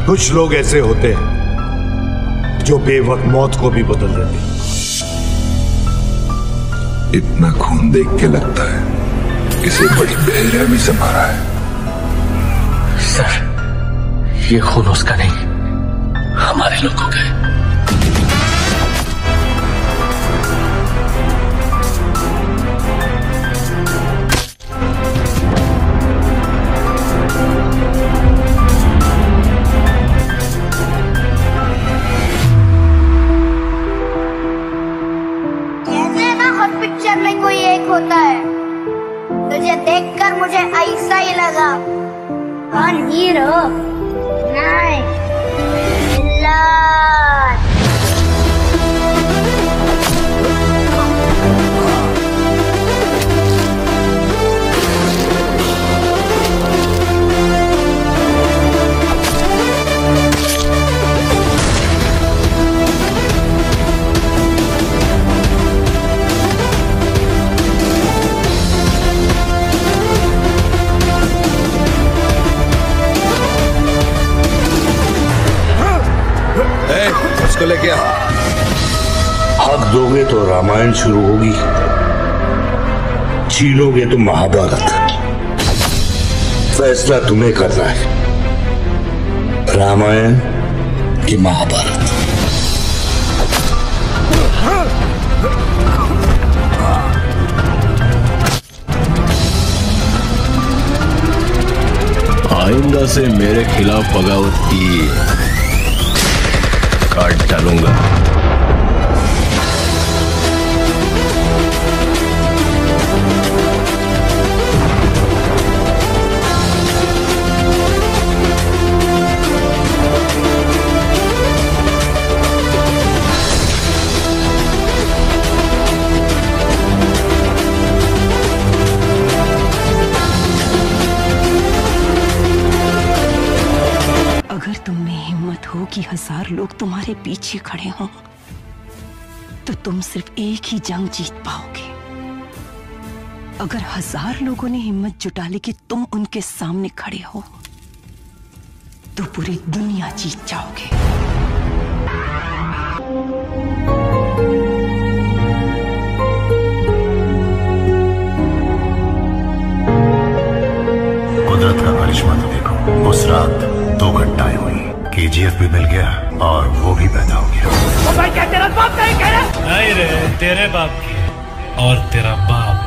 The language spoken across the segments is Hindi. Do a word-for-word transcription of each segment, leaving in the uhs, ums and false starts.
कुछ लोग ऐसे होते हैं जो बेवक्त मौत को भी बदल देते हैं। इतना खून देख के लगता है इसे बड़ी बेरहमी से मारा है। सर, ये खून उसका नहीं, हमारे लोगों का है। पिक्चर में कोई एक होता है, तुझे देखकर मुझे ऐसा ही लगा। कौन हीरो? नहीं, विलन। उसको लेके आ। हक दोगे तो रामायण शुरू होगी, छीनोगे तो महाभारत। फैसला तुम्हें करना है, रामायण कि महाभारत। आइंदा से मेरे खिलाफ बगावत की काट डालूंगा। अगर तुम में हिम्मत हो कि हजार लोग तुम्हारे पीछे खड़े हों, तो तुम सिर्फ एक ही जंग जीत पाओगे। अगर हजार लोगों ने हिम्मत जुटा ली कि तुम उनके सामने खड़े हो, तो पूरी दुनिया जीत जाओगे। कुदरत का करिश्मा तो देखो, उस रात दो घंटाएं हुई, केजीएफ भी मिल गया और वो भी पैदा हो गया। ओ भाई, क्या तेरा बाप नहीं कह रहा? नहीं रे, तेरे बाप की और तेरा बाप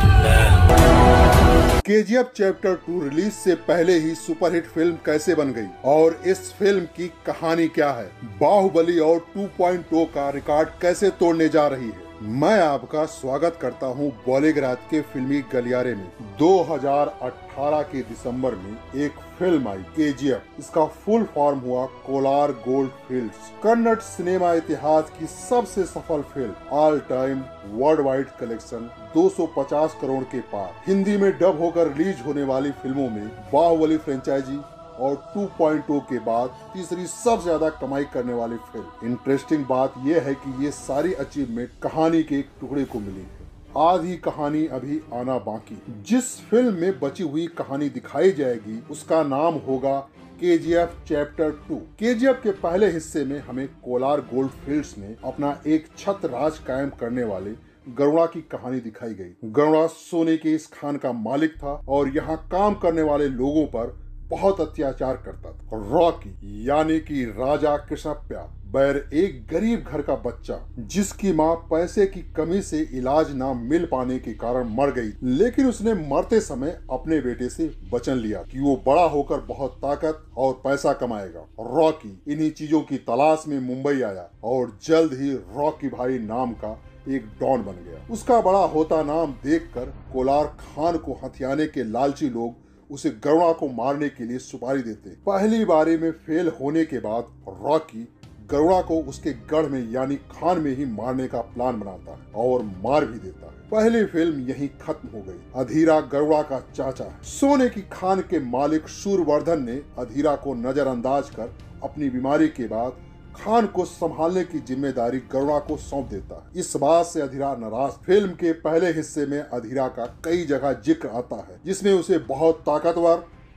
मैं। केजीएफ चैप्टर टू रिलीज से पहले ही सुपरहिट फिल्म कैसे बन गई और इस फिल्म की कहानी क्या है, बाहुबली और टू पॉइंट ओ का रिकॉर्ड कैसे तोड़ने जा रही है। मैं आपका स्वागत करता हूं बॉलीग्राज के फिल्मी गलियारे में। दो हज़ार अठारह के दिसंबर में एक फिल्म आई केजीएफ। इसका फुल फॉर्म हुआ Kolar gold fields. Kannada cinema इतिहास की सबसे सफल film, all time worldwide collection दो सौ पचास करोड़ के पार। हिंदी में डब होकर रिलीज होने वाली फिल्मों में बाहुबली फ्रेंचाइजी और टू पॉइंट ओ के बाद तीसरी सबसे ज्यादा कमाई करने वाली फिल्म। इंटरेस्टिंग बात यह है कि ये सारी अचीवमेंट कहानी के एक टुकड़े को मिली है। आधी कहानी अभी आना बाकी। जिस फिल्म में बची हुई कहानी दिखाई जाएगी उसका नाम होगा केजीएफ चैप्टर टू। केजीएफ के पहले हिस्से में हमें कोलार गोल्ड फील्ड्स में अपना एक छत्र राज कायम करने वाले गरुड़ा की कहानी दिखाई गई। गरुड़ा सोने के इस खान का मालिक था और यहाँ काम करने वाले लोगों पर बहुत अत्याचार करता था। रॉकी यानी कि राजा कृष्णप्पा बैर एक गरीब घर का बच्चा, जिसकी माँ पैसे की कमी से इलाज ना मिल पाने के कारण मर गई, लेकिन उसने मरते समय अपने बेटे से वचन लिया कि वो बड़ा होकर बहुत ताकत और पैसा कमाएगा। रॉकी इन्हीं चीजों की तलाश में मुंबई आया और जल्द ही रॉकी भाई नाम का एक डॉन बन गया। उसका बड़ा होता नाम देखकर कोलार खान को हथियाने के लालची लोग उसे गरुड़ा को मारने के लिए सुपारी देते। पहली बारी में फेल होने के बाद रॉकी गरुड़ा को उसके गढ़ में यानी खान में ही मारने का प्लान बनाता है और मार भी देता है। पहली फिल्म यहीं खत्म हो गई। अधीरा गरुड़ा का चाचा है। सोने की खान के मालिक शूरवर्धन ने अधीरा को नजरअंदाज कर अपनी बीमारी के बाद खान को संभालने की जिम्मेदारी गरुड़ा को सौंप देता है। इस बात से अधीरा नाराज। फिल्म के पहले हिस्से में अधीरा का कई जगह जिक्र आता है, जिसमें उसे बहुत ताकतवर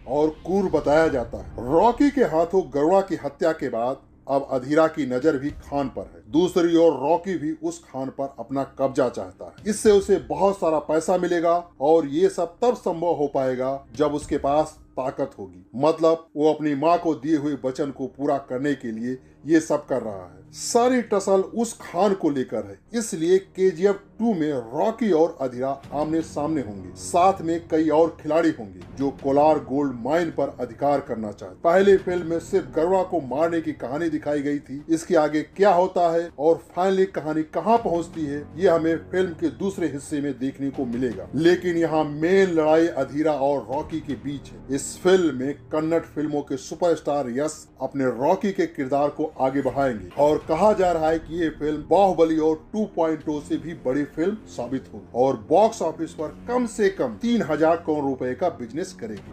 और क्रूर बताया जाता है। रॉकी के हाथों गरुड़ा की हत्या के बाद अब अधीरा की नजर भी खान पर है। दूसरी ओर रॉकी भी उस खान पर अपना कब्जा चाहता है। इससे उसे बहुत सारा पैसा मिलेगा और ये सब तब संभव हो पाएगा जब उसके पास ताकत होगी। मतलब वो अपनी माँ को दिए हुए वचन को पूरा करने के लिए ये सब कर रहा है। सारी टसल उस खान को लेकर है, इसलिए केजीएफ टू में रॉकी और अधीरा आमने सामने होंगे। साथ में कई और खिलाड़ी होंगे जो कोलार गोल्ड माइन पर अधिकार करना चाहते। पहले फिल्म में सिर्फ गरुड़ा को मारने की कहानी दिखाई गई थी। इसके आगे क्या होता है और फाइनली कहानी कहां पहुंचती है, ये हमें फिल्म के दूसरे हिस्से में देखने को मिलेगा। लेकिन यहाँ मेन लड़ाई अधीरा और रॉकी के बीच है। इस फिल्म में कन्नड़ फिल्मों के सुपरस्टार यश अपने रॉकी के किरदार को आगे बढ़ाएंगे और कहा जा रहा है कि ये फिल्म बाहुबली और टू पॉइंट ओ से भी बड़ी फिल्म साबित होगी और बॉक्स ऑफिस पर कम से कम तीन हजार करोड़ रुपए का बिजनेस करेगी।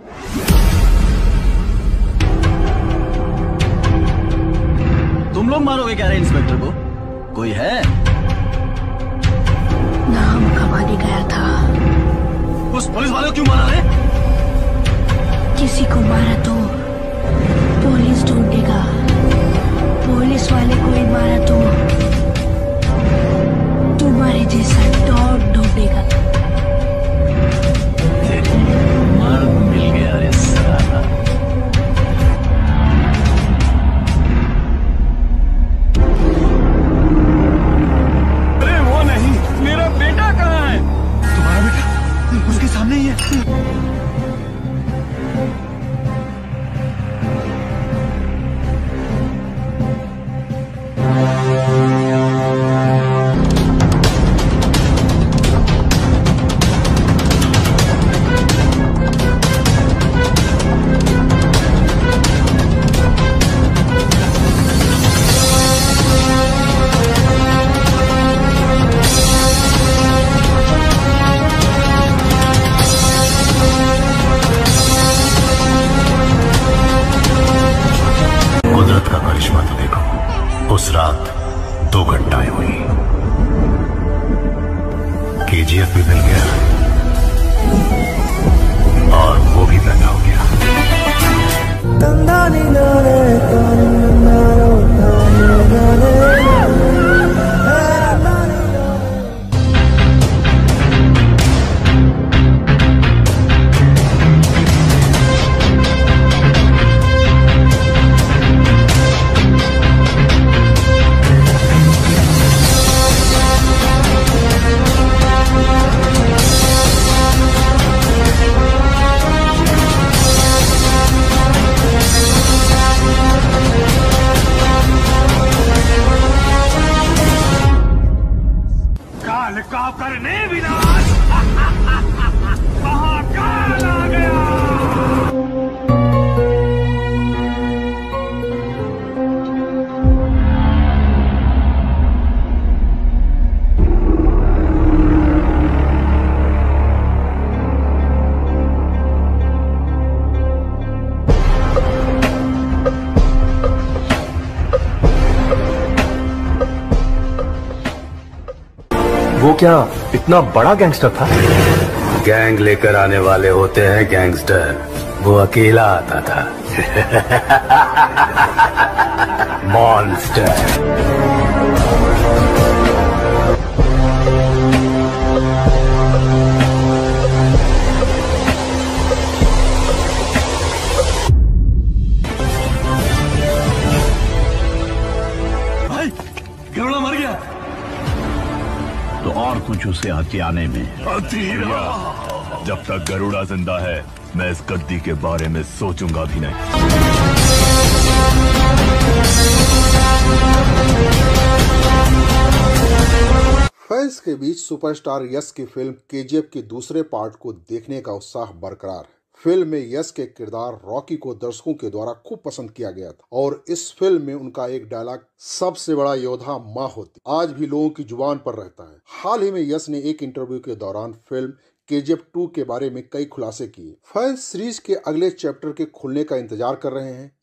तुम लोग मारोगे क्या रे इंस्पेक्टर को? कोई है? नाम कमाने गया था। उस पुलिस वाले को क्यों मारा रे? किसी को मारा तो पुलिस ढूंढेगा, पुलिस वाले को ही मारा तो तुम्हारे जैसा डॉग ढूंढेगा। मर्द मिल गया रे साला। अरे वो नहीं, मेरा बेटा कहाँ है? तुम्हारा बेटा उसके सामने ही है। उस रात दो घटनाएं हुई। केजीएफ भी मिल गया और वो भी पैदा हो गया। का करने विनाश महाकाल आ गया। वो क्या इतना बड़ा गैंगस्टर था? गैंग लेकर आने वाले होते हैं गैंगस्टर, वो अकेला आता था। मॉन्स्टर। भाई गरुड़ा मर गया तो और कुछ उसे हथियाने में। जब तक गरुड़ा जिंदा है मैं इस गद्दी के बारे में सोचूंगा भी नहीं। फैंस के बीच सुपरस्टार यश की फिल्म केजीएफ के दूसरे पार्ट को देखने का उत्साह बरकरार है। फिल्म में यश के किरदार रॉकी को दर्शकों के द्वारा खूब पसंद किया गया था और इस फिल्म में उनका एक डायलॉग सबसे बड़ा योद्धा माँ होती आज भी लोगों की जुबान पर रहता है। हाल ही में यश ने एक इंटरव्यू के दौरान फिल्म केजीएफ टू के बारे में कई खुलासे किए। फैंस सीरीज के अगले चैप्टर के खुलने का इंतजार कर रहे हैं।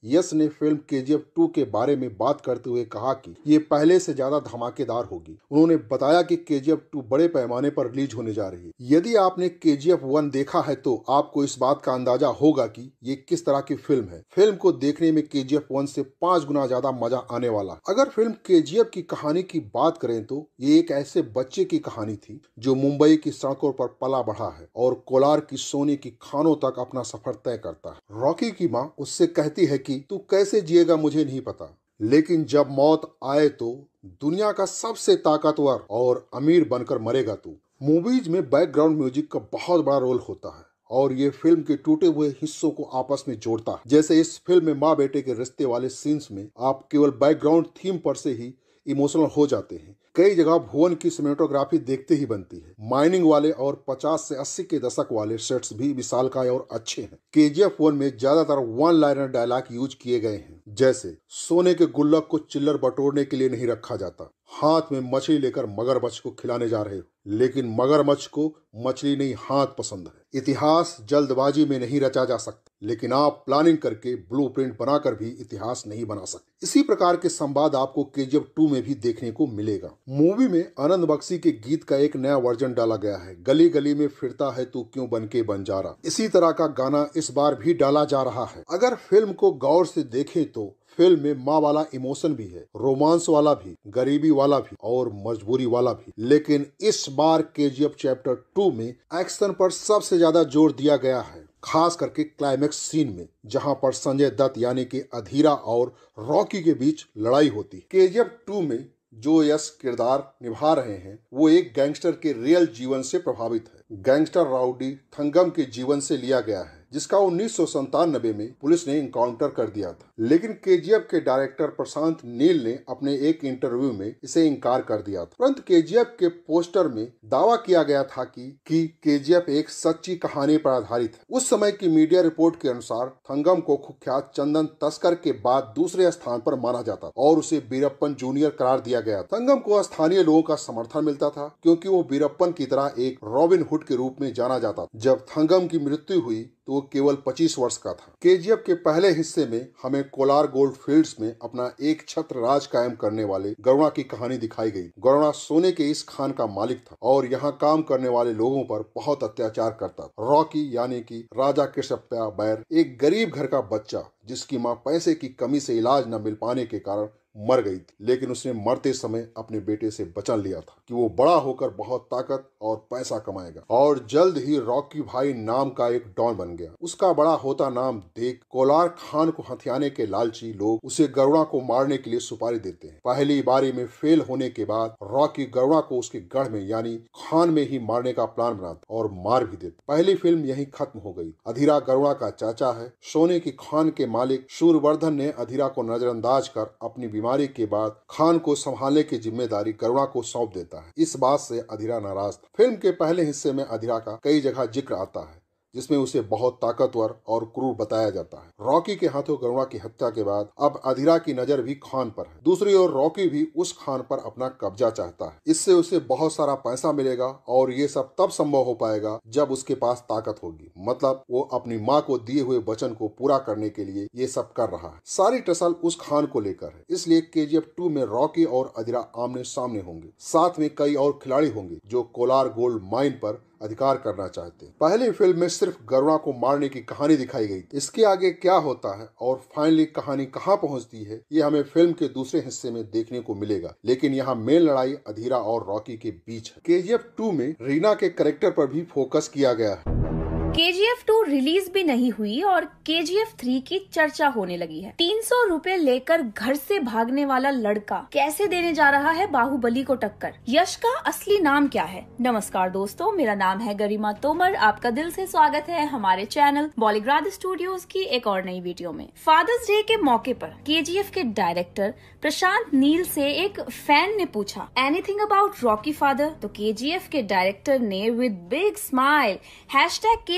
यश ने फिल्म केजीएफ टू के बारे में बात करते हुए कहा कि ये पहले से ज्यादा धमाकेदार होगी। उन्होंने बताया कि केजीएफ टू बड़े पैमाने पर रिलीज होने जा रही है। यदि आपने केजीएफ वन देखा है तो आपको इस बात का अंदाजा होगा कि ये किस तरह की फिल्म है। फिल्म को देखने में केजीएफ वन से पांच गुना ज्यादा मजा आने वाला। अगर फिल्म केजीएफ की कहानी की बात करें तो ये एक ऐसे बच्चे की कहानी थी जो मुंबई की सड़कों पर पला बढ़ा है और कोलार की सोने की खानों तक अपना सफर तय करता है। रॉकी की माँ उससे कहती है कि तू कैसे जिएगा मुझे नहीं पता, लेकिन जब मौत आए तो दुनिया का सबसे ताकतवर और अमीर बनकर मरेगा तू। मूवीज में बैकग्राउंड म्यूजिक का बहुत बड़ा रोल होता है और ये फिल्म के टूटे हुए हिस्सों को आपस में जोड़ता है। जैसे इस फिल्म में माँ बेटे के रिश्ते वाले सीन्स में आप केवल बैकग्राउंड थीम पर से ही इमोशनल हो जाते हैं। कई जगह भुवन की सिनेमेटोग्राफी देखते ही बनती है। माइनिंग वाले और पचास से अस्सी के दशक वाले सेट्स भी विशालकाय और अच्छे हैं। केजीएफ वन में ज्यादातर वन लाइनर डायलॉग यूज किए गए हैं, जैसे सोने के गुल्लक को चिल्लर बटोरने के लिए नहीं रखा जाता, हाथ में मछली लेकर मगरमच्छ को खिलाने जा रहे हो, लेकिन मगरमच्छ को मछली नहीं हाथ पसंद है। इतिहास जल्दबाजी में नहीं रचा जा सकता, लेकिन आप प्लानिंग करके ब्लूप्रिंट बनाकर भी इतिहास नहीं बना सकते। इसी प्रकार के संवाद आपको केजीएफ टू में भी देखने को मिलेगा। मूवी में आनंद बख्शी के गीत का एक नया वर्जन डाला गया है, गली गली में फिरता है तू क्यों बन के बंजारा। इसी तरह का गाना इस बार भी डाला जा रहा है। अगर फिल्म को गौर से देखें तो फिल्म में माँ वाला इमोशन भी है, रोमांस वाला भी, गरीबी वाला भी और मजबूरी वाला भी। लेकिन इस बार केजीएफ चैप्टर टू में एक्शन पर सबसे ज्यादा जोर दिया गया है, खास करके क्लाइमेक्स सीन में, जहां पर संजय दत्त यानी कि अधीरा और रॉकी के बीच लड़ाई होती है। केजीएफ टू में जो यश किरदार निभा रहे हैं वो एक गैंगस्टर के रियल जीवन से प्रभावित है। गैंगस्टर राउडी थंगम के जीवन से लिया गया है, जिसका उन्नीस सौ संतानबे में पुलिस ने इनकाउंटर कर दिया था। लेकिन केजीएफ के डायरेक्टर प्रशांत नील ने अपने एक इंटरव्यू में इसे इनकार कर दिया था। परंतु केजीएफ के पोस्टर में दावा किया गया था कि कि केजीएफ एक सच्ची कहानी पर आधारित है। उस समय की मीडिया रिपोर्ट के अनुसार थंगम को कुख्यात चंदन तस्कर के बाद दूसरे स्थान पर माना जाता और उसे बीरप्पन जूनियर करार दिया गया। थंगम को स्थानीय लोगों का समर्थन मिलता था क्योंकि वो बीरप्पन की तरह एक रॉबिन हुड के रूप में जाना जाता। जब थंगम की मृत्यु हुई तो वो केवल पच्चीस वर्ष का था। केजीएफ के पहले हिस्से में हमें कोलार गोल्ड फील्ड्स में अपना एक छत्र राज कायम करने वाले गरुणा की कहानी दिखाई गई। गरुणा सोने के इस खान का मालिक था और यहाँ काम करने वाले लोगों पर बहुत अत्याचार करता था। रॉकी यानी कि राजा कृष्णप्पा बैर एक गरीब घर का बच्चा जिसकी माँ पैसे की कमी से इलाज न मिल पाने के कारण मर गई थी, लेकिन उसने मरते समय अपने बेटे से वचन लिया था कि वो बड़ा होकर बहुत ताकत और पैसा कमाएगा और जल्द ही रॉकी भाई नाम का एक डॉन बन गया। उसका बड़ा होता नाम देख कोलार खान को हथियाने के लालची लोग उसे गरुणा को मारने के लिए सुपारी देते हैं। पहली बारी में फेल होने के बाद रॉकी गरुणा को उसके गढ़ में यानी खान में ही मारने का प्लान बनाता और मार भी देता। पहली फिल्म यही खत्म हो गई। अधीरा गरुणा का चाचा है। सोने की खान के मालिक सूरवर्धन ने अधीरा को नजरअंदाज कर अपनी बीमारी के बाद खान को संभालने की जिम्मेदारी गरुणा को सौंप देता है। इस बात से अधीरा नाराज था। फिल्म के पहले हिस्से में अधीरा का कई जगह जिक्र आता है जिसमें उसे बहुत ताकतवर और क्रूर बताया जाता है। रॉकी के हाथों गरुणा की हत्या के बाद अब अधीरा की नजर भी खान पर है। दूसरी ओर रॉकी भी उस खान पर अपना कब्जा चाहता है। इससे उसे बहुत सारा पैसा मिलेगा और ये सब तब संभव हो पाएगा जब उसके पास ताकत होगी। मतलब वो अपनी माँ को दिए हुए वचन को पूरा करने के लिए ये सब कर रहा है। सारी टसल उस खान को लेकर है। इसलिए केजीएफ टू में रॉकी और अधीरा आमने सामने होंगे। साथ में कई और खिलाड़ी होंगे जो कोलार गोल्ड माइन पर अधिकार करना चाहते हैं। पहली फिल्म में सिर्फ गरुणा को मारने की कहानी दिखाई गई। इसके आगे क्या होता है और फाइनली कहानी कहां पहुंचती है ये हमें फिल्म के दूसरे हिस्से में देखने को मिलेगा। लेकिन यहाँ मेन लड़ाई अधीरा और रॉकी के बीच है। केजीएफ टू में रीना के कैरेक्टर पर भी फोकस किया गया है। केजीएफ टू रिलीज भी नहीं हुई और केजीएफ थ्री की चर्चा होने लगी है। तीन सौ रूपए लेकर घर से भागने वाला लड़का कैसे देने जा रहा है बाहुबली को टक्कर। यश का असली नाम क्या है? नमस्कार दोस्तों, मेरा नाम है गरिमा तोमर। आपका दिल से स्वागत है हमारे चैनल बॉलीग्राड स्टूडियोज की एक और नई वीडियो में। फादर्स डे के मौके पर केजीएफ के डायरेक्टर प्रशांत नील से एक फैन ने पूछा एनीथिंग अबाउट रॉकी फादर, तो केजीएफ के डायरेक्टर ने with big smile hashtag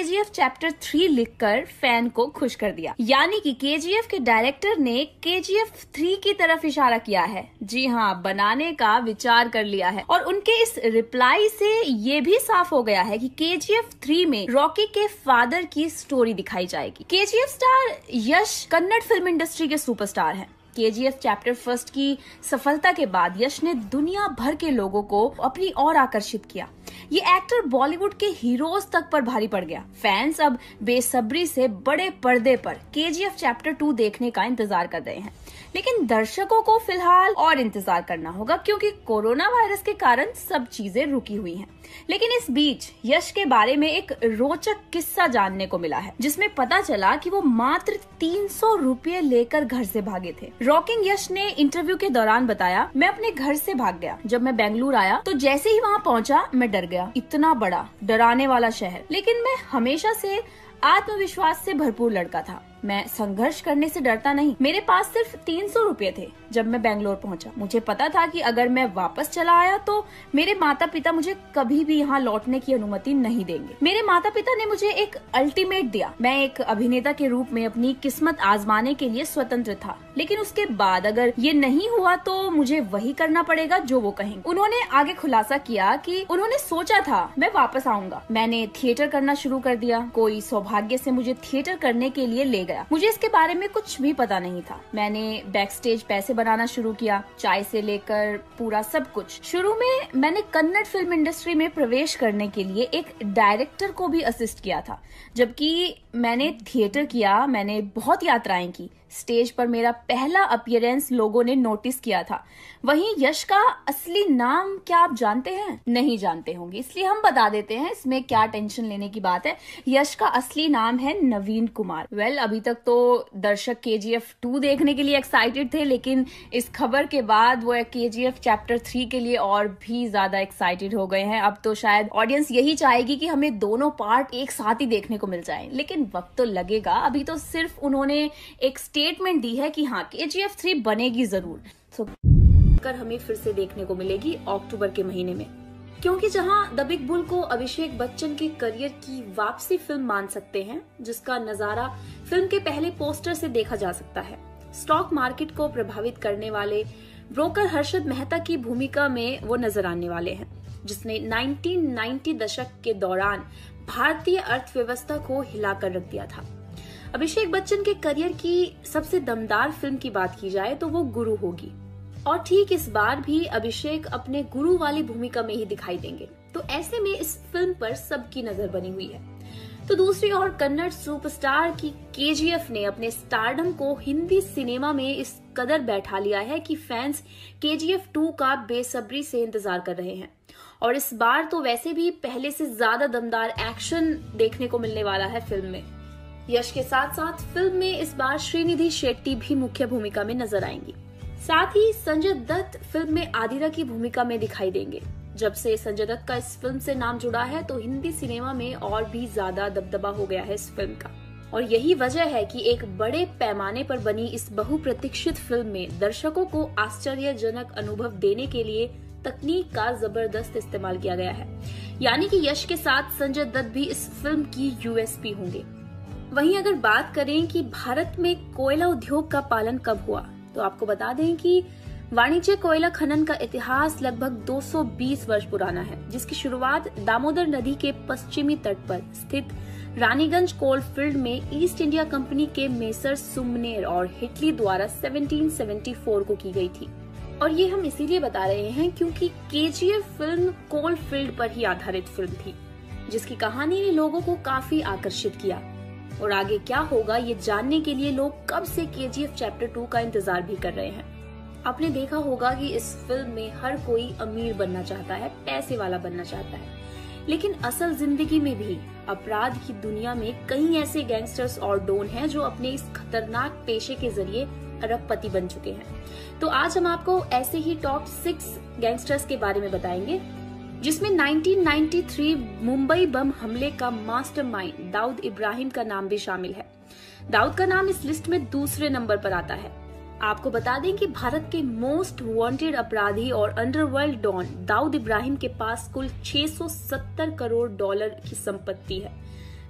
KGF chapter three लिखकर फैन को खुश कर दिया। यानी कि केजीएफ के डायरेक्टर ने केजीएफ थ्री की तरफ इशारा किया है। जी हाँ, बनाने का विचार कर लिया है। और उनके इस रिप्लाई से ये भी साफ हो गया है कि केजीएफ थ्री में रॉकी के फादर की स्टोरी दिखाई जाएगी। KGF star Yash Kannada film industry के सुपरस्टार हैं। केजीएफ चैप्टर फर्स्ट की सफलता के बाद यश ने दुनिया भर के लोगों को अपनी ओर आकर्षित किया। ये एक्टर बॉलीवुड के हीरोज तक पर भारी पड़ गया। फैंस अब बेसब्री से बड़े पर्दे पर केजीएफ चैप्टर टू देखने का इंतजार कर रहे हैं। लेकिन दर्शकों को फिलहाल और इंतजार करना होगा, क्योंकि कोरोना वायरस के कारण सब चीजें रुकी हुई हैं। लेकिन इस बीच यश के बारे में एक रोचक किस्सा जानने को मिला है, जिसमें पता चला कि वो मात्र तीन सौ रुपये लेकर घर से भागे थे। रॉकिंग यश ने इंटरव्यू के दौरान बताया, मैं अपने घर से भाग गया। जब मैं बेंगलुरु आया तो जैसे ही वहाँ पहुँचा मैं डर गया। इतना बड़ा डराने वाला शहर, लेकिन मैं हमेशा से आत्मविश्वास से भरपूर लड़का था। मैं संघर्ष करने से डरता नहीं। मेरे पास सिर्फ तीन सौ रुपये थे जब मैं बेंगलोर पहुंचा। मुझे पता था कि अगर मैं वापस चला आया तो मेरे माता पिता मुझे कभी भी यहाँ लौटने की अनुमति नहीं देंगे। मेरे माता पिता ने मुझे एक अल्टीमेट दिया। मैं एक अभिनेता के रूप में अपनी किस्मत आजमाने के लिए स्वतंत्र था, लेकिन उसके बाद अगर ये नहीं हुआ तो मुझे वही करना पड़ेगा जो वो कहेंगे। उन्होंने आगे खुलासा किया कि उन्होंने सोचा था मैं वापस आऊंगा। मैंने थिएटर करना शुरू कर दिया। कोई सौभाग्य से मुझे थिएटर करने के लिए ले गया। मुझे इसके बारे में कुछ भी पता नहीं था। मैंने बैक स्टेज पैसे बनाना शुरू किया, चाय से लेकर पूरा सब कुछ। शुरू में मैंने कन्नड़ फिल्म इंडस्ट्री में प्रवेश करने के लिए एक डायरेक्टर को भी असिस्ट किया था। जबकि मैंने थिएटर किया, मैंने बहुत यात्राएं की। स्टेज पर मेरा पहला अपीयरेंस लोगों ने नोटिस किया था। वहीं यश का असली नाम क्या आप जानते हैं? नहीं जानते होंगे, इसलिए हम बता देते हैं। इसमें क्या टेंशन लेने की बात है। यश का असली नाम है नवीन कुमार। वेल well, अभी तक तो दर्शक केजीएफ टू देखने के लिए एक्साइटेड थे, लेकिन इस खबर के बाद वो केजीएफ चैप्टर थ्री के लिए और भी ज्यादा एक्साइटेड हो गए हैं। अब तो शायद ऑडियंस यही चाहेगी कि हमें दोनों पार्ट एक साथ ही देखने को मिल जाए, लेकिन वक्त तो लगेगा। अभी तो सिर्फ उन्होंने एक स्टेटमेंट दी है कि हाँ, केजीएफ थ्री बनेगी जरूर। तो कर हमें फिर से देखने को मिलेगी अक्टूबर के महीने में, क्योंकि जहां द बिग बुल को अभिषेक बच्चन के करियर की वापसी फिल्म मान सकते हैं, जिसका नजारा फिल्म के पहले पोस्टर से देखा जा सकता है। स्टॉक मार्केट को प्रभावित करने वाले ब्रोकर हर्षद मेहता की भूमिका में वो नजर आने वाले हैं, जिसने उन्नीस सौ नब्बे दशक के दौरान भारतीय अर्थव्यवस्था को हिलाकर रख दिया था। अभिषेक बच्चन के करियर की सबसे दमदार फिल्म की बात की जाए तो वो गुरु होगी, और ठीक इस बार भी अभिषेक अपने गुरु वाली भूमिका में ही दिखाई देंगे। तो ऐसे में इस फिल्म पर सबकी नजर बनी हुई है। तो दूसरी ओर कन्नड़ सुपरस्टार की केजीएफ ने अपने स्टारडम को हिंदी सिनेमा में इस कदर बैठा लिया है कि फैंस केजीएफ टू का बेसब्री से इंतजार कर रहे हैं। और इस बार तो वैसे भी पहले से ज्यादा दमदार एक्शन देखने को मिलने वाला है फिल्म में। यश के साथ साथ फिल्म में इस बार श्रीनिधि शेट्टी भी मुख्य भूमिका में नजर आएंगी। साथ ही संजय दत्त फिल्म में आदिरा की भूमिका में दिखाई देंगे। जब से संजय दत्त का इस फिल्म से नाम जुड़ा है तो हिंदी सिनेमा में और भी ज्यादा दबदबा हो गया है इस फिल्म का, और यही वजह है कि एक बड़े पैमाने पर बनी इस बहुप्रतीक्षित फिल्म में दर्शकों को आश्चर्यजनक अनुभव देने के लिए तकनीक का जबरदस्त इस्तेमाल किया गया है। यानी कि यश के साथ संजय दत्त भी इस फिल्म की यूएसपी होंगे। वहीं अगर बात करें कि भारत में कोयला उद्योग का पालन कब हुआ, तो आपको बता दें कि वाणिज्य कोयला खनन का इतिहास लगभग दो सौ बीस वर्ष पुराना है, जिसकी शुरुआत दामोदर नदी के पश्चिमी तट पर स्थित रानीगंज कोल फील्ड में ईस्ट इंडिया कंपनी के मेसर सुमनेर और हिटली द्वारा सत्रह सौ चौहत्तर को की गई थी। और ये हम इसीलिए बता रहे हैं क्योंकि केजीएफ फिल्म कोल फील्ड पर ही आधारित फिल्म थी, जिसकी कहानी ने लोगों को काफी आकर्षित किया। और आगे क्या होगा ये जानने के लिए लोग कब से केजीएफ चैप्टर टू का इंतजार भी कर रहे हैं। आपने देखा होगा कि इस फिल्म में हर कोई अमीर बनना चाहता है, पैसे वाला बनना चाहता है, लेकिन असल जिंदगी में भी अपराध की दुनिया में कई ऐसे गैंगस्टर्स और डॉन हैं जो अपने इस खतरनाक पेशे के जरिए अरबपति बन चुके हैं। तो आज हम आपको ऐसे ही टॉप सिक्स गैंगस्टर्स के बारे में बताएंगे, जिसमें उन्नीस सौ तिरानवे मुंबई बम हमले का मास्टरमाइंड दाऊद इब्राहिम का नाम भी शामिल है। दाऊद का नाम इस लिस्ट में दूसरे नंबर पर आता है। आपको बता दें कि भारत के मोस्ट वांटेड अपराधी और अंडरवर्ल्ड डॉन दाऊद इब्राहिम के पास कुल छह सौ सत्तर करोड़ डॉलर की संपत्ति है।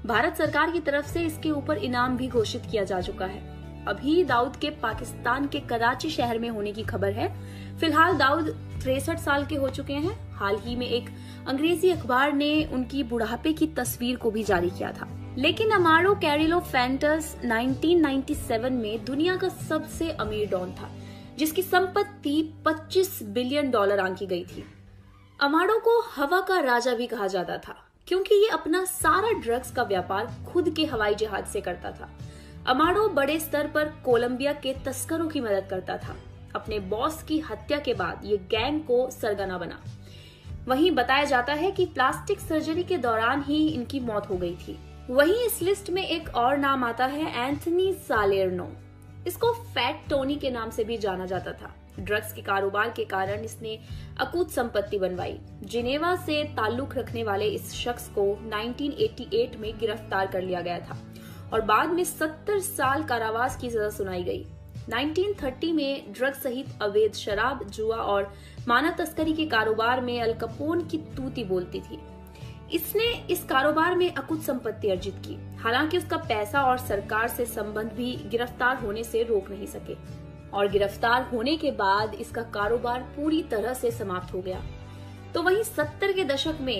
भारत सरकार की तरफ से इसके ऊपर इनाम भी घोषित किया जा चुका है। अभी दाऊद के पाकिस्तान के कराची शहर में होने की खबर है। फिलहाल दाऊद तिरसठ साल के हो चुके हैं। हाल ही में एक अंग्रेजी अखबार ने उनकी बुढ़ापे की तस्वीर को भी जारी किया था। लेकिन अमारो कैरिलो फैंटस उन्नीस सौ सत्तानवे में दुनिया का सबसे अमीर डॉन था, जिसकी संपत्ति पच्चीस बिलियन डॉलर आंकी गई थी। अमारो को हवा का राजा भी कहा जाता था, क्योंकि ये अपना सारा ड्रग्स का व्यापार खुद के हवाई जहाज से करता था। अमारो बड़े स्तर पर कोलंबिया के तस्करों की मदद करता था। अपने बॉस की हत्या के बाद ये गैंग को सरगना बना। वहीं बताया जाता है कि प्लास्टिक सर्जरी के दौरान ही इनकी मौत हो गई थी। वहीं इस लिस्ट में एक और नाम आता है एंथनी सालेर्नो। इसको फैट टोनी के नाम से भी जाना जाता था। ड्रग्स के कारोबार के कारण इसने अकूत संपत्ति बनवाई। जिनेवा से ताल्लुक रखने वाले इस शख्स को उन्नीस सौ अट्ठासी में गिरफ्तार कर लिया गया था और बाद में सत्तर साल कारावास की सजा सुनाई गई। उन्नीस सौ तीस में ड्रग्स सहित अवैध शराब, जुआ और मानव तस्करी के कारोबार में अल कैपोन की तूती बोलती थी। इसने इस कारोबार में अकुत संपत्ति अर्जित की। हालांकि उसका पैसा और सरकार से संबंध भी गिरफ्तार होने से रोक नहीं सके और गिरफ्तार होने के बाद इसका कारोबार पूरी तरह से समाप्त हो गया। तो वहीं सत्तर के दशक में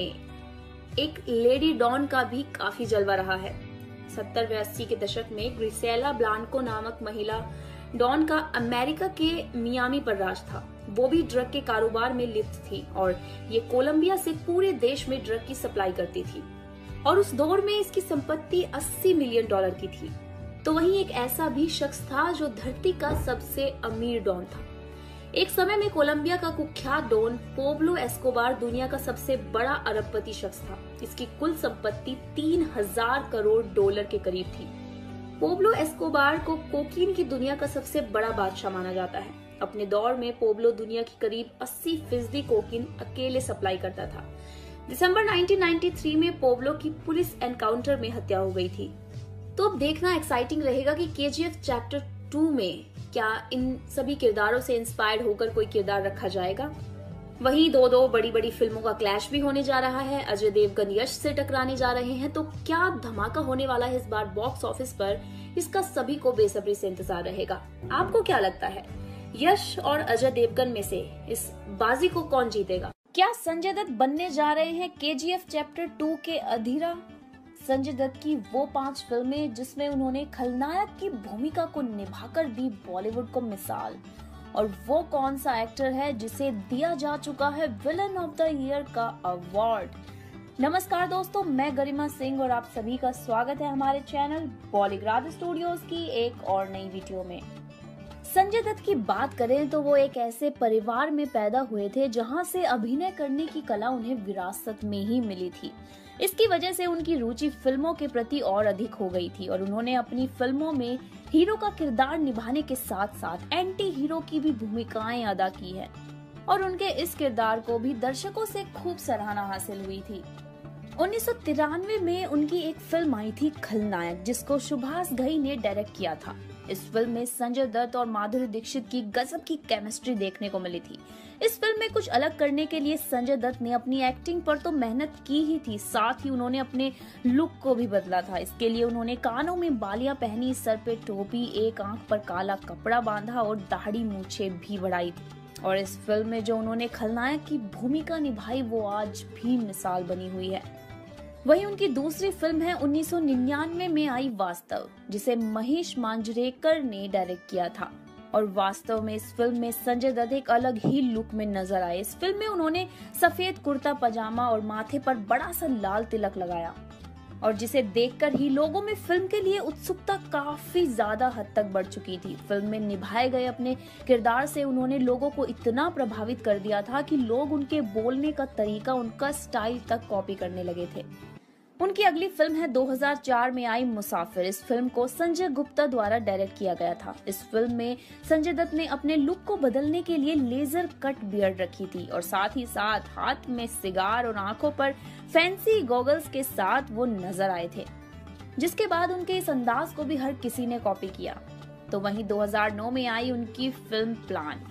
एक लेडी डॉन का भी काफी जलवा रहा है। सत्तर व अस्सी के दशक में ग्रिसेला ब्लांको नामक महिला डॉन का अमेरिका के मियामी पर राज था। वो भी ड्रग के कारोबार में लिप्त थी और ये कोलंबिया से पूरे देश में ड्रग की सप्लाई करती थी और उस दौर में इसकी संपत्ति अस्सी मिलियन डॉलर की थी। तो वहीं एक ऐसा भी शख्स था जो धरती का सबसे अमीर डॉन था। एक समय में कोलंबिया का कुख्यात डॉन पोब्लो एस्कोबार दुनिया का सबसे बड़ा अरबपति शख्स था। इसकी कुल संपत्ति तीन हजार करोड़ डॉलर के करीब थी। पोब्लो एस्कोबार को कोकीन की दुनिया का सबसे बड़ा बादशाह माना जाता है। अपने दौर में पोब्लो दुनिया की करीब अस्सी फीसदी कोकीन अकेले सप्लाई करता था। दिसंबर उन्नीस सौ तिरानवे में पोब्लो की पुलिस एनकाउंटर में हत्या हो गई थी। तो अब देखना एक्साइटिंग रहेगा कि केजीएफ चैप्टर टू में क्या इन सभी किरदारों से इंस्पायर्ड होकर कोई किरदार रखा जाएगा। वहीं दो दो बड़ी बड़ी फिल्मों का क्लैश भी होने जा रहा है। अजय देवगन यश से टकराने जा रहे हैं। तो क्या धमाका होने वाला है इस बार बॉक्स ऑफिस पर, इसका सभी को बेसब्री से इंतजार रहेगा। आपको क्या लगता है, यश और अजय देवगन में से इस बाजी को कौन जीतेगा? क्या संजय दत्त बनने जा रहे हैं केजीएफ चैप्टर टू के अधीरा? संजय दत्त की वो पांच फिल्में जिसमें उन्होंने खलनायक की भूमिका को निभाकर दी बॉलीवुड को मिसाल, और वो कौन सा एक्टर है जिसे दिया जा चुका है विलन ऑफ द ईयर का अवार्ड? नमस्कार दोस्तों, मैं गरिमा सिंह और आप सभी का स्वागत है हमारे चैनल बॉलीग्राड स्टूडियोज की एक और नई वीडियो में। संजय दत्त की बात करें तो वो एक ऐसे परिवार में पैदा हुए थे जहां से अभिनय करने की कला उन्हें विरासत में ही मिली थी। इसकी वजह से उनकी रुचि फिल्मों के प्रति और अधिक हो गई थी और उन्होंने अपनी फिल्मों में हीरो का किरदार निभाने के साथ साथ एंटी हीरो की भी भूमिकाएं अदा की है और उनके इस किरदार को भी दर्शकों से खूब सराहना हासिल हुई थी। उन्नीस सौ तिरानवे में उनकी एक फिल्म आई थी खलनायक, जिसको सुभाष घई ने डायरेक्ट किया था। इस फिल्म में संजय दत्त और माधुरी दीक्षित की गजब की केमिस्ट्री देखने को मिली थी। इस फिल्म में कुछ अलग करने के लिए संजय दत्त ने अपनी एक्टिंग पर तो मेहनत की ही थी, साथ ही उन्होंने अपने लुक को भी बदला था। इसके लिए उन्होंने कानों में बालियां पहनी, सर पे टोपी, एक आंख पर काला कपड़ा बांधा और दाढ़ी मूछें भी बढ़ाई थी। और इस फिल्म में जो उन्होंने खलनायक की भूमिका निभाई वो आज भी मिसाल बनी हुई है। वहीं उनकी दूसरी फिल्म है उन्नीस सौ निन्यानवे में आई वास्तव, जिसे महेश मांजरेकर ने डायरेक्ट किया था। और वास्तव में इस फिल्म में संजय दत्त एक अलग ही लुक में नजर आए। इस फिल्म में उन्होंने सफेद कुर्ता पजामा और माथे पर बड़ा सा लाल तिलक लगाया और जिसे देखकर ही लोगों में फिल्म के लिए उत्सुकता काफी ज्यादा हद तक बढ़ चुकी थी। फिल्म में निभाए गए अपने किरदार से उन्होंने लोगों को इतना प्रभावित कर दिया था कि लोग उनके बोलने का तरीका, उनका स्टाइल तक कॉपी करने लगे थे। उनकी अगली फिल्म है दो हज़ार चार में आई मुसाफिर। इस फिल्म को संजय गुप्ता द्वारा डायरेक्ट किया गया था। इस फिल्म में संजय दत्त ने अपने लुक को बदलने के लिए लेजर कट बियर्ड रखी थी और साथ ही साथ हाथ में सिगार और आंखों पर फैंसी गॉगल्स के साथ वो नजर आए थे, जिसके बाद उनके इस अंदाज को भी हर किसी ने कॉपी किया। तो वहीं दो हज़ार नौ में आई उनकी फिल्म प्लान।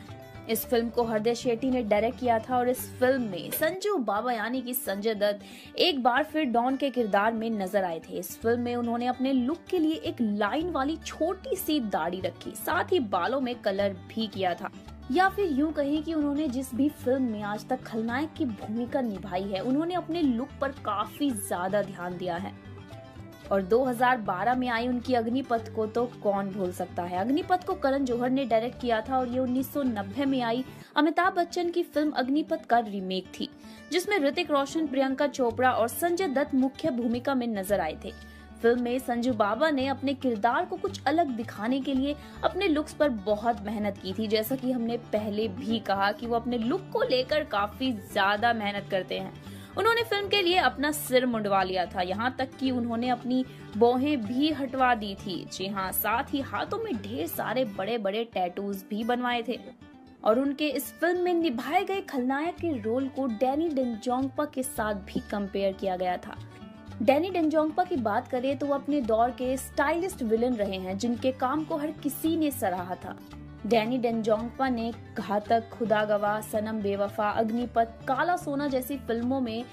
इस फिल्म को हृदय शेट्टी ने डायरेक्ट किया था और इस फिल्म में संजू बाबा यानी कि संजय दत्त एक बार फिर डॉन के किरदार में नजर आए थे। इस फिल्म में उन्होंने अपने लुक के लिए एक लाइन वाली छोटी सी दाढ़ी रखी, साथ ही बालों में कलर भी किया था। या फिर यूं कहें कि उन्होंने जिस भी फिल्म में आज तक खलनायक की भूमिका निभाई है, उन्होंने अपने लुक पर काफी ज्यादा ध्यान दिया है। और दो हज़ार बारह में आई उनकी अग्निपथ को तो कौन भूल सकता है। अग्निपथ को करण जौहर ने डायरेक्ट किया था और ये उन्नीस सौ नब्बे में आई अमिताभ बच्चन की फिल्म अग्निपथ का रीमेक थी, जिसमें ऋतिक रोशन, प्रियंका चोपड़ा और संजय दत्त मुख्य भूमिका में नजर आए थे। फिल्म में संजू बाबा ने अपने किरदार को कुछ अलग दिखाने के लिए अपने लुक्स पर बहुत मेहनत की थी। जैसा कि हमने पहले भी कहा कि वो अपने लुक को लेकर काफी ज्यादा मेहनत करते हैं। उन्होंने फिल्म के लिए अपना सिर मुंडवा लिया था, यहाँ तक कि उन्होंने अपनी बोहें भी हटवा दी थी। जी हाँ, साथ ही हाथों में ढेर सारे बड़े बड़े टैटूज भी बनवाए थे। और उनके इस फिल्म में निभाए गए खलनायक के रोल को डैनी डेंजोंगपा के साथ भी कंपेयर किया गया था। डैनी डेंजोंगपा की बात करें तो वो अपने दौर के स्टाइलिस्ट विलन रहे हैं, जिनके काम को हर किसी ने सराहा था। डैनी डेंजोंगपा ने घातक, खुदा गवाह, सनम बेवफा, अग्निपथ, काला सोना जैसी फिल्मों में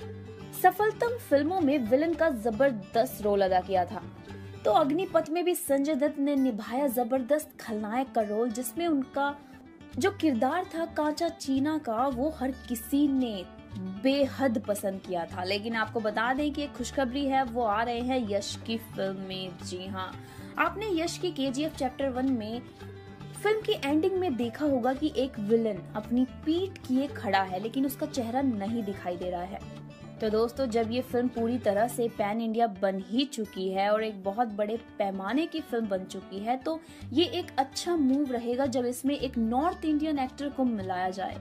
सफलतम फिल्मों में विलन का जबरदस्त रोल अदा किया था। तो अग्निपथ में भी संजय दत्त ने निभाया जबरदस्त खलनायक का रोल, जिसमें उनका जो किरदार था कांचा चीना का, वो हर किसी ने बेहद पसंद किया था। लेकिन आपको बता दें कि एक खुशखबरी है, वो आ रहे हैं यश की फिल्म में। जी हाँ, आपने यश की K G F chapter one में फिल्म की एंडिंग में देखा होगा कि एक विलन अपनी पीठ किए खड़ा है, लेकिन उसका चेहरा नहीं दिखाई दे रहा है। तो दोस्तों, जब ये फिल्म पूरी तरह से पैन इंडिया बन ही चुकी है और एक बहुत बड़े पैमाने की फिल्म बन चुकी है, तो ये एक अच्छा मूव रहेगा जब इसमें एक नॉर्थ इंडियन एक्टर को मिलाया जाए,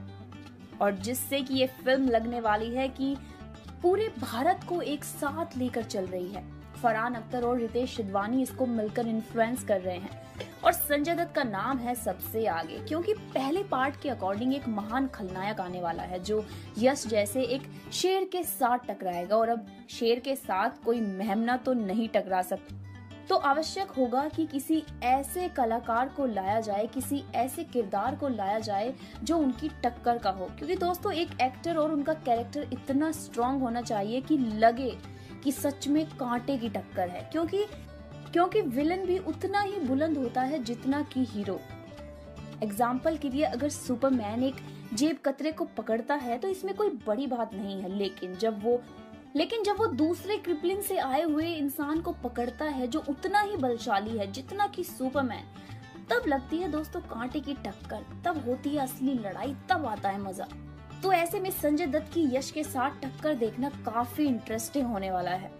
और जिससे कि ये फिल्म लगने वाली है कि पूरे भारत को एक साथ लेकर चल रही है। फरहान अख्तर और रितेश सिधवानी इसको मिलकर इन्फ्लुएंस कर रहे हैं और संजय दत्त का नाम है सबसे आगे, क्योंकि पहले पार्ट के अकॉर्डिंग एक महान खलनायक आने वाला है जो यश जैसे एक शेर के साथ टकराएगा। और अब शेर के साथ कोई मेहमना तो नहीं टकरा सकता, तो आवश्यक होगा कि किसी ऐसे कलाकार को लाया जाए, किसी ऐसे किरदार को लाया जाए जो उनकी टक्कर का हो। क्योंकि दोस्तों, एक एक्टर और उनका कैरेक्टर इतना स्ट्रांग होना चाहिए कि लगे कि सच में कांटे की टक्कर है, क्योंकि क्योंकि विलन भी उतना ही बुलंद होता है जितना कि हीरो। एग्जाम्पल के लिए, अगर सुपरमैन एक जेब कतरे को पकड़ता है तो इसमें कोई बड़ी बात नहीं है, लेकिन जब वो लेकिन जब वो दूसरे क्रिपलिन से आए हुए इंसान को पकड़ता है जो उतना ही बलशाली है जितना कि सुपरमैन, तब लगती है दोस्तों कांटे की टक्कर, तब होती है असली लड़ाई, तब आता है मजा। तो ऐसे में संजय दत्त की यश के साथ टक्कर देखना काफी इंटरेस्टिंग होने वाला है।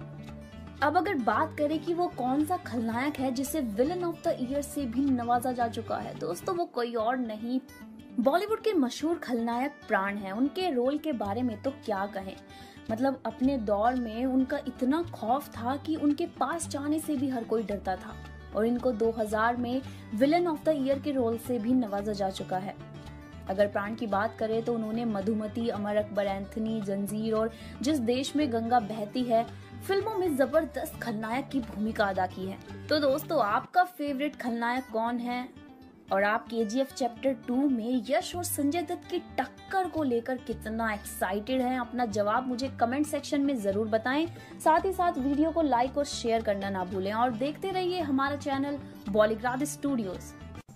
अब अगर बात करें कि वो कौन सा खलनायक है जिसे विलन ऑफ द ईयर से भी नवाजा जा चुका है, दोस्तों वो कोई और नहीं, बॉलीवुड के मशहूर खलनायक प्राण हैं। उनके रोल के बारे में तो क्या कहें, मतलब अपने दौर में उनका इतना खौफ था कि उनके पास जाने से भी हर कोई डरता था, और इनको दो हज़ार में विलन ऑफ द ईयर के रोल से भी नवाजा जा चुका है। अगर प्राण की बात करें तो उन्होंने मधुमती, अमर अकबर एंथनी, जंजीर और जिस देश में गंगा बहती है फिल्मों में जबरदस्त खलनायक की भूमिका अदा की है। तो दोस्तों, आपका फेवरेट खलनायक कौन है, और आप के जी एफ चैप्टर टू में यश और संजय दत्त की टक्कर को लेकर कितना एक्साइटेड हैं? अपना जवाब मुझे कमेंट सेक्शन में जरूर बताएं। साथ ही साथ वीडियो को लाइक और शेयर करना ना भूलें, और देखते रहिए हमारा चैनल बॉलीग्राड स्टूडियोज।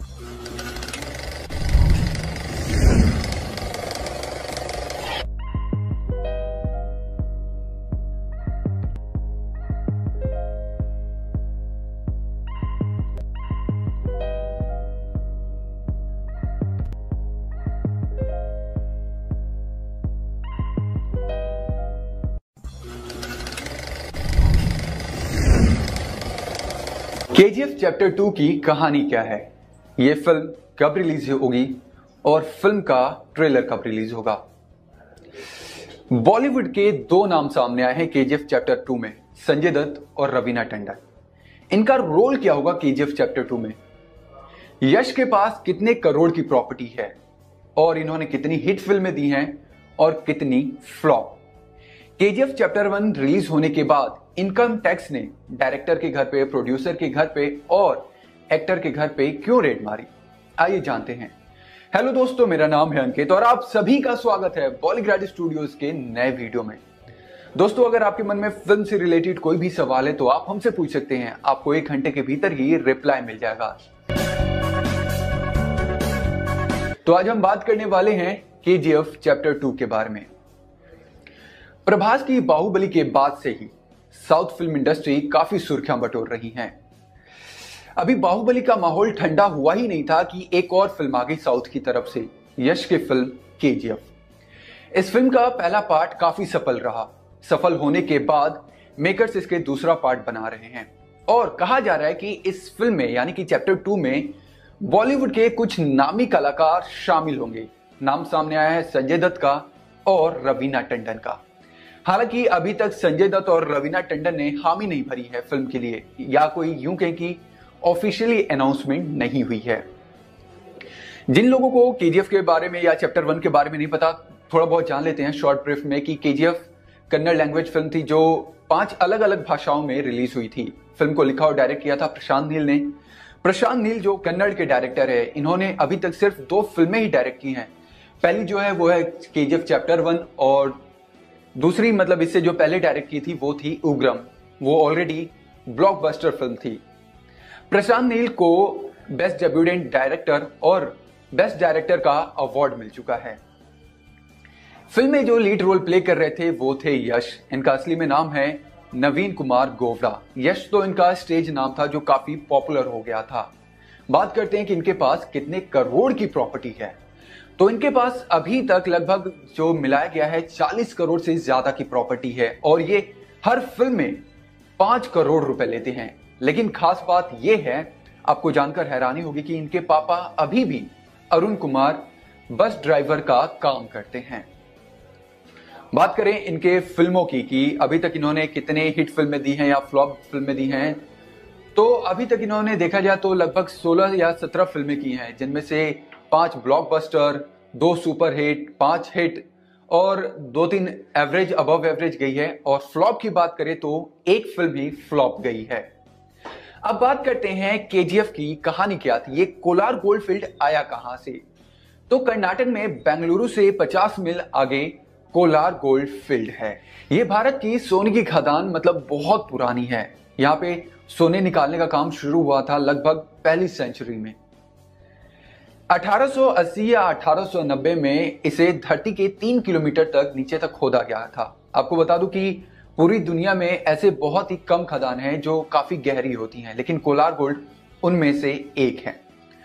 के जी एफ चैप्टर टू की कहानी क्या है, ये फिल्म कब रिलीज होगी और फिल्म का ट्रेलर कब रिलीज होगा। बॉलीवुड के दो नाम सामने आए हैं के जी एफ चैप्टर टू में, संजय दत्त और रवीना टंडन। इनका रोल क्या होगा के जी एफ चैप्टर टू में, यश के पास कितने करोड़ की प्रॉपर्टी है और इन्होंने कितनी हिट फिल्में दी हैं और कितनी flop. K G F chapter one release होने के बाद इनकम टैक्स ने डायरेक्टर के घर पे, प्रोड्यूसर के घर पे और एक्टर के घर पे क्यों रेड मारी, आइए जानते हैं। हेलो दोस्तों, मेरा नाम है अंकित और आप सभी का स्वागत है बॉलीग्राड स्टूडियोज के नए वीडियो में। दोस्तों, अगर आपके मन में फिल्म से रिलेटेड कोई भी सवाल है तो आप हमसे पूछ सकते हैं। आपको एक घंटे के भीतर ही रिप्लाई मिल जाएगा। तो आज हम बात करने वाले हैं केजीएफ चैप्टर टू के बारे में। प्रभास की बाहुबली के बाद से ही साउथ फिल्म इंडस्ट्री काफी सुर्खियां बटोर रही हैं। अभी बाहुबली का माहौल ठंडा हुआ ही नहीं था कि एक और फिल्म आ गई साउथ की तरफ से, यश की फिल्म केजीएफ। इस फिल्म का पहला पार्ट काफी सफल रहा। सफल होने के बाद मेकर्स इसके दूसरा पार्ट बना रहे हैं और कहा जा रहा है कि इस फिल्म में यानी कि चैप्टर टू में बॉलीवुड के कुछ नामी कलाकार शामिल होंगे। नाम सामने आया है संजय दत्त का और रवीना टंडन का। हालांकि अभी तक संजय दत्त और रवीना टंडन ने हामी नहीं भरी है फिल्म के लिए, या कोई यूं कहें कि ऑफिशियली अनाउंसमेंट नहीं हुई है। जिन लोगों को केजीएफ के बारे में या चैप्टर वन के बारे में नहीं पता, थोड़ा बहुत जान लेते हैं शॉर्ट ब्रीफ में कि केजीएफ कन्नड़ लैंग्वेज फिल्म थी जो पांच अलग अलग भाषाओं में रिलीज हुई थी। फिल्म को लिखा और डायरेक्ट किया था प्रशांत नील ने। प्रशांत नील जो कन्नड़ के डायरेक्टर है, इन्होंने अभी तक सिर्फ दो फिल्में ही डायरेक्ट की हैं। पहली जो है वो है केजीएफ चैप्टर वन और दूसरी मतलब इससे जो पहले डायरेक्ट की थी वो थी उग्रम। वो ऑलरेडी ब्लॉकबस्टर फिल्म थी। प्रशांत नील को बेस्ट डेब्यूटेंट डायरेक्टर और बेस्ट डायरेक्टर का अवार्ड मिल चुका है। फिल्म में जो लीड रोल प्ले कर रहे थे वो थे यश। इनका असली में नाम है नवीन कुमार गोवड़ा। यश तो इनका स्टेज नाम था जो काफी पॉपुलर हो गया था। बात करते हैं कि इनके पास कितने करोड़ की प्रॉपर्टी है। तो इनके पास अभी तक लगभग जो मिलाया गया है चालीस करोड़ से ज्यादा की प्रॉपर्टी है और ये हर फिल्म में पांच करोड़ रुपए लेते हैं। लेकिन खास बात यह है, आपको जानकर हैरानी होगी कि इनके पापा अभी भी अरुण कुमार बस ड्राइवर का काम करते हैं। बात करें इनके फिल्मों की कि अभी तक इन्होंने कितने हिट फिल्में दी हैं या फ्लॉप फिल्में दी हैं, तो अभी तक इन्होंने देखा जाए तो लगभग सोलह या सत्रह फिल्में की हैं, जिनमें से पांच ब्लॉकबस्टर, दो सुपर हिट, पांच हिट और दो तीन एवरेज अबव एवरेज गई है। और फ्लॉप की बात करें तो एक फिल्म ही फ्लॉप गई है। अब बात करते हैं केजीएफ की कहानी क्या थी, ये कोलार गोल्डफील्ड आया कहां से। तो कर्नाटक में बेंगलुरु से पचास मील आगे कोलार गोल्डफील्ड है। ये भारत की सोने की खदान मतलब बहुत पुरानी है। यहाँ पे सोने निकालने का काम शुरू हुआ था लगभग पहली सेंचुरी में। अठारह सौ अस्सी या अठारह सौ नब्बे में इसे धरती के तीन किलोमीटर तक नीचे तक खोदा गया था। आपको बता दूं कि पूरी दुनिया में ऐसे बहुत ही कम खदान हैं जो काफी गहरी होती हैं, लेकिन कोलार गोल्ड उनमें से एक है।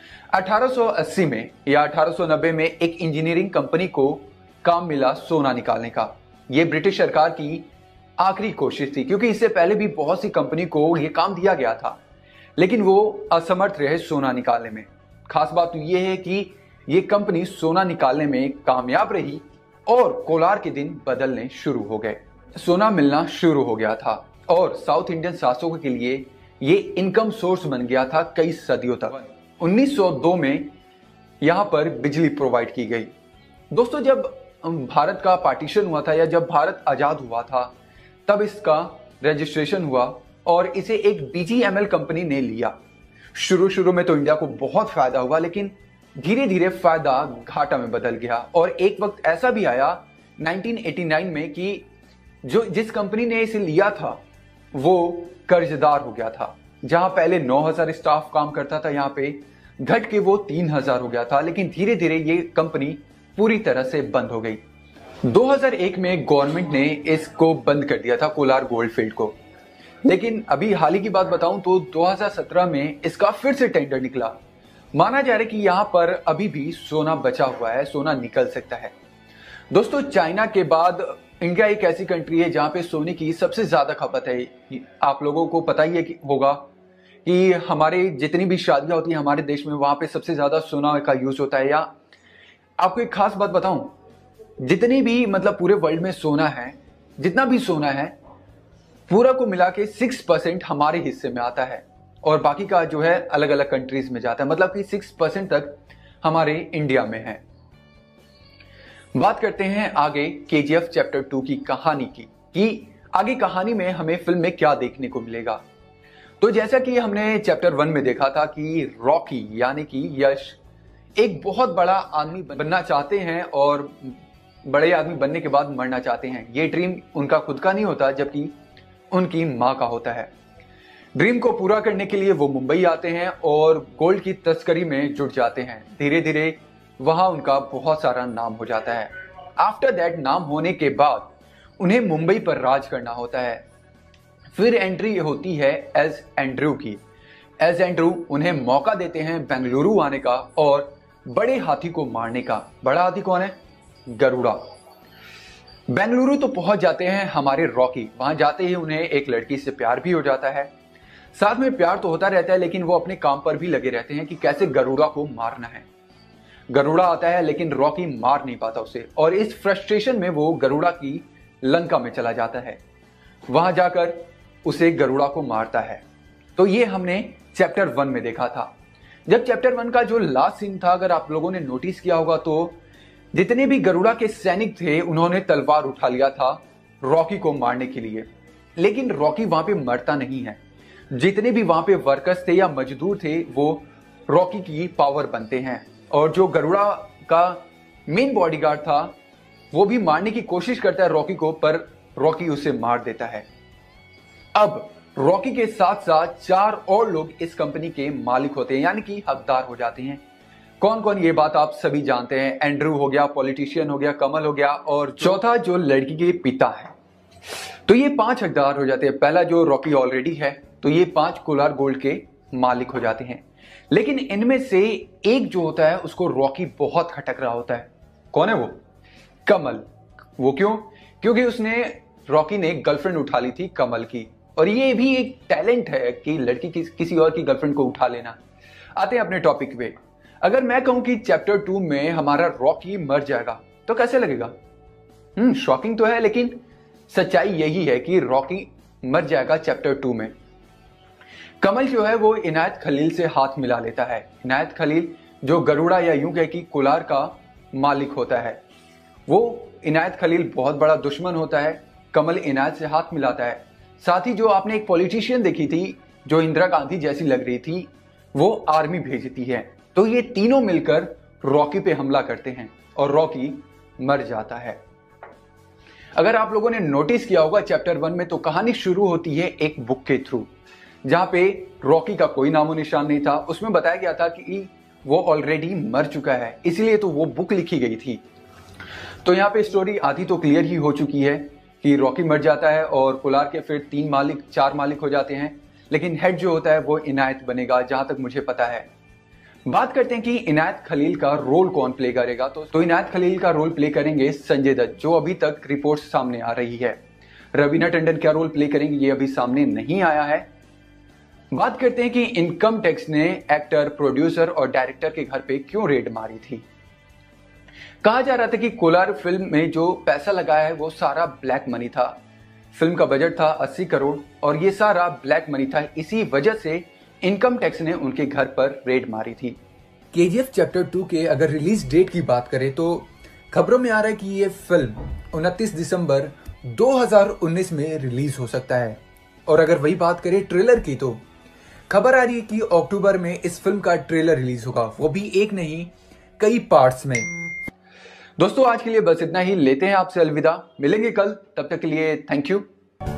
अठारह सौ अस्सी में या अठारह सौ नब्बे में एक इंजीनियरिंग कंपनी को काम मिला सोना निकालने का। यह ब्रिटिश सरकार की आखिरी कोशिश थी, क्योंकि इससे पहले भी बहुत सी कंपनी को यह काम दिया गया था, लेकिन वो असमर्थ रहे सोना निकालने में। खास बात यह है कि यह कंपनी सोना निकालने में कामयाब रही और कोलार के दिन बदलने शुरू हो गए। सोना मिलना शुरू हो गया था और साउथ इंडियन शासकों के लिए ये इनकम सोर्स बन गया था कई सदियों तक। उन्नीस सौ दो में यहां पर बिजली प्रोवाइड की गई। दोस्तों, जब भारत का पार्टीशन हुआ था या जब भारत आजाद हुआ था तब इसका रजिस्ट्रेशन हुआ और इसे एक बीजीएमएल कंपनी ने लिया। शुरू शुरू में तो इंडिया को बहुत फायदा हुआ, लेकिन धीरे धीरे फायदा घाटा में बदल गया और एक वक्त ऐसा भी आया उन्नीस सौ नवासी में कि जो जिस कंपनी ने इसे लिया था वो कर्जदार हो गया था। जहां पहले नौ हज़ार स्टाफ काम करता था, यहां पे घट के वो तीन हज़ार हो गया था। लेकिन धीरे धीरे ये कंपनी पूरी तरह से बंद हो गई। दो हज़ार एक में गवर्नमेंट ने इसको बंद कर दिया था, कोलार गोल्डफील्ड को। लेकिन अभी हाल ही की बात बताऊं तो दो हज़ार सत्रह में इसका फिर से टेंडर निकला। माना जा रहा है कि यहां पर अभी भी सोना बचा हुआ है, सोना निकल सकता है। दोस्तों, चाइना के बाद इंडिया एक ऐसी कंट्री है जहां पे सोने की सबसे ज्यादा खपत है। आप लोगों को पता ही है कि होगा कि हमारे जितनी भी शादियां होती हैं हमारे देश में, वहां पे सबसे ज्यादा सोना का यूज होता है। या आपको एक खास बात बताऊं, जितनी भी मतलब पूरे वर्ल्ड में सोना है, जितना भी सोना है पूरा को मिला के सिक्स परसेंट हमारे हिस्से में आता है और बाकी का जो है अलग अलग कंट्रीज में जाता है। मतलब कि सिक्स परसेंट तक हमारे इंडिया में है। बात करते हैं आगे केजीएफ चैप्टर टू की कहानी की कि आगे कहानी में हमें फिल्म में क्या देखने को मिलेगा। तो जैसा कि हमने चैप्टर वन में देखा था कि रॉकी यानी कि यश एक बहुत बड़ा आदमी बनना चाहते हैं और बड़े आदमी बनने के बाद मरना चाहते हैं। ये ड्रीम उनका खुद का नहीं होता, जबकि उनकी माँ का होता है। ड्रीम को पूरा करने के लिए वो मुंबई आते हैं और गोल्ड की तस्करी में जुट जाते हैं। धीरे धीरे वहां उनका बहुत सारा नाम हो जाता है। आफ्टर दैट, नाम होने के बाद उन्हें मुंबई पर राज करना होता है। फिर एंट्री होती है एज एंड्रू की। एज एंड्रू उन्हें मौका देते हैं बेंगलुरु आने का और बड़े हाथी को मारने का। बड़ा हाथी कौन है? गरुड़ा। बेंगलुरु तो पहुंच जाते हैं हमारे रॉकी। वहां जाते ही उन्हें एक लड़की से प्यार भी हो जाता है। साथ में प्यार तो होता रहता है, लेकिन वो अपने काम पर भी लगे रहते हैं कि कैसे गरुड़ा को मारना है। गरुड़ा आता है लेकिन रॉकी मार नहीं पाता उसे, और इस फ्रस्ट्रेशन में वो गरुड़ा की लंका में चला जाता है। वहां जाकर उसे गरुड़ा को मारता है। तो ये हमने चैप्टर वन में देखा था। जब चैप्टर वन का जो लास्ट सीन था, अगर आप लोगों ने नोटिस किया होगा, तो जितने भी गरुड़ा के सैनिक थे उन्होंने तलवार उठा लिया था रॉकी को मारने के लिए, लेकिन रॉकी वहां पे मरता नहीं है। जितने भी वहां पे वर्कर्स थे या मजदूर थे वो रॉकी की पावर बनते हैं, और जो गरुड़ा का मेन बॉडीगार्ड था वो भी मारने की कोशिश करता है रॉकी को, पर रॉकी उसे मार देता है। अब रॉकी के साथ साथ चार और लोग इस कंपनी के मालिक होते हैं, यानी कि हकदार हो जाते हैं। कौन कौन, ये बात आप सभी जानते हैं। एंड्रू हो गया, पॉलिटिशियन हो गया, कमल हो गया, और चौथा जो लड़की के पिता है। तो ये पांच हकदार हो जाते हैं। पहला जो रॉकी ऑलरेडी है, तो ये पांच कोलार गोल्ड के मालिक हो जाते हैं। लेकिन इनमें से एक जो होता है उसको रॉकी बहुत खटक रहा होता है। कौन है वो? कमल। वो क्यों? क्योंकि उसने रॉकी ने गर्लफ्रेंड उठा ली थी कमल की, और ये भी एक टैलेंट है कि लड़की की किसी और की गर्लफ्रेंड को उठा लेना। आते हैं अपने टॉपिक पे। अगर मैं कहूं कि चैप्टर टू में हमारा रॉकी मर जाएगा तो कैसे लगेगा? हम्म शॉकिंग तो है, लेकिन सच्चाई यही है कि रॉकी मर जाएगा चैप्टर टू में। कमल जो है वो इनायत खलील से हाथ मिला लेता है। इनायत खलील जो गरुड़ा या यूं कह कि कोलार का मालिक होता है, वो इनायत खलील बहुत बड़ा दुश्मन होता है। कमल इनायत से हाथ मिलाता है। साथ ही जो आपने एक पॉलिटिशियन देखी थी जो इंदिरा गांधी जैसी लग रही थी, वो आर्मी भेजती है। तो ये तीनों मिलकर रॉकी पे हमला करते हैं और रॉकी मर जाता है। अगर आप लोगों ने नोटिस किया होगा चैप्टर वन में, तो कहानी शुरू होती है एक बुक के थ्रू, जहां पे रॉकी का कोई नामो निशान नहीं था। उसमें बताया गया था कि वो ऑलरेडी मर चुका है, इसलिए तो वो बुक लिखी गई थी। तो यहाँ पे स्टोरी आधी तो क्लियर ही हो चुकी है कि रॉकी मर जाता है और कोलार के फिर तीन मालिक चार मालिक हो जाते हैं, लेकिन हेड जो होता है वो इनायत बनेगा, जहां तक मुझे पता है। बात करते हैं कि इनायत खलील का रोल कौन प्ले करेगा। तो, तो इनायत खलील का रोल प्ले करेंगे संजय दत्त, जो अभी तक रिपोर्ट सामने आ रही है। रवीना टंडन क्या रोल प्ले करेंगे ये अभी सामने नहीं आया है। बात करते हैं कि इनकम टैक्स ने एक्टर, प्रोड्यूसर और डायरेक्टर के घर पे क्यों रेड मारी थी। कहा जा रहा था कि कोलार फिल्म में जो पैसा लगाया है वो सारा ब्लैक मनी था। फिल्म का बजट था अस्सी करोड़ और ये सारा ब्लैक मनी था। इसी वजह से इनकम टैक्स ने उनके घर पर रेड मारी थी। केजीएफ चैप्टर टू के अगर रिलीज डेट की बात करें तो खबरों में आ रहा है कि ये फिल्म उनतीस दिसंबर दो हज़ार उन्नीस में रिलीज हो सकता है। और अगर वही बात करें ट्रेलर की, तो खबर आ रही है कि अक्टूबर में इस फिल्म का ट्रेलर रिलीज होगा, वो भी एक नहीं कई पार्ट्स में। दोस्तों आज के लिए बस इतना ही, लेते हैं आपसे अलविदा। मिलेंगे कल, तब तक के लिए थैंक यू।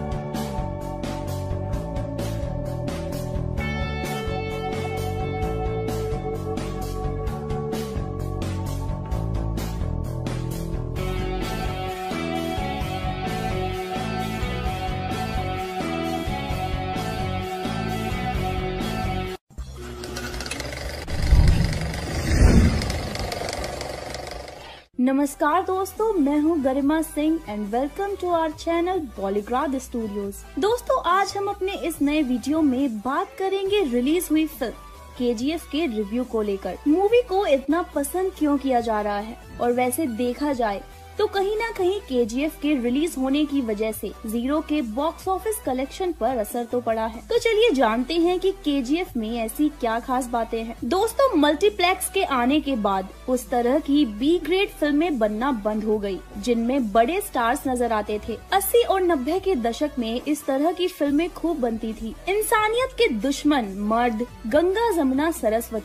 नमस्कार दोस्तों, मैं हूं Garima Singh and welcome to our channel Bollygrad Studios. दोस्तों आज हम अपने इस नए वीडियो में बात करेंगे रिलीज हुई फिल्म केजीएफ के रिव्यू को लेकर। मूवी को इतना पसंद क्यों किया जा रहा है, और वैसे देखा जाए तो कहीं ना कहीं केजीएफ के रिलीज होने की वजह से जीरो के बॉक्स ऑफिस कलेक्शन पर असर तो पड़ा है। तो चलिए जानते हैं कि केजीएफ में ऐसी क्या खास बातें हैं। दोस्तों मल्टीप्लेक्स के आने के बाद उस तरह की बी ग्रेड फिल्में बनना बंद हो गई, जिनमें बड़े स्टार्स नजर आते थे। अस्सी और नब्बे के दशक में इस तरह की फिल्में खूब बनती थी। इंसानियत के दुश्मन, मर्द, गंगा, जमुना, सरस्वती,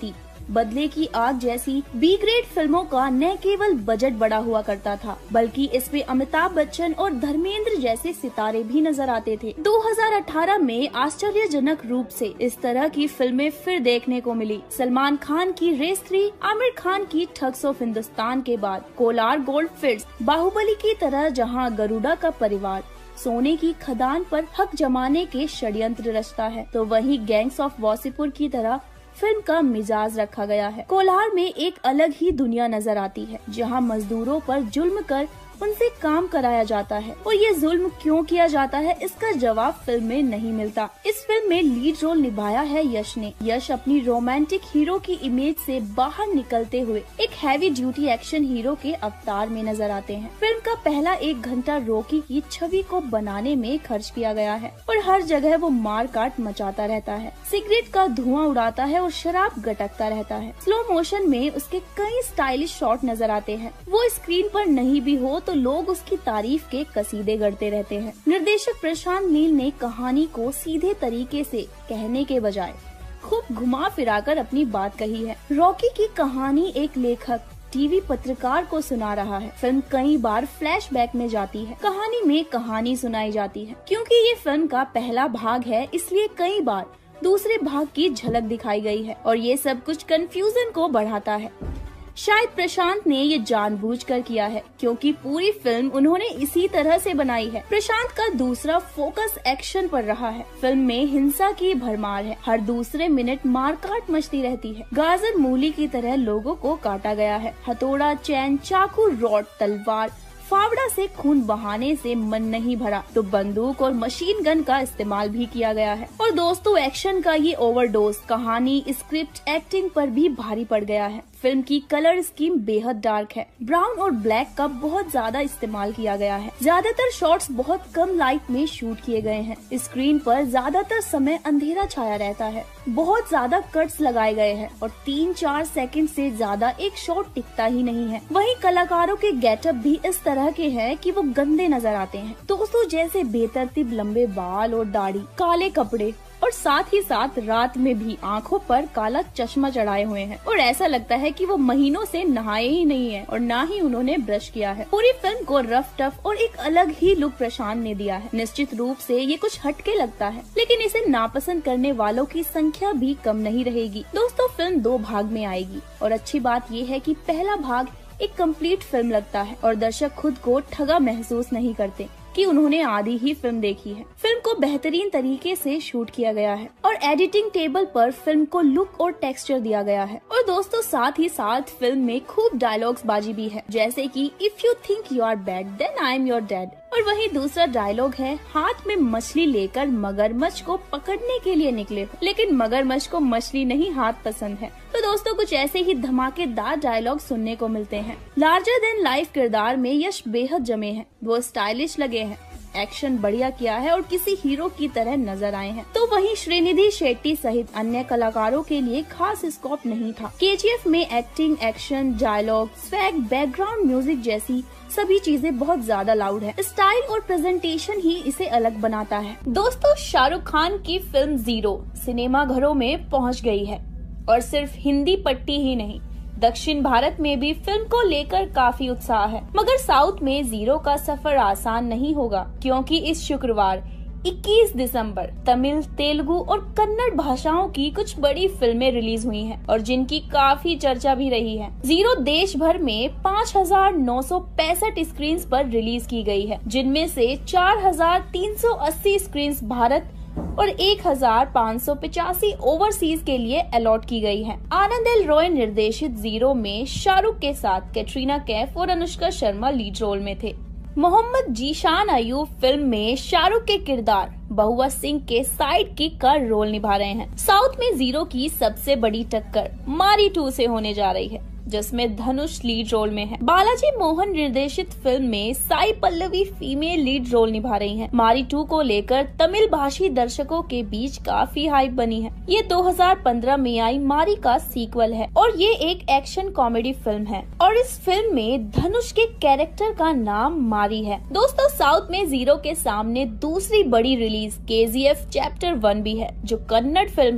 बदले की आग जैसी बी ग्रेड फिल्मों का न केवल बजट बड़ा हुआ करता था, बल्कि इसमें अमिताभ बच्चन और धर्मेंद्र जैसे सितारे भी नजर आते थे। दो हज़ार अठारह में आश्चर्यजनक रूप से इस तरह की फिल्में फिर देखने को मिली। सलमान खान की रेस थ्री, आमिर खान की ठग्स ऑफ हिंदुस्तान के बाद कोलार गोल्ड फील्ड्स, बाहुबली की तरह जहां गरुड़ा का परिवार सोने की खदान पर हक जमाने के षड्यंत्र रचता है, तो वहीं गैंग्स ऑफ वासेपुर की तरह फिल्म का मिजाज रखा गया है। कोलार में एक अलग ही दुनिया नजर आती है, जहां मजदूरों पर जुल्म कर उनसे काम कराया जाता है, और ये जुल्म क्यों किया जाता है इसका जवाब फिल्म में नहीं मिलता। इस फिल्म में लीड रोल निभाया है यश ने। यश अपनी रोमांटिक हीरो की इमेज से बाहर निकलते हुए एक हैवी ड्यूटी एक्शन हीरो के अवतार में नजर आते हैं। फिल्म का पहला एक घंटा रॉकी की छवि को बनाने में खर्च किया गया है, और हर जगह वो मार काट मचाता रहता है, सिगरेट का धुआं उड़ाता है और शराब गटकता रहता है। स्लो मोशन में उसके कई स्टाइलिश शॉट नजर आते हैं। वो स्क्रीन पर नहीं भी हो तो लोग उसकी तारीफ के कसीदे गढ़ते रहते हैं। निर्देशक प्रशांत नील ने कहानी को सीधे तरीके से कहने के बजाय खूब घुमा फिराकर अपनी बात कही है। रॉकी की कहानी एक लेखक टीवी पत्रकार को सुना रहा है। फिल्म कई बार फ्लैशबैक में जाती है, कहानी में कहानी सुनाई जाती है। क्योंकि ये फिल्म का पहला भाग है, इसलिए कई बार दूसरे भाग की झलक दिखाई गई है, और ये सब कुछ कंफ्यूजन को बढ़ाता है। शायद प्रशांत ने ये जानबूझकर किया है, क्योंकि पूरी फिल्म उन्होंने इसी तरह से बनाई है। प्रशांत का दूसरा फोकस एक्शन पर रहा है। फिल्म में हिंसा की भरमार है, हर दूसरे मिनट मारकाट मचती रहती है। गाजर मूली की तरह लोगों को काटा गया है। हथौड़ा, चैन, चाकू, रॉड, तलवार, फावड़ा से खून बहाने से मन नहीं भरा तो बंदूक और मशीन गन का इस्तेमाल भी किया गया है। और दोस्तों, एक्शन का ये ओवरडोज कहानी, स्क्रिप्ट, एक्टिंग पर भी भारी पड़ गया है। फिल्म की कलर स्कीम बेहद डार्क है। ब्राउन और ब्लैक का बहुत ज्यादा इस्तेमाल किया गया है। ज्यादातर शॉट्स बहुत कम लाइट में शूट किए गए हैं। स्क्रीन पर ज्यादातर समय अंधेरा छाया रहता है। बहुत ज्यादा कट्स लगाए गए हैं और तीन चार सेकंड से ज्यादा एक शॉट टिकता ही नहीं है। वहीं कलाकारों के गेटअप भी इस तरह के हैं कि वो गंदे नजर आते हैं। दोस्तों, जैसे बेतरतीब लंबे बाल और दाढ़ी, काले कपड़े, और साथ ही साथ रात में भी आंखों पर काला चश्मा चढ़ाए हुए हैं, और ऐसा लगता है कि वो महीनों से नहाए ही नहीं है और ना ही उन्होंने ब्रश किया है। पूरी फिल्म को रफ टफ और एक अलग ही लुक प्रशांत ने दिया है। निश्चित रूप से ये कुछ हटके लगता है, लेकिन इसे नापसंद करने वालों की संख्या भी कम नहीं रहेगी। दोस्तों, फिल्म दो भाग में आएगी, और अच्छी बात ये है कि पहला भाग एक कंप्लीट फिल्म लगता है और दर्शक खुद को ठगा महसूस नहीं करते कि उन्होंने आधी ही फिल्म देखी है। फिल्म को बेहतरीन तरीके से शूट किया गया है और एडिटिंग टेबल पर फिल्म को लुक और टेक्सचर दिया गया है। और दोस्तों, साथ ही साथ फिल्म में खूब डायलॉग्स बाजी भी है, जैसे कि if you think you are bad then I am your dad. और वहीं दूसरा डायलॉग है, हाथ में मछली लेकर मगरमच्छ को पकड़ने के लिए निकले हो, लेकिन मगरमच्छ को मछली नहीं हाथ पसंद है। तो दोस्तों, कुछ ऐसे ही धमाकेदार डायलॉग सुनने को मिलते हैं। लार्जर देन लाइफ किरदार में यश बेहद जमे हैं। वो स्टाइलिश लगे हैं, एक्शन बढ़िया किया है और किसी हीरो की तरह नजर आए हैं। तो वहीं श्रीनिधि शेट्टी सहित अन्य कलाकारों के लिए खास स्कोप नहीं था। केजीएफ में acting, action, dialogue, swag, background music जैसी सभी चीजें बहुत ज्यादा लाउड है। स्टाइल और प्रेजेंटेशन ही इसे अलग बनाता है। दोस्तों, शाहरुख खान की फिल्म जीरो सिनेमा घरों में पहुंच गई है, और सिर्फ हिंदी पट्टी ही नहीं, दक्षिण भारत में भी फिल्म को लेकर काफी उत्साह है। मगर साउथ में जीरो का सफर आसान नहीं होगा, क्योंकि इस शुक्रवार इक्कीस दिसंबर तमिल, तेलुगु और कन्नड़ भाषाओं की कुछ बड़ी फिल्में रिलीज हुई हैं और जिनकी काफी चर्चा भी रही है। जीरो देश भर में पाँच हजार नौ सौ पैंसठ स्क्रीन पर रिलीज की गई है, जिनमें से चार हजार तीन सौ अस्सी स्क्रीन भारत और एक हजार पाँच सौ पचासी ओवरसीज के लिए अलॉट की गई है। आनंद एल रॉय निर्देशित जीरो में शाहरुख के साथ कैटरीना कैफ और अनुष्का शर्मा लीड रोल में थे। मोहम्मद जीशान अयूब फिल्म में शाहरुख के किरदार बहुआ सिंह के साइड किक का रोल निभा रहे हैं। साउथ में जीरो की सबसे बड़ी टक्कर मारी टू से होने जा रही है, जिसमें धनुष लीड रोल में है। बालाजी मोहन निर्देशित फिल्म में Sai Pallavi female lead role निभा रही हैं। मारी टू को लेकर तमिल भाषी दर्शकों के बीच काफी हाइप बनी है। ये दो हज़ार पंद्रह में आई मारी का सीक्वल है और ये एक एक्शन कॉमेडी फिल्म है और इस फिल्म में धनुष के कैरेक्टर का नाम मारी है। दोस्तों, साउथ में जीरो के सामने दूसरी बड़ी रिलीज केजीएफ चैप्टर वन भी है, जो कन्नड़ फिल्म है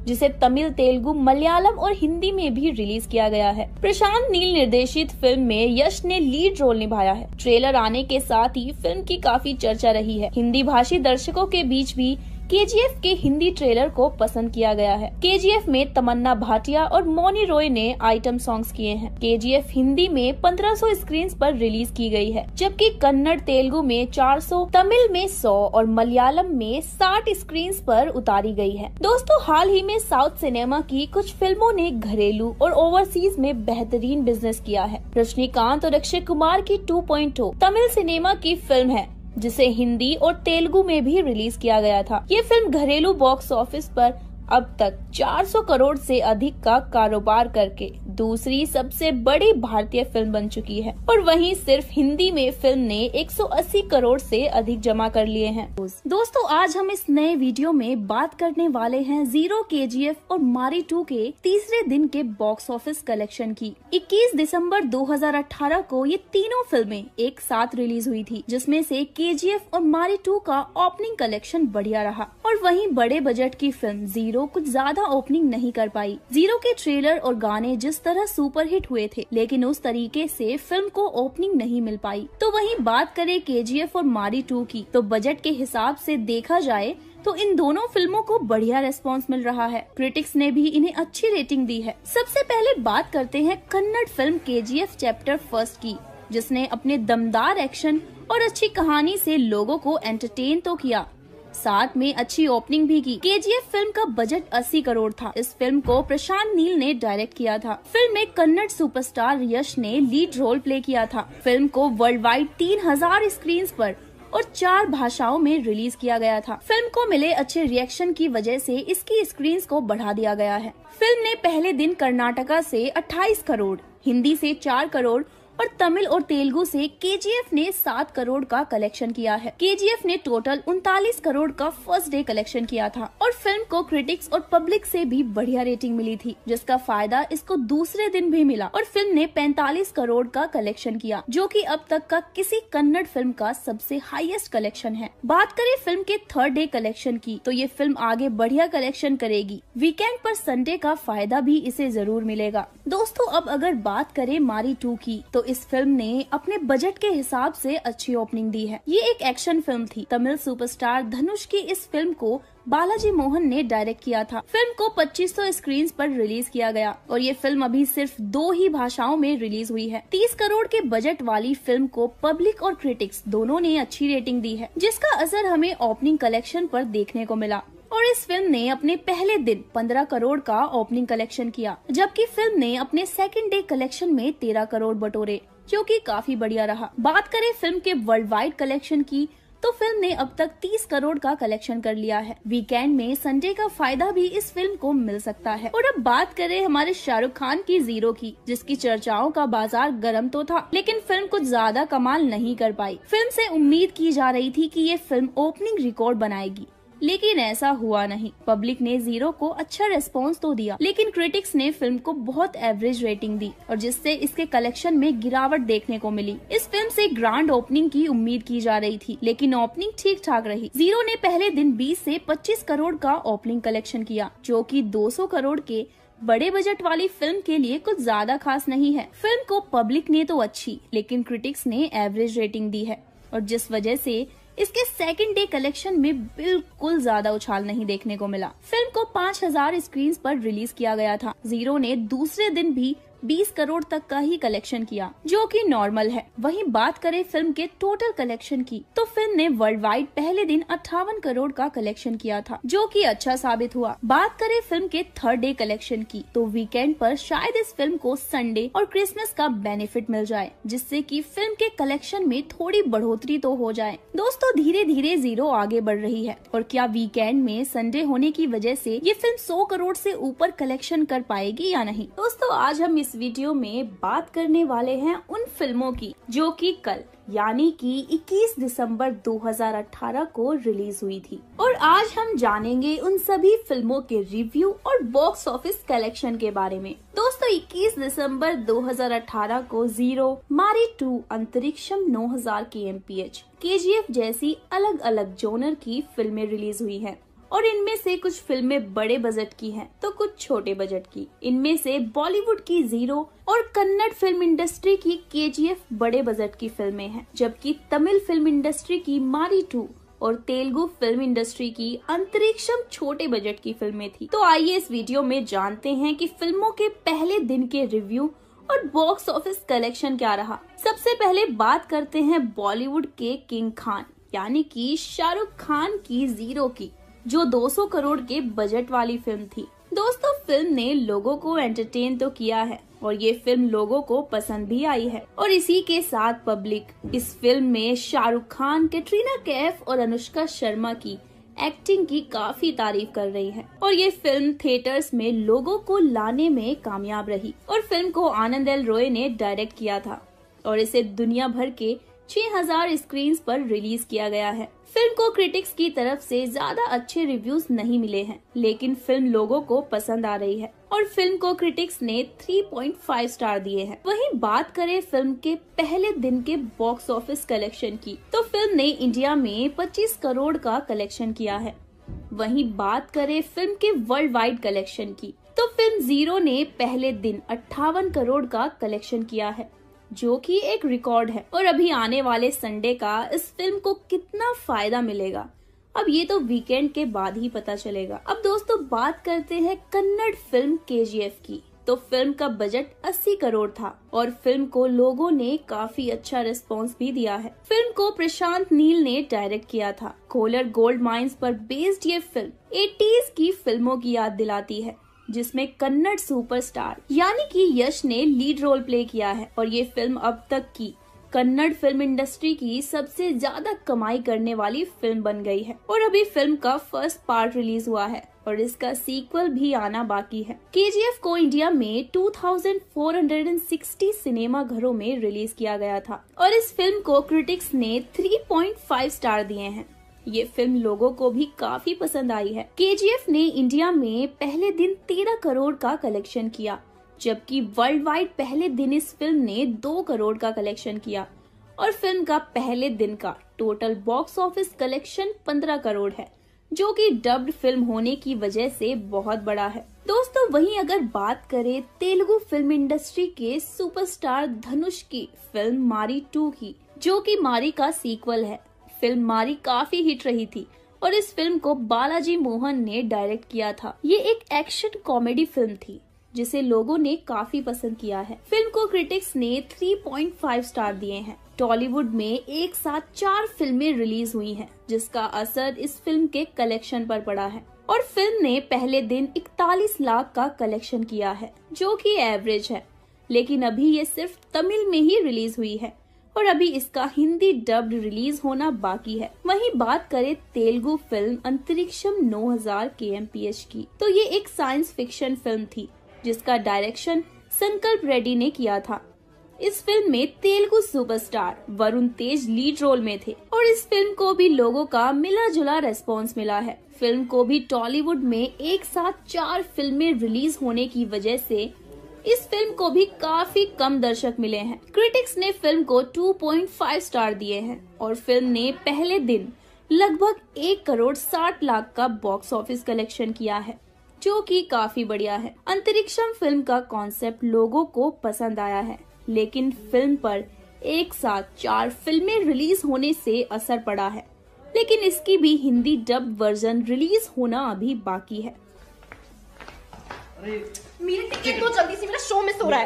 जिसे तमिल, तेलुगु, मलयालम और हिंदी में भी रिलीज किया गया है। प्रशांत नील निर्देशित फिल्म में यश ने लीड रोल निभाया है। ट्रेलर आने के साथ ही फिल्म की काफी चर्चा रही है। हिंदी भाषी दर्शकों के बीच भी केजीएफ के हिंदी ट्रेलर को पसंद किया गया है। केजीएफ में तमन्ना भाटिया और मौनी रॉय ने आइटम सॉन्ग्स किए हैं। केजीएफ हिंदी में पंद्रह सौ स्क्रीन पर रिलीज की गई है, जबकि कन्नड़, तेलुगु में चार सौ, तमिल में सौ और मलयालम में साठ स्क्रीन पर उतारी गई है। दोस्तों, हाल ही में साउथ सिनेमा की कुछ फिल्मों ने घरेलू और ओवरसीज में बेहतरीन बिजनेस किया है। रजनीकांत और अक्षय कुमार की two point O Tamil cinema की फिल्म है, जिसे हिंदी और तेलुगु में भी रिलीज किया गया था। ये फिल्म घरेलू बॉक्स ऑफिस पर अब तक चार सौ करोड़ से अधिक का कारोबार करके दूसरी सबसे बड़ी भारतीय फिल्म बन चुकी है और वहीं सिर्फ हिंदी में फिल्म ने एक सौ अस्सी करोड़ से अधिक जमा कर लिए हैं। दोस्तों, आज हम इस नए वीडियो में बात करने वाले हैं जीरो, केजीएफ और मारी टू के तीसरे दिन के बॉक्स ऑफिस कलेक्शन की। इक्कीस दिसंबर दो हज़ार अठारह को ये तीनों फिल्में एक साथ रिलीज हुई थी, जिसमें से केजीएफ और मारी टू का ओपनिंग कलेक्शन बढ़िया रहा और वहीं बड़े बजट की फिल्म जीरो कुछ ज्यादा ओपनिंग नहीं कर पाई। जीरो के ट्रेलर और गाने जिस तरह सुपरहिट हुए थे, लेकिन उस तरीके से फिल्म को ओपनिंग नहीं मिल पाई। तो वहीं बात करें केजीएफ और मारी टू की, तो बजट के हिसाब से देखा जाए तो इन दोनों फिल्मों को बढ़िया रेस्पॉन्स मिल रहा है। क्रिटिक्स ने भी इन्हें अच्छी रेटिंग दी है। सबसे पहले बात करते हैं Kannada film KGF chapter first की, जिसने अपने दमदार एक्शन और अच्छी कहानी से लोगों को एंटरटेन तो किया, साथ में अच्छी ओपनिंग भी की। केजीएफ फिल्म का बजट अस्सी करोड़ था। इस फिल्म को प्रशांत नील ने डायरेक्ट किया था। फिल्म में कन्नड़ सुपरस्टार यश ने लीड रोल प्ले किया था। फिल्म को वर्ल्ड वाइड तीन हजार स्क्रीन पर और चार भाषाओं में रिलीज किया गया था। फिल्म को मिले अच्छे रिएक्शन की वजह से इसकी स्क्रीन को बढ़ा दिया गया है। फिल्म ने पहले दिन कर्नाटका से अट्ठाईस करोड़, हिंदी से चार करोड़ और तमिल और तेलुगु से केजीएफ ने सात करोड़ का कलेक्शन किया है। केजीएफ ने टोटल उनतालीस करोड़ का फर्स्ट डे कलेक्शन किया था और फिल्म को क्रिटिक्स और पब्लिक से भी बढ़िया रेटिंग मिली थी, जिसका फायदा इसको दूसरे दिन भी मिला और फिल्म ने पैंतालीस करोड़ का कलेक्शन किया, जो कि अब तक का किसी कन्नड़ फिल्म का सबसे हाईएस्ट कलेक्शन है। बात करें फिल्म के थर्ड डे कलेक्शन की, तो ये फिल्म आगे बढ़िया कलेक्शन करेगी। वीकेंड पर संडे का फायदा भी इसे जरूर मिलेगा। दोस्तों, अब अगर बात करें मारी टू की, तो इस फिल्म ने अपने बजट के हिसाब से अच्छी ओपनिंग दी है। ये एक एक्शन फिल्म थी। तमिल सुपरस्टार धनुष की इस फिल्म को बालाजी मोहन ने डायरेक्ट किया था। फिल्म को पच्चीस सौ स्क्रीन पर रिलीज किया गया और ये फिल्म अभी सिर्फ दो ही भाषाओं में रिलीज हुई है। तीस करोड़ के बजट वाली फिल्म को पब्लिक और क्रिटिक्स दोनों ने अच्छी रेटिंग दी है, जिसका असर हमें ओपनिंग कलेक्शन पर देखने को मिला और इस फिल्म ने अपने पहले दिन पंद्रह करोड़ का ओपनिंग कलेक्शन किया, जबकि फिल्म ने अपने सेकंड डे कलेक्शन में तेरह करोड़ बटोरे, जो कि काफी बढ़िया रहा। बात करें फिल्म के वर्ल्ड वाइड कलेक्शन की, तो फिल्म ने अब तक तीस करोड़ का कलेक्शन कर लिया है। वीकेंड में संडे का फायदा भी इस फिल्म को मिल सकता है। और अब बात करें हमारे शाहरुख खान की जीरो की, जिसकी चर्चाओं का बाजार गर्म तो था, लेकिन फिल्म कुछ ज्यादा कमाल नहीं कर पाई। फिल्म से उम्मीद की जा रही थी कि ये फिल्म ओपनिंग रिकॉर्ड बनाएगी, लेकिन ऐसा हुआ नहीं। पब्लिक ने जीरो को अच्छा रेस्पॉन्स तो दिया, लेकिन क्रिटिक्स ने फिल्म को बहुत एवरेज रेटिंग दी और जिससे इसके कलेक्शन में गिरावट देखने को मिली। इस फिल्म से ग्रैंड ओपनिंग की उम्मीद की जा रही थी, लेकिन ओपनिंग ठीक ठाक रही। जीरो ने पहले दिन बीस से पच्चीस करोड़ का ओपनिंग कलेक्शन किया, जो कि दो सौ करोड़ के बड़े बजट वाली फिल्म के लिए कुछ ज्यादा खास नहीं है। फिल्म को पब्लिक ने तो अच्छी, लेकिन क्रिटिक्स ने एवरेज रेटिंग दी है और जिस वजह से इसके सेकंड डे कलेक्शन में बिल्कुल ज्यादा उछाल नहीं देखने को मिला। फिल्म को पाँच हजार स्क्रीन पर रिलीज किया गया था। जीरो ने दूसरे दिन भी बीस करोड़ तक का ही कलेक्शन किया, जो कि नॉर्मल है। वहीं बात करें फिल्म के टोटल कलेक्शन की, तो फिल्म ने वर्ल्ड वाइड पहले दिन अट्ठावन करोड़ का कलेक्शन किया था, जो कि अच्छा साबित हुआ। बात करें फिल्म के थर्ड डे कलेक्शन की, तो वीकेंड पर शायद इस फिल्म को संडे और क्रिसमस का बेनिफिट मिल जाए, जिससे कि फिल्म के कलेक्शन में थोड़ी बढ़ोतरी तो हो जाए। दोस्तों, धीरे धीरे जीरो आगे बढ़ रही है और क्या वीकेंड में संडे होने की वजह से ये फिल्म सौ करोड़ से ऊपर कलेक्शन कर पाएगी या नहीं। दोस्तों, आज हम इस वीडियो में बात करने वाले हैं उन फिल्मों की जो कि कल यानी कि इक्कीस दिसंबर दो हज़ार अठारह को रिलीज हुई थी और आज हम जानेंगे उन सभी फिल्मों के रिव्यू और बॉक्स ऑफिस कलेक्शन के बारे में। दोस्तों, इक्कीस दिसंबर दो हज़ार अठारह को जीरो, मारी टू, अंतरिक्षम नौ हज़ार K M P H, KGF जैसी अलग अलग जोनर की फिल्में रिलीज हुई हैं और इनमें से कुछ फिल्में बड़े बजट की हैं, तो कुछ छोटे बजट की। इनमें से बॉलीवुड की जीरो और कन्नड़ फिल्म इंडस्ट्री की केजीएफ बड़े बजट की फिल्में हैं, जबकि तमिल फिल्म इंडस्ट्री की मारी टू और तेलुगु फिल्म इंडस्ट्री की अंतरिक्षम छोटे बजट की फिल्में थी। तो आइए इस वीडियो में जानते हैं कि फिल्मों के पहले दिन के रिव्यू और बॉक्स ऑफिस कलेक्शन क्या रहा। सबसे पहले बात करते हैं बॉलीवुड के किंग खान यानी कि शाहरुख खान की जीरो की, जो दो सौ करोड़ के बजट वाली फिल्म थी। दोस्तों, फिल्म ने लोगों को एंटरटेन तो किया है और ये फिल्म लोगों को पसंद भी आई है, और इसी के साथ पब्लिक इस फिल्म में शाहरुख खान, कैटरीना कैफ और अनुष्का शर्मा की एक्टिंग की काफी तारीफ कर रही है। और ये फिल्म थिएटर्स में लोगों को लाने में कामयाब रही। और फिल्म को आनंद एल रॉय ने डायरेक्ट किया था और इसे दुनिया भर के छह हज़ार स्क्रीन्स पर रिलीज किया गया है। फिल्म को क्रिटिक्स की तरफ से ज्यादा अच्छे रिव्यूज नहीं मिले हैं, लेकिन फिल्म लोगों को पसंद आ रही है और फिल्म को क्रिटिक्स ने तीन पॉइंट पाँच स्टार दिए हैं। वहीं बात करें फिल्म के पहले दिन के बॉक्स ऑफिस कलेक्शन की, तो फिल्म ने इंडिया में पच्चीस करोड़ का कलेक्शन किया है। वहीं बात करें फिल्म के वर्ल्ड वाइड कलेक्शन की, तो फिल्म जीरो ने पहले दिन अट्ठावन करोड़ का कलेक्शन किया है, जो कि एक रिकॉर्ड है। और अभी आने वाले संडे का इस फिल्म को कितना फायदा मिलेगा, अब ये तो वीकेंड के बाद ही पता चलेगा। अब दोस्तों बात करते हैं कन्नड़ फिल्म केजीएफ की, तो फिल्म का बजट अस्सी करोड़ था और फिल्म को लोगों ने काफी अच्छा रिस्पांस भी दिया है। फिल्म को प्रशांत नील ने डायरेक्ट किया था। कोलर गोल्ड माइंस पर बेस्ड ये फिल्म एटीज़ की फिल्मों की याद दिलाती है, जिसमें कन्नड़ सुपरस्टार यानी कि यश ने लीड रोल प्ले किया है। और ये फिल्म अब तक की कन्नड़ फिल्म इंडस्ट्री की सबसे ज्यादा कमाई करने वाली फिल्म बन गई है। और अभी फिल्म का फर्स्ट पार्ट रिलीज हुआ है और इसका सीक्वल भी आना बाकी है। केजीएफ को इंडिया में two thousand four hundred sixty cinema घरों में रिलीज किया गया था और इस फिल्म को क्रिटिक्स ने तीन पॉइंट पाँच स्टार दिए हैं। ये फिल्म लोगों को भी काफी पसंद आई है। केजीएफ ने इंडिया में पहले दिन तेरह करोड़ का कलेक्शन किया, जबकि वर्ल्ड वाइड पहले दिन इस फिल्म ने दो करोड़ का कलेक्शन किया और फिल्म का पहले दिन का टोटल बॉक्स ऑफिस कलेक्शन पंद्रह करोड़ है, जो कि डब्ड फिल्म होने की वजह से बहुत बड़ा है। दोस्तों, वहीं अगर बात करें तेलुगु फिल्म इंडस्ट्री के सुपरस्टार धनुष की फिल्म मारी टू की, जो कि मारी का सीक्वल है। फिल्म मारी काफी हिट रही थी और इस फिल्म को बालाजी मोहन ने डायरेक्ट किया था। ये एक एक्शन कॉमेडी फिल्म थी जिसे लोगों ने काफी पसंद किया है। फिल्म को क्रिटिक्स ने तीन पॉइंट पाँच स्टार दिए हैं। टॉलीवुड में एक साथ चार फिल्में रिलीज हुई हैं, जिसका असर इस फिल्म के कलेक्शन पर पड़ा है और फिल्म ने पहले दिन इकतालीस लाख का कलेक्शन किया है, जो कि एवरेज है। लेकिन अभी ये सिर्फ तमिल में ही रिलीज हुई है और अभी इसका हिंदी डब्ड रिलीज होना बाकी है। वहीं बात करें तेलुगु फिल्म अंतरिक्षम नौ हज़ार के एम पी एच की, तो ये एक साइंस फिक्शन फिल्म थी जिसका डायरेक्शन संकल्प रेड्डी ने किया था। इस फिल्म में Telugu superstar Varun Tej lead role में थे और इस फिल्म को भी लोगों का मिला जुला रेस्पॉन्स मिला है। फिल्म को भी टॉलीवुड में एक साथ चार फिल्में रिलीज होने की वजह से इस फिल्म को भी काफी कम दर्शक मिले हैं। क्रिटिक्स ने फिल्म को दो पॉइंट पाँच स्टार दिए हैं और फिल्म ने पहले दिन लगभग एक करोड़ साठ लाख का बॉक्स ऑफिस कलेक्शन किया है, जो कि काफी बढ़िया है। अंतरिक्षम फिल्म का कॉन्सेप्ट लोगों को पसंद आया है, लेकिन फिल्म पर एक साथ चार फिल्में रिलीज होने से असर पड़ा है, लेकिन इसकी भी हिंदी डब वर्जन रिलीज होना अभी बाकी है। मेरी टिकट तो जल्दी से, मेरा शो मिस हो रहा है।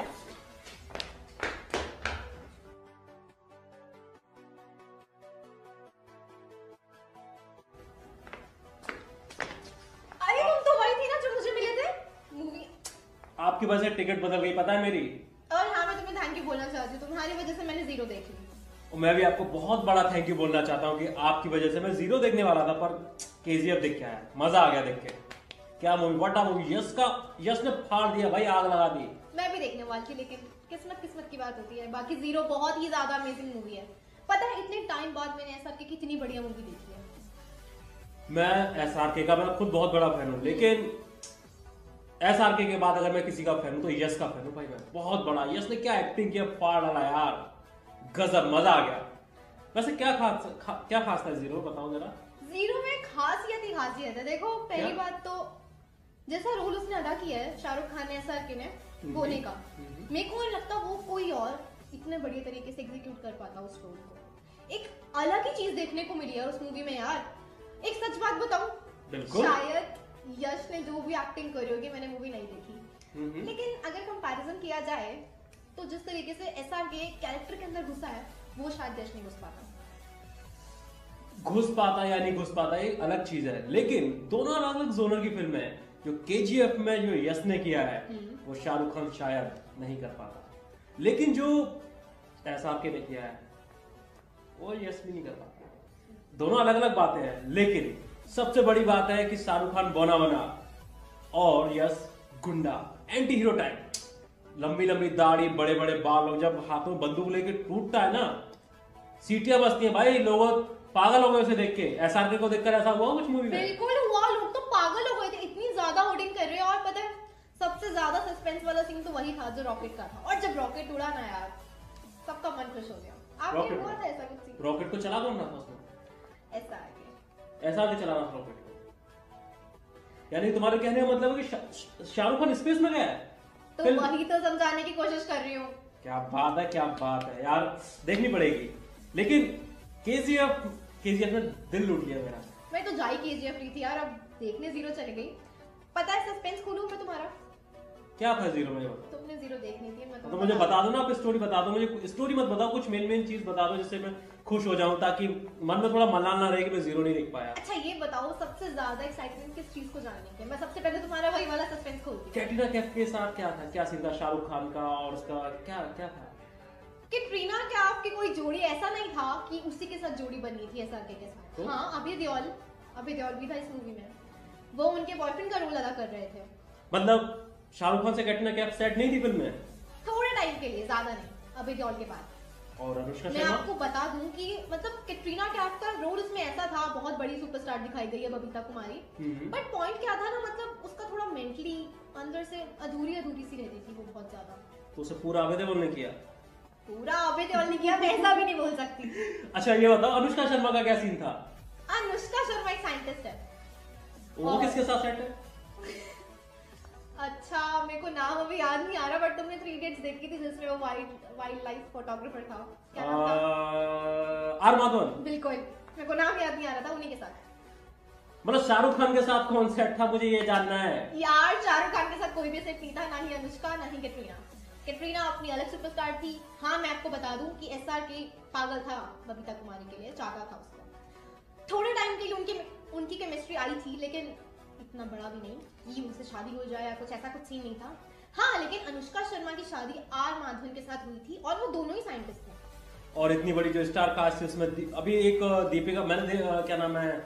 अरे तुम तो वही थी ना जो मुझे मिले थे मूवी। आपकी वजह से टिकट बदल गई, पता है मेरी। और हाँ, मैं तुम्हें थैंक यू बोलना चाहती हूँ, तुम्हारी वजह से मैंने जीरो देख ली। और मैं भी आपको बहुत बड़ा थैंक यू बोलना चाहता हूँ कि आपकी वजह से मैं जीरो देखने वाला था, पर केजीएफ देख के आया, मजा आ गया देख के। क्या movie, what a movie. Yash का यश ने फाड़ दिया भाई, आग लगा दी। मैं भी देखने वाली थी, लेकिन किस्मत किस्मत की बात होती है। बाकी जीरो बहुत ही ज्यादा अमेजिंग मूवी है। पता है इतने टाइम बाद मैंने एसआरके की कितनी बढ़िया मूवी देखी है। मैं एसआरके का मैं खुद बहुत बड़ा फैन हूँ, लेकिन एसआरके के बाद अगर मैं किसी का फैन हूँ तो यश का फैन हूँ भाई। मैं बहुत बड़ा, यश ने क्या एक्टिंग किया, फाड़ डाला यार, गजब, मजा आ गया। वैसे क्या खास खा, क्या खास था जीरो, बताओ जरा। जीरो में खासियत ही खासियत है। देखो पहली क्या? बात तो जैसा रोल उसने अदा किया है शाहरुख खान ने एसआरके ने बोने का, मेरे को नहीं लगता वो कोई और इतने बढ़िया तरीके से एग्जीक्यूट कर पाता उस रोल को। एक अलग ही चीज देखने को मिली है उस मूवी में यार। एक सच बात बताऊं, शायद यश ने जो भी एक्टिंग करी होगी, मैंने मूवी नहीं देखी, लेकिन अगर कंपैरिजन किया जाए तो जिस तरीके से एसआरके कैरेक्टर के अंदर घुसा है वो शायद यश नहीं घुस पाता। घुस पाता या नहीं घुस पाता एक अलग चीज है, लेकिन दोनों अलग अलग जोनर की फिल्म है। जो केजीएफ में जो यश ने किया है वो शाहरुख खान शायद नहीं कर पाता, लेकिन जो एसआरके ने किया है वो यश भी नहीं कर पाता। दोनों अलग अलग बातें हैं, लेकिन सबसे बड़ी बात है कि शाहरुख खान बौना बना और यश गुंडा, एंटी हीरो टाइप, लंबी लंबी दाढ़ी, बड़े बड़े बाल, और जब हाथों में बंदूक लेके टूटता है ना, सीटियां बजती हैं भाई, लोग पागल हो गए उसे देख के। एसआरके को देखकर ऐसा हुआ कुछ मूवी में? बिल्कुल हुआ, लोग तो पागल हो गए थे, इतनी ज्यादा होर्डिंग कर रहे हैं। और पता है सबसे ज्यादा सस्पेंस वाला सीन तो वही था जो रॉकेट का था, और जब रॉकेट उड़ा ना यार सबका मन खुश हो गया। आपने हुआ था ऐसा कुछ सीन? रॉकेट को चला कौन रहा था उसमें? एसआरके एसआरके चला रहा था रॉकेट को। यानी तुम्हारे कहने का मतलब है कि शाहरुख खान स्पेस में गया है? तो वही तो समझाने की कोशिश कर रही हूँ। क्या बात है, क्या बात है यार, देखनी पड़ेगी। लेकिन केजीएफ केजीएफ ने दिल लूट लिया मेरा। मैं तो जाई केजीएफ रही थी यार, अब देखने जीरो चली गई। पता है सस्पेंस खोलूं मैं तुम्हारा? क्या था जीरो में? तुमने जीरो देखनी थी, मैं तो मुझे बता दो ना, आप स्टोरी बता दो मुझे। स्टोरी मत बताओ, कुछ मेन मेन चीज बता दो जिससे मैं खुश हो जाऊं, ताकि मन में थोड़ा मलाल ना रहे कि मैं जीरो नहीं देख पाया। अच्छा ये बताओ सबसे ज्यादा एक्साइटमेंट किस चीज को जानने की? मैं सबसे पहले तुम्हारा वही वाला सस्पेंस खोलती हूं। कैटरीना कैफ के साथ क्या था, क्या सीन था शाहरुख खान का, और उसका क्या क्या था? कैटरीना कैफ की कोई जोड़ी ऐसा नहीं था कि उसी के साथ जोड़ी बनी थी एसआरके के साथ। तो? हाँ, अभय देओल अभय देओल भी था इस मूवी में, वो उनके बॉयफ्रेंड का रोल अदा कर रहे थे। मतलब शाहरुख खान से कैटरीना कैफ सेट नहीं थी फिल्म में? थोड़े टाइम के लिए, ज्यादा नहीं, अभय देओल के बाद। और अनुष्का मैं आपको बता दूं कि मतलब कैटरीना कैफ का रोल उसमें ऐसा था, बहुत बड़ी सुपरस्टार दिखाई गई है बबीता कुमारी, बट पॉइंट क्या था ना, मतलब उसका थोड़ा मेंटली अंदर से अधूरी अधूरी सी रहती थी वो बहुत ज्यादा। तो उसे पूरा अभय देओल ने किया? पूरा अभय देओल ने किया, मैं ऐसा भी नहीं बोल सकती। अच्छा ये बताओ अनुष्का शर्मा का क्या सीन था? अनुष्का शर्मा एक साइंटिस्ट है। वो किसके साथ सेट है? अच्छा मेरे को नाम अभी याद नहीं आ रहा, बट तुमने थ्री इडियट्स देखी थी जिसमें वो वाइल्ड वाइल्ड लाइफ फोटोग्राफर था, क्या नाम था? आर माधवन। बिल्कुल, मेरे को नाम याद नहीं आ रहा था, उन्हीं के साथ। मतलब शाहरुख खान के साथ कौन सेट था, मुझे ये जानना है यार। शाहरुख खान के साथ कोई भी सेट नहीं था, ना ही अनुष्का ना ही कैटरीना। कैटरीना अपनी अलग सुपरस्टार थी। हाँ मैं आपको बता दूं कि एसआरके पागल था बबीता कुमारी के लिए, चाहता था उसको। थोड़े टाइम के लिए उनकी उनकी केमिस्ट्री आई थी, लेकिन इतना बड़ा भी नहीं कि उनसे शादी हो जाए या कुछ ऐसा कुछ सीन नहीं था। हाँ लेकिन अनुष्का शर्मा की शादी आर माधवन के साथ हुई थी, और वो दोनों ही साइंटिस्ट थे। और इतनी बड़ी जो स्टार कास्ट है उसमें अभी एक दीपिका, मैंने क्या नाम है,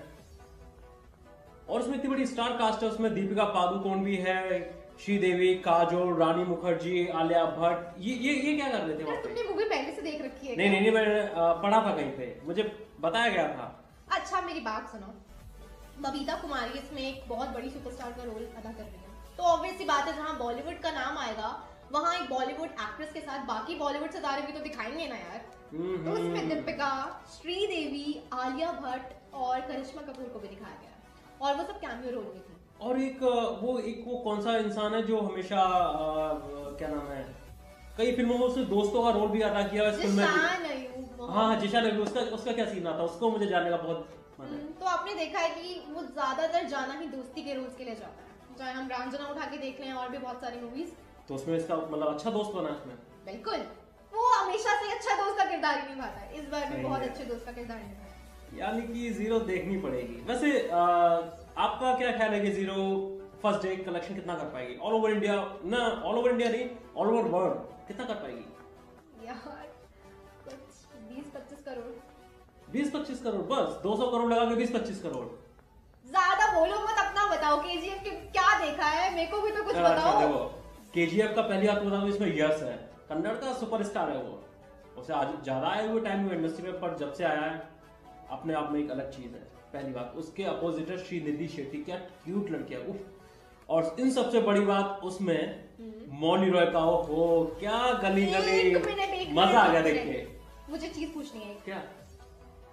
और उसमें इतनी बड़ी स्टार कास्ट है, उसमें दीपिका पादुकोण भी है, श्रीदेवी, काजोल, रानी मुखर्जी, आलिया भट्ट। ये ये ये क्या कर रहे थे वहाँ पे? तुमने मूवी पहले से देख रखी है? नहीं नहीं नहीं, मैंने पढ़ा था कहीं पे, मुझे बताया गया था। अच्छा मेरी बात सुनो, बबीता कुमारी इसमें एक बहुत बड़ी सुपरस्टार का रोल अदा कर रही है, तो ऑब्वियस सी बात है जहाँ बॉलीवुड का नाम आएगा वहाँ एक बॉलीवुड एक्ट्रेस के साथ बाकी बॉलीवुड सितारे भी तो दिखाएंगे ना यार। तो उसमें दीपिका, श्रीदेवी, आलिया भट्ट और करिश्मा कपूर को भी दिखाया गया, और वो सब कैमियो रोल में थी। और एक वो एक वो कौन सा इंसान है जो हमेशा आ, क्या नाम है, कई फिल्मों में उसने दोस्तों का रोल भी अदा किया है इस फिल्म में। हाँ जिशान अय्यूब, उसका उसका क्या सीन आता है, उसको मुझे जानने का बहुत मन है। तो आपने देखा है कि वो ज्यादातर जाना ही दोस्ती के रोल्स के लिए जाता है, चाहे हम रांझना उठा के देख लें और भी बहुत सारी मूवीज। तो उसमें इसका मतलब अच्छा दोस्त बना इसमें? बिल्कुल, वो हमेशा से अच्छा दोस्त का किरदार ही निभाता है, इस बार भी बहुत अच्छे दोस्त का किरदार निभाया। यानी कि जीरो देखनी पड़ेगी। वैसे आ, आपका क्या ख्याल है कि जीरो फर्स्ट डे कलेक्शन कितना कर पाएगी ऑल ओवर इंडिया? ना ऑल ओवर इंडिया नहीं, ऑल ओवर वर्ल्ड कितना कर पाएगी? यार कुछ बीस पच्चीस करोड़। बीस पच्चीस करोड़ बस? दो सौ करोड़ लगा के बीस पच्चीस करोड़? ज्यादा बोलो मत, अपना बताओ केजीएफ के क्या देखा है, मेरे को भी तो कुछ बताओ। देखो केजीएफ का पहली बात बताऊं, इसमें यश है, कन्नड़ का सुपरस्टार है वो, उसे आज ज्यादा आए हुए टाइम में इंडस्ट्री में, पर जब से आया है अपने आप में एक अलग चीज है। पहली बात, उसके अपोजिटर श्रीनिधि शेट्टी, क्या क्यूट लड़की है उफ। और इन सबसे बड़ी बात उसमें मौनी रॉय का, हो क्या गली गली, मजा आ गया देख के। मुझे चीज पूछनी है, क्या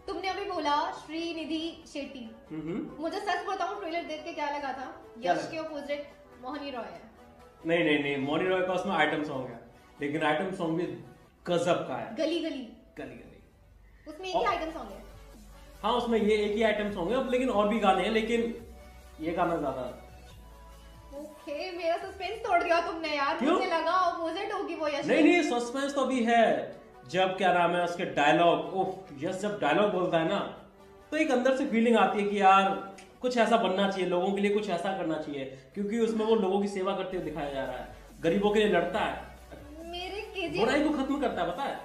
तुमने अभी बोला श्रीनिधि शेट्टी, मुझे सच बताऊं ट्रेलर देख के क्या लगा था, यश के अपोजिट मोहिनी रॉय है। नहीं नहीं नहीं, मोहिनी रॉय का उसमें आइटम सॉन्ग है, लेकिन आइटम सॉन्ग भी गजब का है। गली गली गली गली उसमें एक ही आइटम सॉन्ग है। हाँ उसमें ये एक ही आइटम सॉन्ग है, लेकिन और भी गाने हैं, लेकिन ये गाना ज्यादा। ओके, मेरा सस्पेंस तोड़ दिया तुमने यार। मुझे लगा अपोजिट होगी वो यश। नहीं नहीं, सस्पेंस तो अभी है। जब क्या नाम है उसके डायलॉग, उफ, यश जब डायलॉग बोलता है ना तो एक अंदर से फीलिंग आती है कि यार कुछ ऐसा बनना चाहिए, लोगों के लिए कुछ ऐसा करना चाहिए, क्योंकि उसमें वो लोगों की सेवा करते हुए दिखाया जा रहा है, गरीबों के लिए लड़ता है, मेरे केजीएफ बुराई को खत्म करता है, पता है?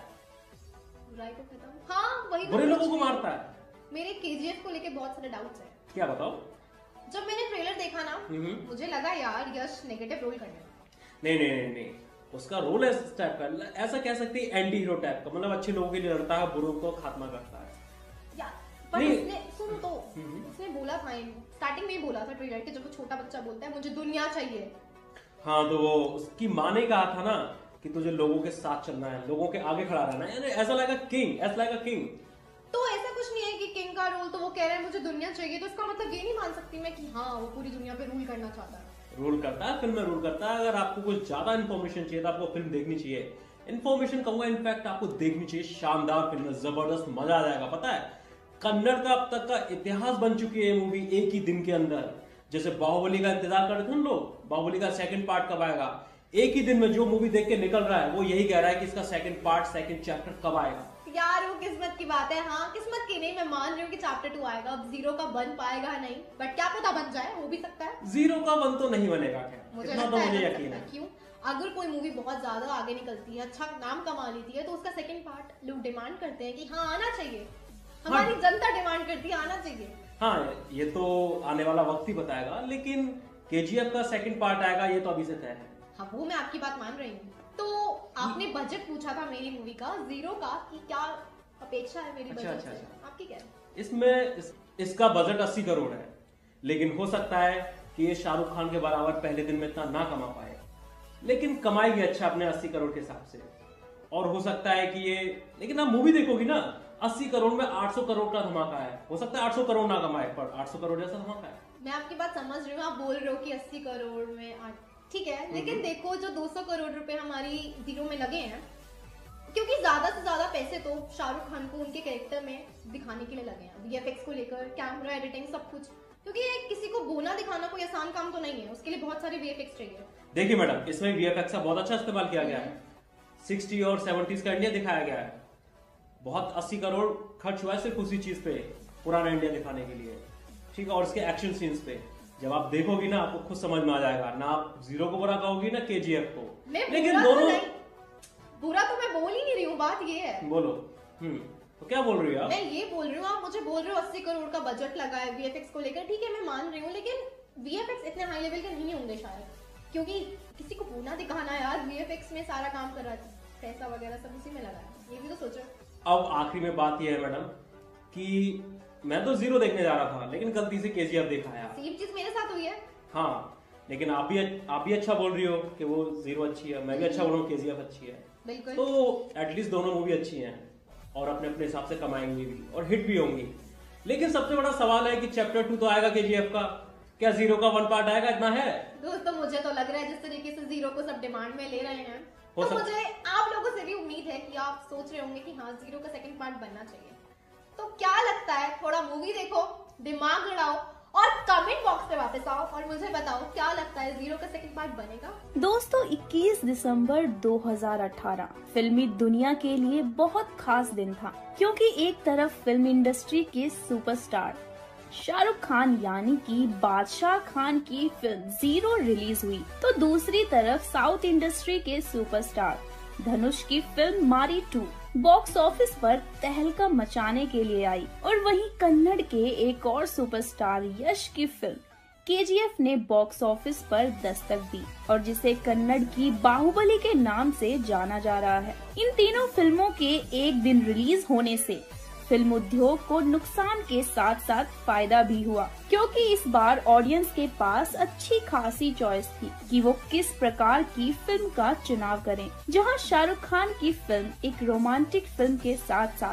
बुराई को खत्म, हाँ वही, बुरे लोगों को मारता है। मेरे केजीएफ को लेके बहुत सारे डाउट्स हैं। क्या बताओ? जब मैंने ट्रेलर देखा ना मुझे लगा यार यश नेगेटिव रोल करने वाला। नहीं नहीं नहीं नहीं, उसका रोल है इस टाइप का, ऐसा कह सकते हैं एंटी हीरो टाइप का, मतलब अच्छे लोगों के लिए लड़ता है, बुरों को खात्मा करता है यार। पर उसने सुनो तो उसने बोला था स्टार्टिंग में ही बोला था ट्रेलर के, जब वो छोटा बच्चा बोलता है मुझे दुनिया चाहिए। हाँ तो वो उसकी माँ ने कहा था ना कि तुझे लोगों के साथ चलना है, लोगों के आगे खड़ा रहना है, ऐसा लाइक अ किंग, ऐसा लाइक अ किंग। तो ऐसा कुछ नहीं है कि किंग का रोल, तो वो कह रहे हैं मुझे दुनिया चाहिए, तो इसका मतलब ये नहीं मान सकती मैं कि हाँ वो पूरी दुनिया पे रूल करना चाहता है। रूल करता है, फिल्म में रूल करता है। अगर आपको कुछ ज्यादा इन्फॉर्मेशन चाहिए तो आपको फिल्म देखनी चाहिए। इन्फॉर्मेशन कहूंगा, इनफैक्ट आपको देखनी चाहिए। शानदार फिल्म है, जबरदस्त, मजा आ जाएगा। पता है कन्नड़ का अब तक का इतिहास बन चुकी है मूवी एक ही दिन के अंदर। जैसे बाहुबली का इंतजार कर रहे थे हम लोग, बाहुबली का सेकंड पार्ट कब आएगा, एक ही दिन में जो मूवी देख के निकल रहा है वो यही कह रहा है कि इसका सेकंड पार्ट, सेकंड चैप्टर कब आएगा। यार वो किस्मत की बात है। हाँ किस्मत की नहीं, मैं मान रही हूँ कि चैप्टर टू आएगा। अब जीरो का वन पाएगा नहीं, बट क्या पता बन जाए, हो भी सकता है। जीरो का वन तो नहीं बनेगा, क्या मुझे इतना तो मुझे यकीन है। क्यों? अगर कोई मूवी बहुत ज्यादा आगे निकलती है, अच्छा नाम कमा लेती है, तो उसका सेकंड पार्ट लोग डिमांड करते हैं कि हाँ आना चाहिए। हमारी हाँ। जनता डिमांड करती है आना चाहिए। हाँ ये तो आने वाला वक्त ही बताएगा, लेकिन केजीएफ का सेकंड पार्ट आएगा ये तो अभी से तय है। हाँ वो मैं आपकी बात मान रही हूँ। तो आपने बजट पूछा था मेरी मूवी का, जीरो का, कि क्या अपेक्षा है मेरी अच्छा, बजट अच्छा, से? अच्छा। आपकी क्या है? इसमें इस, इसका बजट अस्सी करोड़ है, लेकिन हो सकता है कि ये शाहरुख खान के बराबर पहले दिन में इतना ना कमा पाए, लेकिन कमाएगी अच्छा अपने अस्सी करोड़ के हिसाब से। और हो सकता है कि ये, लेकिन आप मूवी देखोगी ना, अस्सी करोड़ में आठ सौ करोड़ का धमाका है। हो सकता है आठ सौ करोड़ ना कमाए, पर आठ सौ करोड़ जैसा धमाका है। मैं आपकी बात समझ रही हूँ, आप बोल रहे हो कि अस्सी करोड़ में आठ, ठीक है, लेकिन देखो जो दो सौ करोड़ रुपए हमारी जीरो में लगे हैं, क्योंकि ज्यादा से ज्यादा पैसे तो शाहरुख खान को उनके कैरेक्टर में दिखाने के लिए लगे हैं, वीएफएक्स को लेकर, कैमरा, एडिटिंग, सब कुछ, क्योंकि किसी को बोना दिखाना कोई आसान काम तो नहीं है, उसके लिए बहुत सारे वीएफएक्स चाहिए। देखिए मैडम, इसमें वीएफएक्स का बहुत अच्छा इस्तेमाल किया गया है। सिक्सटी और सेवेंटीज का इंडिया दिखाया गया है। बहुत अस्सी करोड़ खर्च हुआ है सिर्फ उसी चीज पे, पुराना इंडिया दिखाने के लिए, ठीक है। और इसके एक्शन सीन्स पे जब आप देखोगी ना, आपको खुद समझ में आ जाएगा, ना आप जीरो को बुरा कहोगी ना केजीएफ को, लेकिन दोनों बुरा तो मैं बोल ही नहीं रही हूँ, बात ये है। बोलो। हम्म तो क्या बोल रही हो आप? मैं ये बोल रही हूँ, आप मुझे बोल रहे हो अस्सी करोड़ का बजट लगा है वीएफएक्स को लेकर, ठीक है मैं मान रही हूँ, लेकिन वीएफएक्स इतने हाई लेवल के नहीं होंगे शायद, क्योंकि किसी को बोना दिखाना यार, वीएफएक्स में सारा काम कर रहा है, पैसा वगैरह सब उसी में लगा है, ये भी तो सोचो। अब आखिरी में बात यह है मैडम कि मैं तो जीरो देखने जा रहा था, लेकिन गलती से केजीएफ देखा है। सेम चीज मेरे साथ हुई है। हाँ लेकिन आप भी आप भी अच्छा बोल रही हो कि वो जीरो अच्छी है, मैं भी अच्छा बोल रहा हूँ केजीएफ अच्छी है, बिल्कुल। तो एटलीस्ट दोनों मूवी अच्छी हैं और अपने अपने हिसाब से कमाएंगी भी और हिट भी होंगी। लेकिन सबसे बड़ा सवाल है कि चैप्टर टू तो आएगा केजीएफ का, क्या जीरो का वन पार्ट आएगा? इतना है दोस्तों, मुझे तो लग रहा है जिस तरीके से जीरो को सब डिमांड में ले रहे हैं, तो मुझे आप लोगों से भी उम्मीद है कि आप सोच रहे होंगे कि हाँ जीरो का सेकंड पार्ट बनना चाहिए। तो क्या लगता है, थोड़ा मूवी देखो, दिमाग लड़ाओ और कमेंट बॉक्स पे वापस आओ और मुझे बताओ क्या लगता है, जीरो का सेकंड पार्ट बनेगा? दोस्तों, इक्कीस दिसंबर दो हज़ार अठारह फिल्मी दुनिया के लिए बहुत खास दिन था, क्योंकि एक तरफ फिल्म इंडस्ट्री के सुपरस्टार शाहरुख खान यानी कि बादशाह खान की फिल्म जीरो रिलीज हुई, तो दूसरी तरफ साउथ इंडस्ट्री के सुपरस्टार धनुष की फिल्म मारी टू बॉक्स ऑफिस पर तहलका मचाने के लिए आई, और वहीं कन्नड़ के एक और सुपरस्टार यश की फिल्म केजीएफ ने बॉक्स ऑफिस पर दस्तक दी, और जिसे कन्नड़ की बाहुबली के नाम से जाना जा रहा है। इन तीनों फिल्मों के एक दिन रिलीज होने से फिल्म उद्योग को नुकसान के साथ साथ फायदा भी हुआ, क्योंकि इस बार ऑडियंस के पास अच्छी खासी चॉइस थी कि वो किस प्रकार की फिल्म का चुनाव करें। जहां शाहरुख खान की फिल्म एक रोमांटिक फिल्म के साथ साथ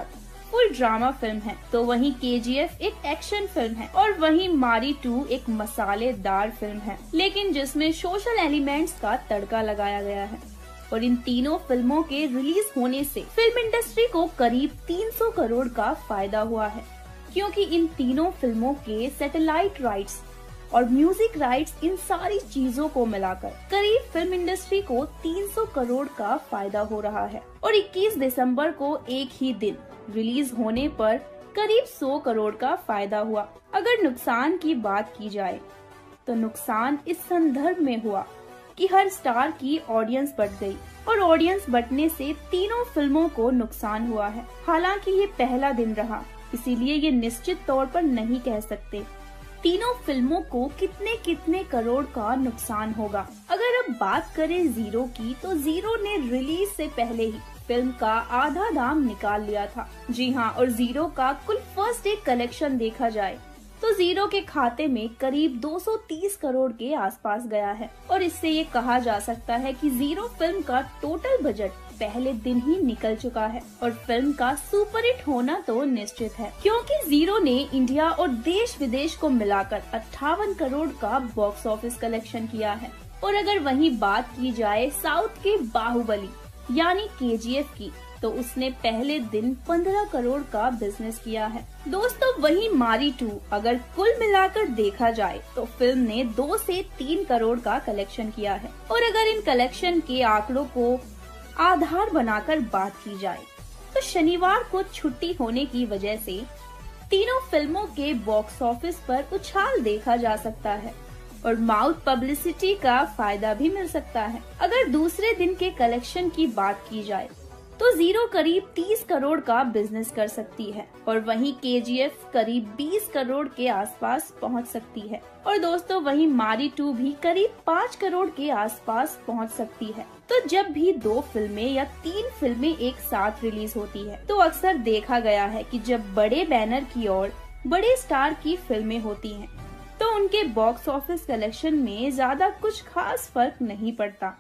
फुल ड्रामा फिल्म है, तो वहीं केजीएफ एक एक्शन फिल्म है और वहीं मारी टू एक मसालेदार फिल्म है, लेकिन जिसमें सोशल एलिमेंट्स का तड़का लगाया गया है। और इन तीनों फिल्मों के रिलीज होने से फिल्म इंडस्ट्री को करीब तीन सौ करोड़ का फायदा हुआ है, क्योंकि इन तीनों फिल्मों के सैटेलाइट राइट्स और म्यूजिक राइट्स, इन सारी चीजों को मिलाकर करीब फिल्म इंडस्ट्री को तीन सौ करोड़ का फायदा हो रहा है। और इक्कीस दिसंबर को एक ही दिन रिलीज होने पर करीब सौ करोड़ का फायदा हुआ। अगर नुकसान की बात की जाए तो नुकसान इस संदर्भ में हुआ कि हर स्टार की ऑडियंस बढ़ गई और ऑडियंस बढ़ने से तीनों फिल्मों को नुकसान हुआ है। हालांकि ये पहला दिन रहा, इसीलिए ये निश्चित तौर पर नहीं कह सकते तीनों फिल्मों को कितने कितने करोड़ का नुकसान होगा। अगर अब बात करें जीरो की, तो जीरो ने रिलीज से पहले ही फिल्म का आधा दाम निकाल लिया था। जी हाँ, और जीरो का कुल फर्स्ट डे कलेक्शन देखा जाए तो जीरो के खाते में करीब दो सौ तीस करोड़ के आसपास गया है। और इससे ये कहा जा सकता है कि जीरो फिल्म का टोटल बजट पहले दिन ही निकल चुका है और फिल्म का सुपरहिट होना तो निश्चित है, क्योंकि जीरो ने इंडिया और देश विदेश को मिलाकर अट्ठावन करोड़ का बॉक्स ऑफिस कलेक्शन किया है। और अगर वहीं बात की जाए साउथ के बाहुबली यानी केजीएफ की, तो उसने पहले दिन पंद्रह करोड़ का बिजनेस किया है। दोस्तों, वहीं मारी टू अगर कुल मिलाकर देखा जाए तो फिल्म ने दो से तीन करोड़ का कलेक्शन किया है। और अगर इन कलेक्शन के आंकड़ों को आधार बनाकर बात की जाए तो शनिवार को छुट्टी होने की वजह से तीनों फिल्मों के बॉक्स ऑफिस पर उछाल देखा जा सकता है और माउथ पब्लिसिटी का फायदा भी मिल सकता है। अगर दूसरे दिन के कलेक्शन की बात की जाए तो जीरो करीब तीस करोड़ का बिजनेस कर सकती है और वहीं केजीएफ करीब बीस करोड़ के आसपास पहुंच सकती है। और दोस्तों, वहीं मारी टू भी करीब पाँच करोड़ के आसपास पहुंच सकती है। तो जब भी दो फिल्में या तीन फिल्में एक साथ रिलीज होती है तो अक्सर देखा गया है कि जब बड़े बैनर की और बड़े स्टार की फिल्में होती हैं तो उनके बॉक्स ऑफिस कलेक्शन में ज्यादा कुछ खास फर्क नहीं पड़ता।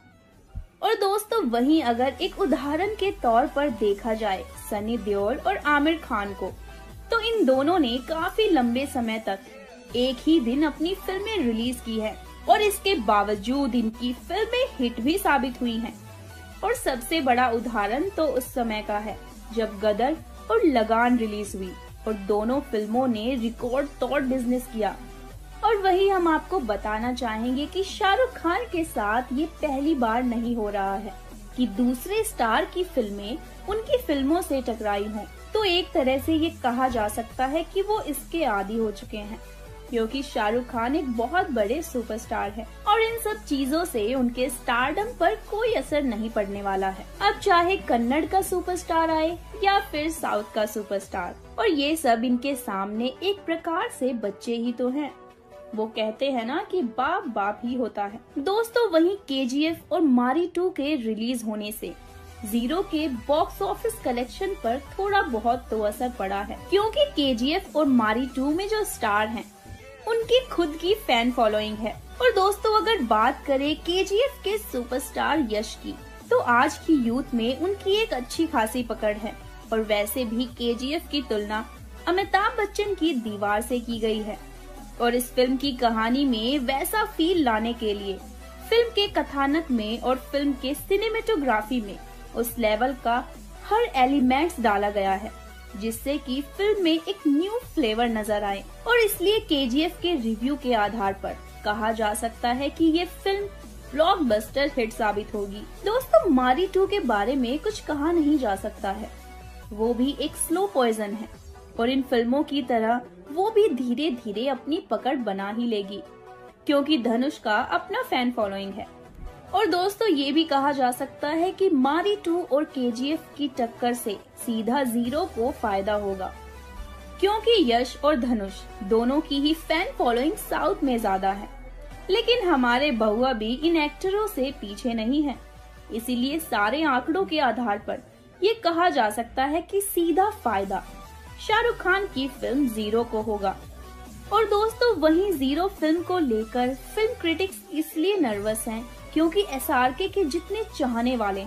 और दोस्तों, वहीं अगर एक उदाहरण के तौर पर देखा जाए सनी देओल और आमिर खान को, तो इन दोनों ने काफी लंबे समय तक एक ही दिन अपनी फिल्में रिलीज की है और इसके बावजूद इनकी फिल्में हिट भी साबित हुई हैं। और सबसे बड़ा उदाहरण तो उस समय का है जब गदर और लगान रिलीज हुई और दोनों फिल्मों ने रिकॉर्ड तोड़ बिजनेस किया। और वही हम आपको बताना चाहेंगे कि शाहरुख खान के साथ ये पहली बार नहीं हो रहा है कि दूसरे स्टार की फिल्में उनकी फिल्मों से टकराई हों। तो एक तरह से ये कहा जा सकता है कि वो इसके आदी हो चुके हैं, क्योंकि शाहरुख खान एक बहुत बड़े सुपरस्टार है और इन सब चीजों से उनके स्टारडम पर कोई असर नहीं पड़ने वाला है। अब चाहे कन्नड़ का सुपरस्टार आए या फिर साउथ का सुपरस्टार, और ये सब इनके सामने एक प्रकार से बच्चे ही तो हैं। वो कहते हैं ना कि बाप बाप ही होता है। दोस्तों, वहीं केजीएफ और मारी टू के रिलीज होने से जीरो के बॉक्स ऑफिस कलेक्शन पर थोड़ा बहुत तो असर पड़ा है, क्योंकि केजीएफ और मारी टू में जो स्टार हैं उनकी खुद की फैन फॉलोइंग है। और दोस्तों, अगर बात करें केजीएफ के सुपरस्टार यश की, तो आज की यूथ में उनकी एक अच्छी खासी पकड़ है। और वैसे भी केजीएफ की तुलना अमिताभ बच्चन की दीवार से की गई है। और इस फिल्म की कहानी में वैसा फील लाने के लिए फिल्म के कथानक में और फिल्म के सिनेमेटोग्राफी में उस लेवल का हर एलिमेंट्स डाला गया है, जिससे कि फिल्म में एक न्यू फ्लेवर नजर आए। और इसलिए केजीएफ के रिव्यू के आधार पर कहा जा सकता है कि ये फिल्म ब्लॉकबस्टर हिट साबित होगी। दोस्तों, मारी टू के बारे में कुछ कहा नहीं जा सकता है। वो भी एक स्लो पॉइजन है और इन फिल्मों की तरह वो भी धीरे धीरे अपनी पकड़ बना ही लेगी, क्योंकि धनुष का अपना फैन फॉलोइंग है। और दोस्तों, ये भी कहा जा सकता है कि मारी टू और केजीएफ की टक्कर से सीधा जीरो को फायदा होगा, क्योंकि यश और धनुष दोनों की ही फैन फॉलोइंग साउथ में ज्यादा है। लेकिन हमारे बहुआ भी इन एक्टरों से पीछे नहीं है, इसीलिए सारे आंकड़ों के आधार पर ये कहा जा सकता है कि सीधा फायदा शाहरुख खान की फिल्म जीरो को होगा। और दोस्तों, वहीं जीरो फिल्म को लेकर फिल्म क्रिटिक्स इसलिए नर्वस हैं क्योंकि एसआरके के जितने चाहने वाले हैं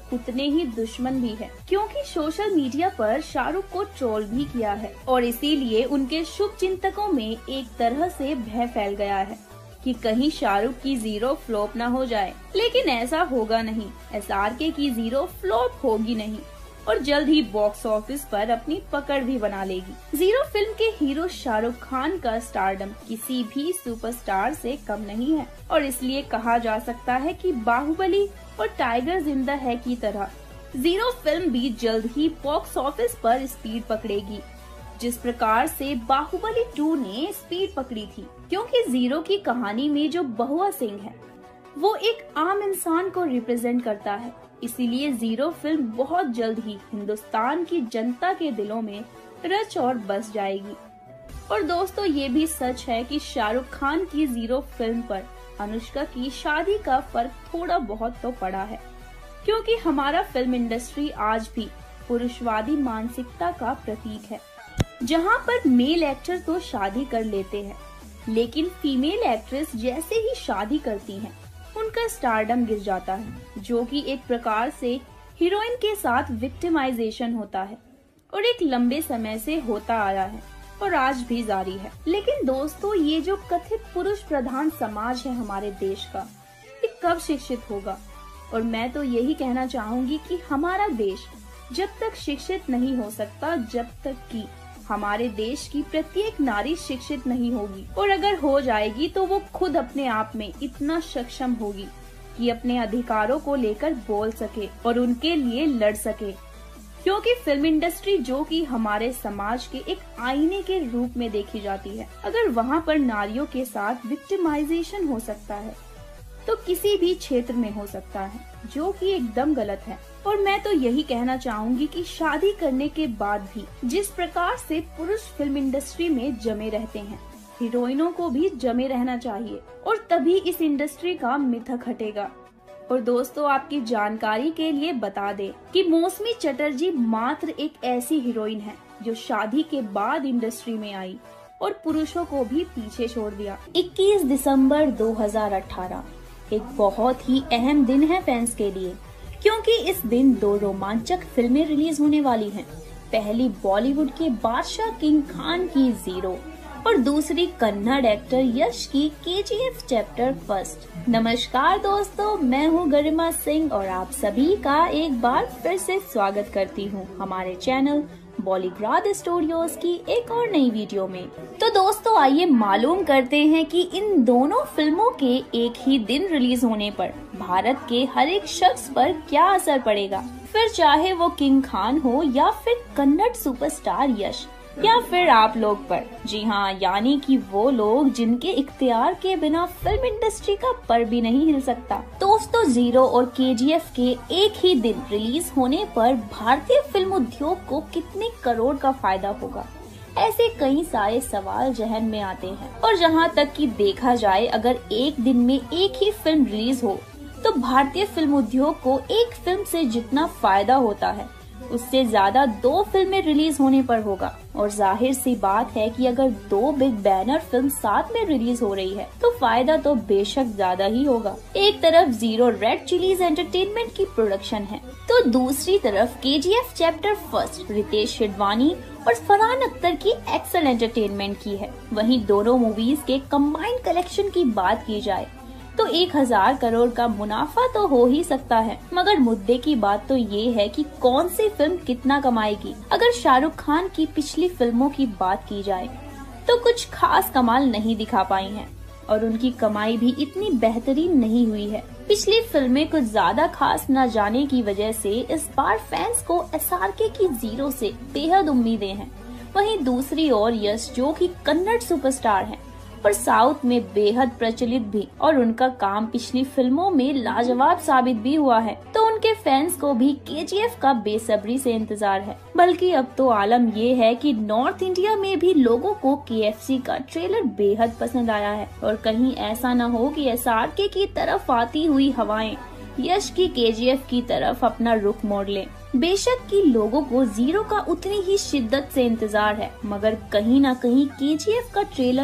उतने ही दुश्मन भी है, क्योंकि सोशल मीडिया पर शाहरुख को ट्रोल भी किया है और इसीलिए उनके शुभ चिंतकों में एक तरह से भय फैल गया है कि कहीं शाहरुख की जीरो फ्लॉप ना हो जाए। लेकिन ऐसा होगा नहीं, एसआरके की जीरो फ्लॉप होगी नहीं और जल्द ही बॉक्स ऑफिस पर अपनी पकड़ भी बना लेगी। जीरो फिल्म के हीरो शाहरुख खान का स्टारडम किसी भी सुपरस्टार से कम नहीं है और इसलिए कहा जा सकता है कि बाहुबली और टाइगर जिंदा है की तरह जीरो फिल्म भी जल्द ही बॉक्स ऑफिस पर स्पीड पकड़ेगी, जिस प्रकार से बाहुबली टू ने स्पीड पकड़ी थी। क्योंकि जीरो की कहानी में जो बहुआ सिंह है वो एक आम इंसान को रिप्रेजेंट करता है, इसीलिए जीरो फिल्म बहुत जल्द ही हिंदुस्तान की जनता के दिलों में रच और बस जाएगी। और दोस्तों ये भी सच है कि शाहरुख खान की जीरो फिल्म पर अनुष्का की शादी का फर्क थोड़ा बहुत तो पड़ा है, क्योंकि हमारा फिल्म इंडस्ट्री आज भी पुरुषवादी मानसिकता का प्रतीक है, जहां पर मेल एक्टर तो शादी कर लेते हैं लेकिन फीमेल एक्ट्रेस जैसे ही शादी करती हैं उनका स्टारडम गिर जाता है, जो कि एक प्रकार से हीरोइन के साथ विक्टिमाइजेशन होता है और एक लंबे समय से होता आया है और आज भी जारी है। लेकिन दोस्तों ये जो कथित पुरुष प्रधान समाज है हमारे देश का, ये कब शिक्षित होगा? और मैं तो यही कहना चाहूंगी कि हमारा देश जब तक शिक्षित नहीं हो सकता जब तक कि हमारे देश की प्रत्येक नारी शिक्षित नहीं होगी, और अगर हो जाएगी तो वो खुद अपने आप में इतना सक्षम होगी कि अपने अधिकारों को लेकर बोल सके और उनके लिए लड़ सके। क्योंकि फिल्म इंडस्ट्री जो कि हमारे समाज के एक आईने के रूप में देखी जाती है, अगर वहाँ पर नारियों के साथ विक्टिमाइजेशन हो सकता है तो किसी भी क्षेत्र में हो सकता है, जो कि एकदम गलत है। और मैं तो यही कहना चाहूंगी कि शादी करने के बाद भी जिस प्रकार से पुरुष फिल्म इंडस्ट्री में जमे रहते हैं, हीरोइनों को भी जमे रहना चाहिए और तभी इस इंडस्ट्री का मिथक हटेगा। और दोस्तों आपकी जानकारी के लिए बता दें कि मौसमी चटर्जी मात्र एक ऐसी हीरोइन है जो शादी के बाद इंडस्ट्री में आई और पुरुषों को भी पीछे छोड़ दिया। इक्कीस दिसंबर दो हज़ार अठारह एक बहुत ही अहम दिन है फैंस के लिए, क्योंकि इस दिन दो रोमांचक फिल्में रिलीज होने वाली हैं। पहली बॉलीवुड के बादशाह किंग खान की जीरो और दूसरी कन्नड़ एक्टर यश की केजीएफ चैप्टर फर्स्ट। नमस्कार दोस्तों, मैं हूँ गरिमा सिंह और आप सभी का एक बार फिर से स्वागत करती हूँ हमारे चैनल बॉलीग्राद स्टूडियोज की एक और नई वीडियो में। तो दोस्तों आइए मालूम करते हैं कि इन दोनों फिल्मों के एक ही दिन रिलीज होने पर भारत के हर एक शख्स पर क्या असर पड़ेगा, फिर चाहे वो किंग खान हो या फिर कन्नड़ सुपरस्टार यश या फिर आप लोग पर। जी हाँ, यानी कि वो लोग जिनके इख्तियार के बिना फिल्म इंडस्ट्री का पर भी नहीं हिल सकता। दोस्तों जीरो और केजीएफ के एक ही दिन रिलीज होने पर भारतीय फिल्म उद्योग को कितने करोड़ का फायदा होगा, ऐसे कई सारे सवाल जहन में आते हैं। और जहाँ तक कि देखा जाए, अगर एक दिन में एक ही फिल्म रिलीज हो तो भारतीय फिल्म उद्योग को एक फिल्म से जितना फायदा होता है उससे ज्यादा दो फिल्में रिलीज होने पर होगा। और जाहिर सी बात है कि अगर दो बिग बैनर फिल्म साथ में रिलीज हो रही है तो फायदा तो बेशक ज्यादा ही होगा। एक तरफ जीरो रेड चिलीज एंटरटेनमेंट की प्रोडक्शन है तो दूसरी तरफ KGF chapter first Ritesh Sidhwani और फरहान अख्तर की एक्सेल एंटरटेनमेंट की है। वहीं दोनों मूवीज के कंबाइंड कलेक्शन की बात की जाए तो एक हजार करोड़ का मुनाफा तो हो ही सकता है, मगर मुद्दे की बात तो ये है कि कौन सी फिल्म कितना कमाएगी। अगर शाहरुख खान की पिछली फिल्मों की बात की जाए तो कुछ खास कमाल नहीं दिखा पाई हैं और उनकी कमाई भी इतनी बेहतरीन नहीं हुई है। पिछली फिल्में कुछ ज्यादा खास न जाने की वजह से इस बार फैंस को एसआरके की जीरो से बेहद उम्मीदें हैं। वहीं दूसरी ओर यश जो कि कन्नड़ सुपरस्टार हैं और साउथ में बेहद प्रचलित भी, और उनका काम पिछली फिल्मों में लाजवाब साबित भी हुआ है, तो उनके फैंस को भी केजीएफ का बेसब्री से इंतजार है। बल्कि अब तो आलम ये है कि नॉर्थ इंडिया में भी लोगों को केएफसी का ट्रेलर बेहद पसंद आया है और कहीं ऐसा न हो कि एसआरके की तरफ आती हुई हवाएं यश की केजीएफ की तरफ अपना रुख मोड़ लें। बेशक कि लोगों को जीरो का उतनी ही शिद्दत से इंतजार है, मगर कहीं ना कहीं केजीएफ का ट्रेलर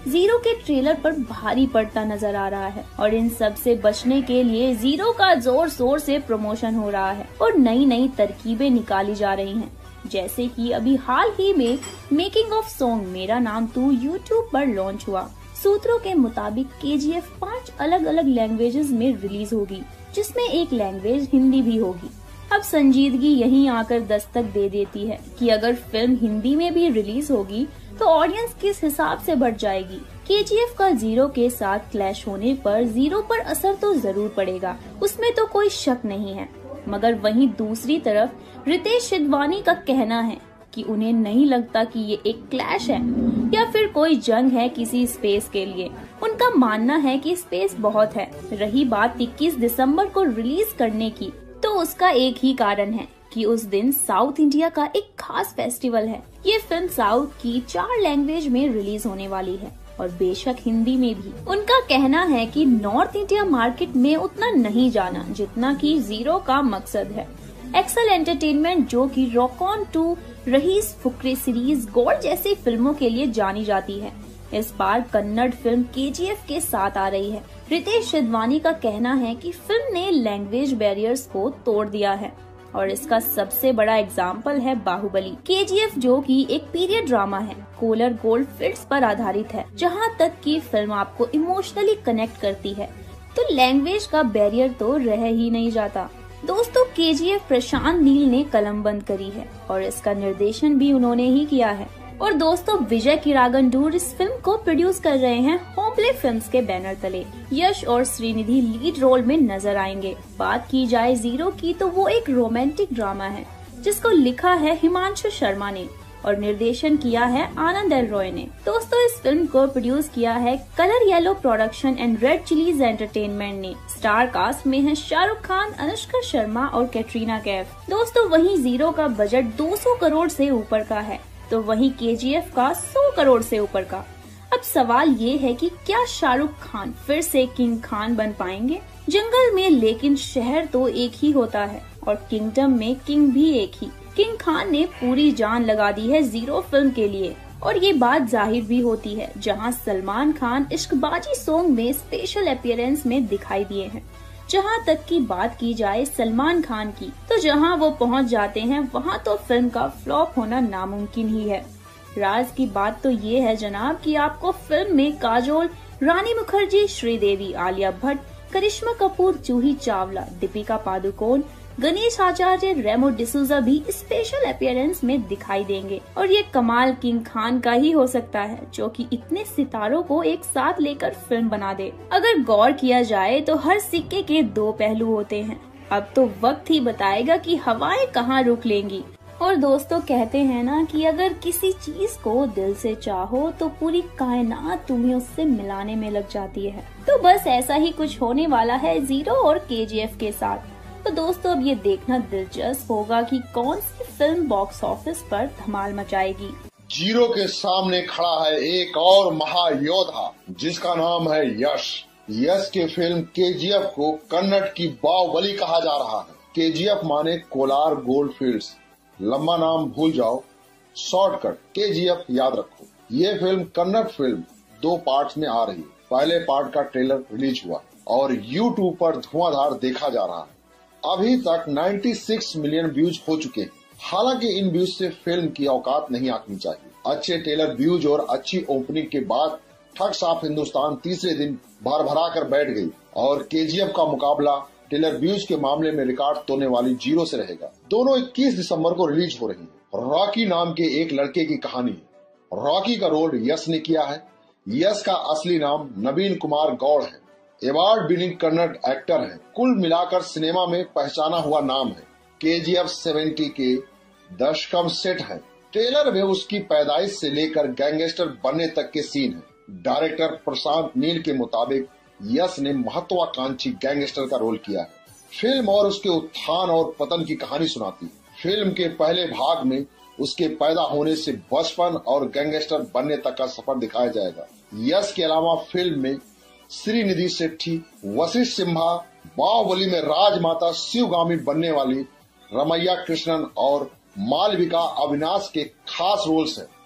जीरो के ट्रेलर पर भारी पड़ता नजर आ रहा है और इन सब से बचने के लिए जीरो का जोर शोर से प्रमोशन हो रहा है और नई नई तरकीबें निकाली जा रही हैं। जैसे कि अभी हाल ही में मेकिंग ऑफ सॉन्ग मेरा नाम तू यूट्यूब पर लॉन्च हुआ। सूत्रों के मुताबिक केजीएफ पांच अलग अलग लैंग्वेजेस में रिलीज होगी, जिसमें एक लैंग्वेज हिंदी भी होगी। अब संजीदगी यहीं आकर दस्तक दे देती है कि अगर फिल्म हिंदी में भी रिलीज होगी तो ऑडियंस किस हिसाब से बढ़ जाएगी। केजीएफ का जीरो के साथ क्लैश होने पर जीरो पर असर तो जरूर पड़ेगा, उसमें तो कोई शक नहीं है। मगर वहीं दूसरी तरफ रितेश सिधवानी का कहना है कि उन्हें नहीं लगता कि ये एक क्लैश है या फिर कोई जंग है किसी स्पेस के लिए। उनका मानना है कि स्पेस बहुत है। रही बात इक्कीस दिसंबर को रिलीज करने की, तो उसका एक ही कारण है कि उस दिन साउथ इंडिया का एक खास फेस्टिवल है। ये फिल्म साउथ की चार लैंग्वेज में रिलीज होने वाली है और बेशक हिंदी में भी। उनका कहना है कि नॉर्थ इंडिया मार्केट में उतना नहीं जाना जितना कि जीरो का मकसद है। एक्सेल एंटरटेनमेंट, जो कि Rock On two, Raees, Fukrey series, Gold जैसी फिल्मों के लिए जानी जाती है, इस बार कन्नड़ फिल्म केजीएफ के साथ आ रही है। रितेश सिधवानी का कहना है कि फिल्म ने लैंग्वेज बैरियर्स को तोड़ दिया है और इसका सबसे बड़ा एग्जाम्पल है बाहुबली। केजीएफ, जो कि एक पीरियड ड्रामा है, कोलर गोल्ड फील्ड्स पर आधारित है। जहां तक की फिल्म आपको इमोशनली कनेक्ट करती है तो लैंग्वेज का बैरियर तो रह ही नहीं जाता। दोस्तों, केजीएफ प्रशांत नील ने कलम बंद करी है और इसका निर्देशन भी उन्होंने ही किया है। और दोस्तों, विजय किरागंडूर इस फिल्म को प्रोड्यूस कर रहे हैं होमप्ले फिल्म्स के बैनर तले। यश और श्रीनिधि लीड रोल में नजर आएंगे। बात की जाए जीरो की तो वो एक रोमांटिक ड्रामा है जिसको लिखा है हिमांशु शर्मा ने और निर्देशन किया है आनंद एल रॉय ने। दोस्तों, इस फिल्म को प्रोड्यूस किया है Colour Yellow production and Red Chillies Entertainment ने। स्टार कास्ट में है शाहरुख खान, अनुष्का शर्मा और कैटरीना कैफ। दोस्तों, वहीं जीरो का बजट दो सौ करोड़ से ऊपर का है तो वहीं केजीएफ का सौ करोड़ से ऊपर का। अब सवाल ये है कि क्या शाहरुख खान फिर से किंग खान बन पाएंगे? जंगल में लेकिन शहर तो एक ही होता है और किंगडम में किंग भी एक ही। किंग खान ने पूरी जान लगा दी है जीरो फिल्म के लिए और ये बात जाहिर भी होती है जहां सलमान खान इश्कबाजी सॉन्ग में स्पेशल अपीयरेंस में दिखाई दिए हैं। जहां तक की बात की जाए सलमान खान की, तो जहां वो पहुंच जाते हैं वहां तो फिल्म का फ्लॉप होना नामुमकिन ही है। राज की बात तो ये है जनाब कि आपको फिल्म में काजोल, रानी मुखर्जी, श्रीदेवी, आलिया भट्ट, करिश्मा कपूर, जूही चावला, दीपिका पादुकोण, गणेश आचार्य, रेमो डिसूजा भी स्पेशल अपीयरेंस में दिखाई देंगे और ये कमाल किंग खान का ही हो सकता है जो कि इतने सितारों को एक साथ लेकर फिल्म बना दे। अगर गौर किया जाए तो हर सिक्के के दो पहलू होते हैं। अब तो वक्त ही बताएगा कि हवाएं कहाँ रुक लेंगी। और दोस्तों, कहते हैं ना कि अगर किसी चीज को दिल से चाहो तो पूरी कायनात तुम्हें उससे मिलाने में लग जाती है। तो बस ऐसा ही कुछ होने वाला है जीरो और केजीएफ के साथ। तो दोस्तों, अब ये देखना दिलचस्प होगा कि कौन सी फिल्म बॉक्स ऑफिस पर धमाल मचाएगी। जीरो के सामने खड़ा है एक और महायोद्धा जिसका नाम है यश। यश के फिल्म केजीएफ को कन्नड़ की बाहुबली कहा जा रहा है। केजीएफ माने कोलार गोल्ड फील्ड्स। लंबा नाम भूल जाओ, शॉर्टकट केजीएफ याद रखो। ये फिल्म कन्नड़ फिल्म दो पार्ट्स में आ रही है। पहले पार्ट का ट्रेलर रिलीज हुआ और यूट्यूब पर धुआंधार देखा जा रहा है। अभी तक छियानवे मिलियन व्यूज हो चुके हैं। हालांकि इन व्यूज से फिल्म की औकात नहीं आंकनी चाहिए। अच्छे ट्रेलर व्यूज और अच्छी ओपनिंग के बाद ठग साफ हिंदुस्तान तीसरे दिन भर भरा कर बैठ गई और केजीएफ का मुकाबला ट्रेलर व्यूज के मामले में रिकॉर्ड तोड़ने वाली जीरो से रहेगा। दोनों इक्कीस दिसंबर को रिलीज हो रही है। रॉकी नाम के एक लड़के की कहानी है। रॉकी का रोल यश ने किया है। यश का असली नाम नवीन कुमार गौड़ है। अवार्ड विनिंग कन्नड़ एक्टर है। कुल मिलाकर सिनेमा में पहचाना हुआ नाम है। केजीएफ सत्तर के दशकम सेट है। ट्रेलर में उसकी पैदाइश से लेकर गैंगस्टर बनने तक के सीन है। डायरेक्टर प्रशांत नील के मुताबिक यश ने महत्वाकांक्षी गैंगस्टर का रोल किया है। फिल्म और उसके उत्थान और पतन की कहानी सुनाती है। फिल्म के पहले भाग में उसके पैदा होने से बचपन और गैंगस्टर बनने तक का सफर दिखाया जाएगा। यश के अलावा फिल्म में श्रीनिधि शेट्टी, वशिष्ठ सिम्हा, बाहुबली में राजमाता शिवगामी बनने वाली रमैया कृष्णन और मालविका अविनाश के खास रोल्स हैं।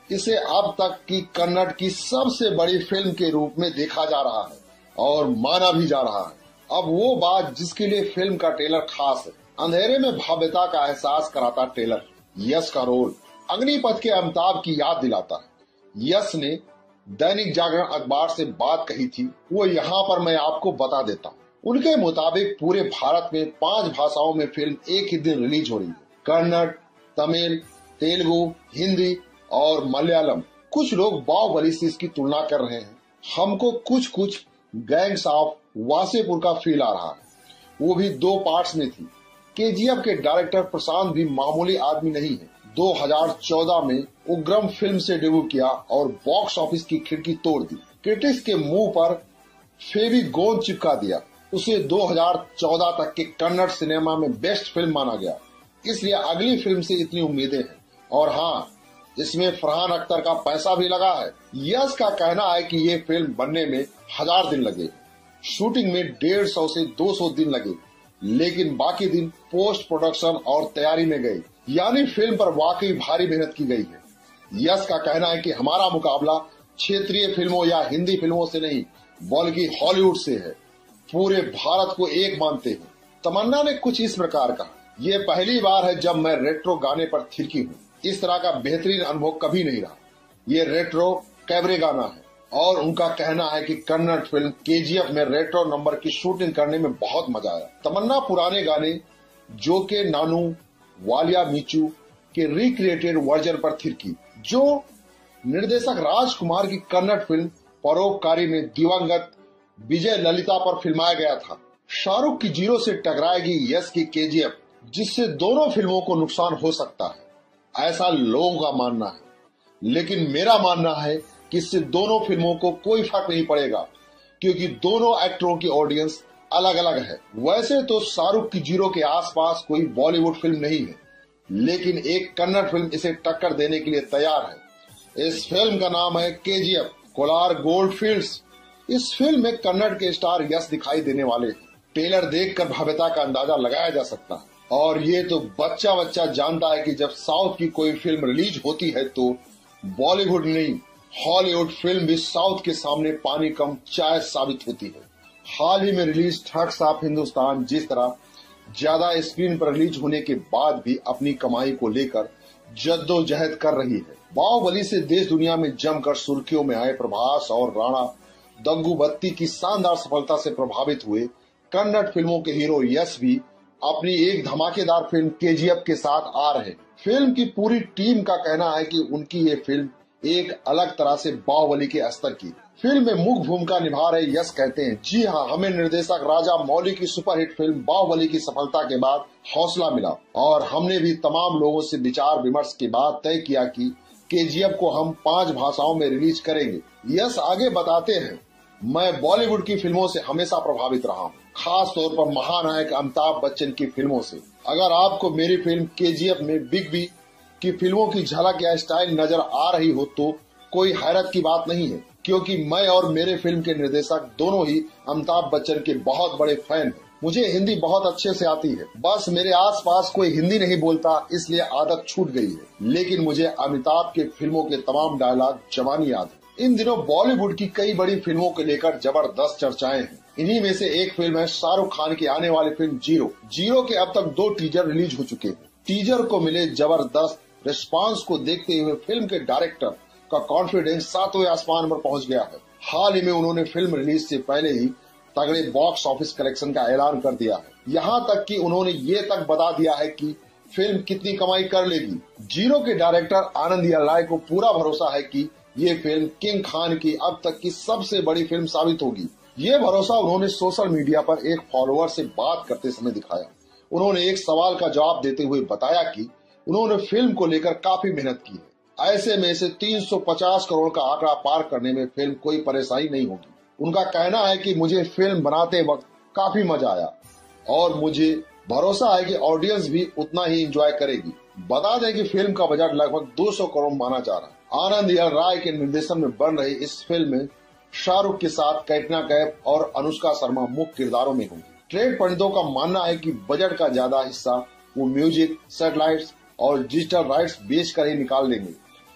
इसे अब तक की कन्नड़ की सबसे बड़ी फिल्म के रूप में देखा जा रहा है और माना भी जा रहा है। अब वो बात जिसके लिए फिल्म का ट्रेलर खास है। अंधेरे में भव्यता का एहसास कराता ट्रेलर। यश का रोल अग्निपथ के अमिताभ की याद दिलाता है। यश ने दैनिक जागरण अखबार से बात कही थी, वो यहाँ पर मैं आपको बता देता हूँ। उनके मुताबिक पूरे भारत में पांच भाषाओं में फिल्म एक ही दिन रिलीज हो रही है, कन्नड़, तमिल, तेलुगु, हिंदी और मलयालम। कुछ लोग बाहुबली से इसकी तुलना कर रहे हैं। हमको कुछ कुछ गैंग्स ऑफ वासेपुर का फील आ रहा है। वो भी दो पार्ट्स में थी। केजीएफ के डायरेक्टर प्रशांत भी मामूली आदमी नहीं है। दो हज़ार चौदह में उग्रम फिल्म से डेब्यू किया और बॉक्स ऑफिस की खिड़की तोड़ दी। क्रिटिक्स के मुंह पर फेवी गोंद चिपका दिया। उसे दो हज़ार चौदह तक के कन्नड़ सिनेमा में बेस्ट फिल्म माना गया। इसलिए अगली फिल्म से इतनी उम्मीदें हैं। और हाँ, इसमें फरहान अख्तर का पैसा भी लगा है। यश का कहना है कि ये फिल्म बनने में हजार दिन लगे, शूटिंग में डेढ़ सौ से दो सौ दिन लगे, लेकिन बाकी दिन पोस्ट प्रोडक्शन और तैयारी में गए। यानी फिल्म पर वाकई भारी मेहनत की गई है। यश का कहना है कि हमारा मुकाबला क्षेत्रीय फिल्मों या हिंदी फिल्मों से नहीं बल्कि हॉलीवुड से है। पूरे भारत को एक मानते हैं। तमन्ना ने कुछ इस प्रकार कहा, ये पहली बार है जब मैं रेट्रो गाने पर थिरकी हूँ। इस तरह का बेहतरीन अनुभव कभी नहीं रहा। ये रेट्रो कैबरे गाना है और उनका कहना है कि कन्नड़ फिल्म केजीएफ में रेट्रो नंबर की शूटिंग करने में बहुत मजा आया। तमन्ना पुराने गाने जो के नानू वालिया मीचू के रिक्रिएटेड वर्जन पर थिरकी, जो निर्देशक राजकुमार की कन्नड़ फिल्म परोपकारी में दिवंगत विजय ललिता पर फिल्माया गया था। शाहरुख की जीरो से टकराएगी यश की केजीएफ, जिससे दोनों फिल्मों को नुकसान हो सकता है, ऐसा लोगों का मानना है। लेकिन मेरा मानना है कि इससे दोनों फिल्मों को कोई फर्क नहीं पड़ेगा, क्योंकि दोनों एक्टरों की ऑडियंस अलग अलग है। वैसे तो शाहरुख की जीरो के आसपास कोई बॉलीवुड फिल्म नहीं है, लेकिन एक कन्नड़ फिल्म इसे टक्कर देने के लिए तैयार है। इस फिल्म का नाम है केजीएफ कोलार गोल्ड फील्ड्स। इस फिल्म में कन्नड़ के स्टार यश दिखाई देने वाले हैं। ट्रेलर देखकर भव्यता का अंदाजा लगाया जा सकता है। और ये तो बच्चा बच्चा जानता है कि जब साउथ की कोई फिल्म रिलीज होती है तो बॉलीवुड नहीं हॉलीवुड फिल्म भी साउथ के सामने पानी कम चाय साबित होती है। हाल ही में रिलीज ठग्स ऑफ हिंदुस्तान जिस तरह ज्यादा स्क्रीन पर रिलीज होने के बाद भी अपनी कमाई को लेकर जद्दोजहद कर रही है। बाहुबली से देश दुनिया में जमकर सुर्खियों में आए प्रभास और राणा दग्गुबत्ती की शानदार सफलता से प्रभावित हुए कन्नड़ फिल्मों के हीरो यश भी अपनी एक धमाकेदार फिल्म केजीएफ के साथ आ रहे। फिल्म की पूरी टीम का कहना है कि उनकी ये फिल्म एक अलग तरह से बाहुबली के स्तर की। फिल्म में मुख्य भूमिका निभा रहे यश कहते हैं, जी हाँ, हमें निर्देशक राजा मौली की सुपरहिट फिल्म बाहुबली की सफलता के बाद हौसला मिला और हमने भी तमाम लोगों से विचार विमर्श के बाद तय किया कि केजीएफ को हम पांच भाषाओं में रिलीज करेंगे। यश आगे बताते हैं, मैं बॉलीवुड की फिल्मों से हमेशा प्रभावित रहा हूँ, खास तौर पर महानायक अमिताभ बच्चन की फिल्मों से। अगर आपको मेरी फिल्म केजीएफ में बिग बी की फिल्मों की झलक या स्टाइल नजर आ रही हो तो कोई हैरत की बात नहीं है, क्योंकि मैं और मेरे फिल्म के निर्देशक दोनों ही अमिताभ बच्चन के बहुत बड़े फैन हैं। मुझे हिंदी बहुत अच्छे से आती है, बस मेरे आसपास कोई हिंदी नहीं बोलता इसलिए आदत छूट गई है, लेकिन मुझे अमिताभ के फिल्मों के तमाम डायलॉग जवानी याद है। इन दिनों बॉलीवुड की कई बड़ी फिल्मों को लेकर जबरदस्त चर्चाएं हैं। इन्हीं में से एक फिल्म है शाहरुख खान की आने वाली फिल्म जीरो। जीरो के अब तक दो टीजर रिलीज हो चुके हैं। टीजर को मिले जबरदस्त रिस्पांस को देखते हुए फिल्म के डायरेक्टर का कॉन्फिडेंस सातवें आसमान पर पहुंच गया है। हाल ही में उन्होंने फिल्म रिलीज से पहले ही तगड़े बॉक्स ऑफिस कलेक्शन का ऐलान कर दिया है। यहाँ तक कि उन्होंने ये तक बता दिया है कि फिल्म कितनी कमाई कर लेगी। जीरो के डायरेक्टर आनंद यालाई को पूरा भरोसा है कि ये फिल्म किंग खान की अब तक की सबसे बड़ी फिल्म साबित होगी। ये भरोसा उन्होंने सोशल मीडिया पर एक फॉलोअर से बात करते समय दिखाया। उन्होंने एक सवाल का जवाब देते हुए बताया कि उन्होंने फिल्म को लेकर काफी मेहनत की है। ऐसे में से तीन सौ पचास करोड़ का आंकड़ा पार करने में फिल्म कोई परेशानी नहीं होगी। उनका कहना है कि मुझे फिल्म बनाते वक्त काफी मजा आया और मुझे भरोसा है कि ऑडियंस भी उतना ही एंजॉय करेगी। बता दें कि फिल्म का बजट लगभग दो सौ करोड़ माना जा रहा है। आनंद एल राय के निर्देशन में बन रही इस फिल्म में शाहरुख के साथ कैटरीना कैफ और अनुष्का शर्मा मुख्य किरदारों में होंगी। ट्रेड पंडितों का मानना है कि बजट का ज्यादा हिस्सा वो म्यूजिक, सैटेलाइट्स और डिजिटल राइट्स बेच कर ही निकाल लेंगे।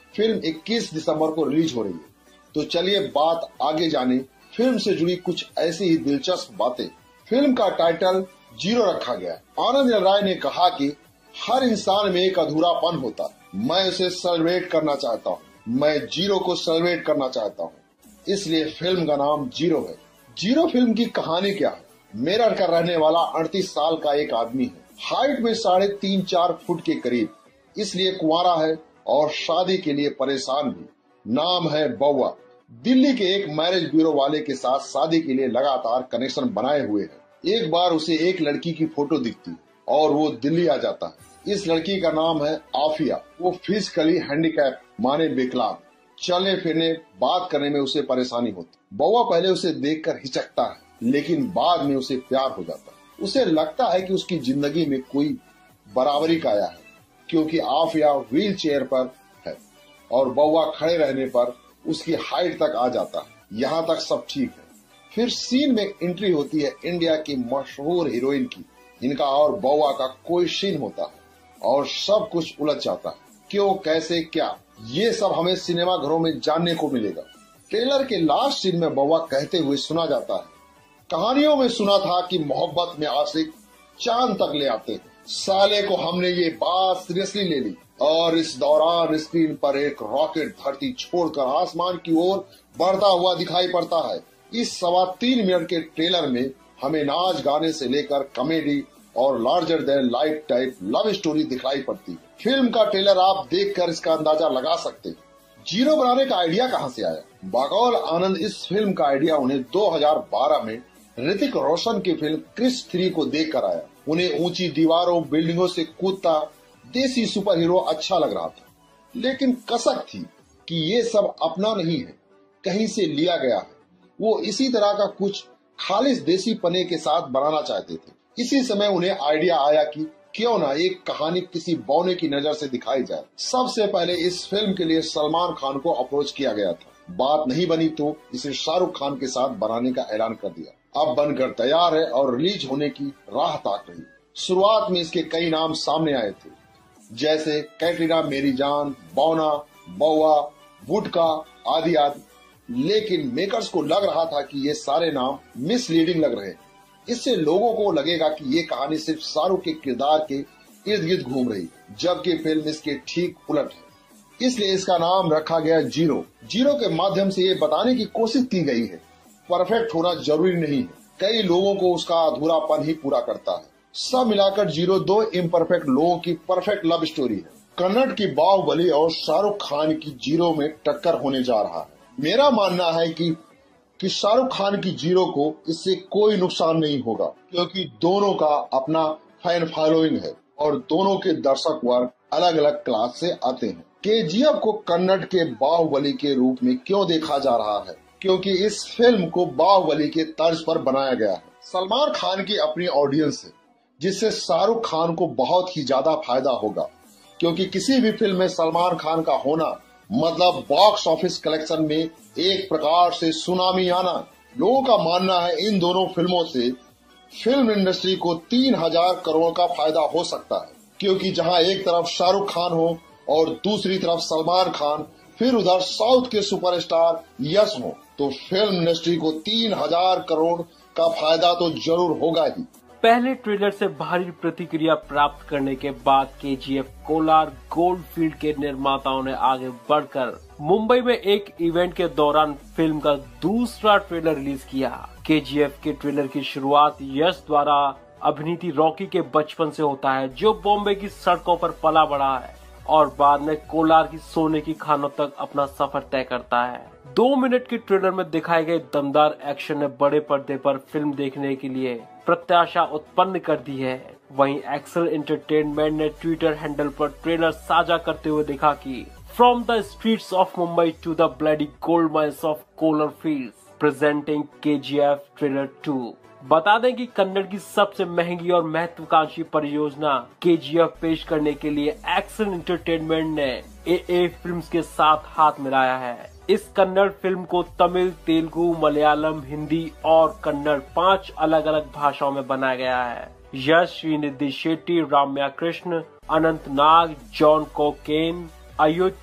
फिल्म इक्कीस दिसंबर को रिलीज हो रही है। तो चलिए बात आगे जाने फिल्म से जुड़ी कुछ ऐसी ही दिलचस्प बातें। फिल्म का टाइटल जीरो रखा गया। आनंद राय ने कहा कि हर इंसान में एक अधूरापन होता है, मैं उसे सेलिब्रेट करना चाहता हूँ, मैं जीरो को सेलिब्रेट करना चाहता हूँ, इसलिए फिल्म का नाम जीरो है। जीरो फिल्म की कहानी क्या है? मेरठ का रहने वाला अड़तीस साल का एक आदमी है, हाइट में साढ़े तीन चार फुट के करीब, इसलिए कुंवारा है और शादी के लिए परेशान भी। नाम है बउआ। दिल्ली के एक मैरिज ब्यूरो वाले के साथ शादी के लिए लगातार कनेक्शन बनाए हुए है। एक बार उसे एक लड़की की फोटो दिखती और वो दिल्ली आ जाता है। इस लड़की का नाम है आफिया। वो फिजिकली हैंडीकैप माने विकलांग, चलने फिरने बात करने में उसे परेशानी होती। बउआ पहले उसे देखकर हिचकता है, लेकिन बाद में उसे प्यार हो जाता है। उसे लगता है कि उसकी जिंदगी में कोई बराबरी का आया है, क्योंकि आफिया व्हील चेयर पर है और बउआ खड़े रहने पर उसकी हाइट तक आ जाता है। यहाँ तक सब ठीक है। फिर सीन में एंट्री होती है इंडिया की मशहूर हीरोइन की। इनका और बउआ का कोई सीन होता है और सब कुछ उलझ जाता है। क्यों, कैसे, क्या, ये सब हमें सिनेमा घरों में जानने को मिलेगा। ट्रेलर के लास्ट सीन में बउआ कहते हुए सुना जाता है, कहानियों में सुना था कि मोहब्बत में आशिक चांद तक ले आते हैं। साले को हमने ये बात सीरियसली ले ली और इस दौरान स्क्रीन पर एक रॉकेट धरती छोड़कर आसमान की ओर बढ़ता हुआ दिखाई पड़ता है। इस सवा तीन मिनट के ट्रेलर में हमें नाच गाने से लेकर कॉमेडी और larger than life type love story दिखाई पड़ती है। फिल्म का ट्रेलर आप देखकर इसका अंदाजा लगा सकते हैं। जीरो बनाने का आइडिया कहां से आया? बकौल आनंद इस फिल्म का आइडिया उन्हें दो हज़ार बारह में ऋतिक रोशन की फिल्म क्रिश थ्री को देख कर आया। उन्हें ऊंची दीवारों, बिल्डिंगों से कूदता देसी सुपर हीरो अच्छा लग रहा था, लेकिन कसक थी कि ये सब अपना नहीं है, कहीं से लिया गया है। वो इसी तरह का कुछ खालिस देसी पने के साथ बनाना चाहते थे। इसी समय उन्हें आइडिया आया कि क्यों ना एक कहानी किसी बौने की नजर से दिखाई जाए। सबसे पहले इस फिल्म के लिए सलमान खान को अप्रोच किया गया था। बात नहीं बनी तो इसे शाहरुख खान के साथ बनाने का ऐलान कर दिया। अब बनकर तैयार है और रिलीज होने की राह ताक रही। शुरुआत में इसके कई नाम सामने आए थे, जैसे कैटरीना मेरी जान, बौना, बउआ, वुडका आदि आदि, लेकिन मेकर्स को लग रहा था कि ये सारे नाम मिसलीडिंग लग रहे हैं। इससे लोगों को लगेगा कि ये कहानी सिर्फ शाहरुख के किरदार के इर्द गिर्द घूम रही, जबकि फिल्म इसके ठीक उलट है। इसलिए इसका नाम रखा गया जीरो। जीरो के माध्यम से ये बताने की कोशिश की गई है परफेक्ट होना जरूरी नहीं है, कई लोगों को उसका अधूरापन ही पूरा करता है। सब मिलाकर जीरो दो इम्परफेक्ट लोगों की परफेक्ट लव स्टोरी है। कन्नड़ की बाहुबली और शाहरुख खान की जीरो में टक्कर होने जा रहा है। मेरा मानना है कि कि शाहरुख खान की जीरो को इससे कोई नुकसान नहीं होगा, क्योंकि दोनों का अपना फैन फॉलोइंग है और दोनों के दर्शक वर्ग अलग अलग क्लास से आते हैं। केजीएफ को कन्नड़ के बाहुबली के रूप में क्यों देखा जा रहा है? क्योंकि इस फिल्म को बाहुबली के तर्ज पर बनाया गया है। सलमान खान की अपनी ऑडियंस है, जिससे शाहरुख खान को बहुत ही ज्यादा फायदा होगा, क्योंकि किसी भी फिल्म में सलमान खान का होना मतलब बॉक्स ऑफिस कलेक्शन में एक प्रकार से सुनामी आना। लोगों का मानना है इन दोनों फिल्मों से फिल्म इंडस्ट्री को तीन हजार करोड़ का फायदा हो सकता है, क्योंकि जहां एक तरफ शाहरुख खान हो और दूसरी तरफ सलमान खान, फिर उधर साउथ के सुपरस्टार यश हो, तो फिल्म इंडस्ट्री को तीन हजार करोड़ का फायदा तो जरूर होगा ही। पहले ट्रेलर से भारी प्रतिक्रिया प्राप्त करने के बाद केजीएफ कोलार गोल्डफील्ड के निर्माताओं ने आगे बढ़कर मुंबई में एक इवेंट के दौरान फिल्म का दूसरा ट्रेलर रिलीज किया। केजीएफ के ट्रेलर की शुरुआत यश द्वारा अभिनीत रॉकी के बचपन से होता है, जो बॉम्बे की सड़कों पर पला बढ़ा है और बाद में कोलार की सोने की खानों तक अपना सफर तय करता है। दो मिनट के ट्रेलर में दिखाए गए दमदार एक्शन ने बड़े पर्दे पर फिल्म देखने के लिए प्रत्याशा उत्पन्न कर दी है। वहीं एक्सेल एंटरटेनमेंट ने ट्विटर हैंडल पर ट्रेलर साझा करते हुए लिखा कि from the streets of Mumbai to the bloody gold mines of Kolar fields presenting KGF trailer two. बता दें कि कन्नड़ की सबसे महंगी और महत्वाकांक्षी परियोजना केजीएफ पेश करने के लिए एक्सेल एंटरटेनमेंट ने एए फिल्म्स के साथ हाथ मिलाया है। इस कन्नड़ फिल्म को तमिल, तेलुगु, मलयालम, हिंदी और कन्नड़ पांच अलग अलग भाषाओं में बनाया गया है। यश, श्रीनिधि शेट्टी, राम्या कृष्ण, अनंत नाग, जॉन कोकेन, आयुष,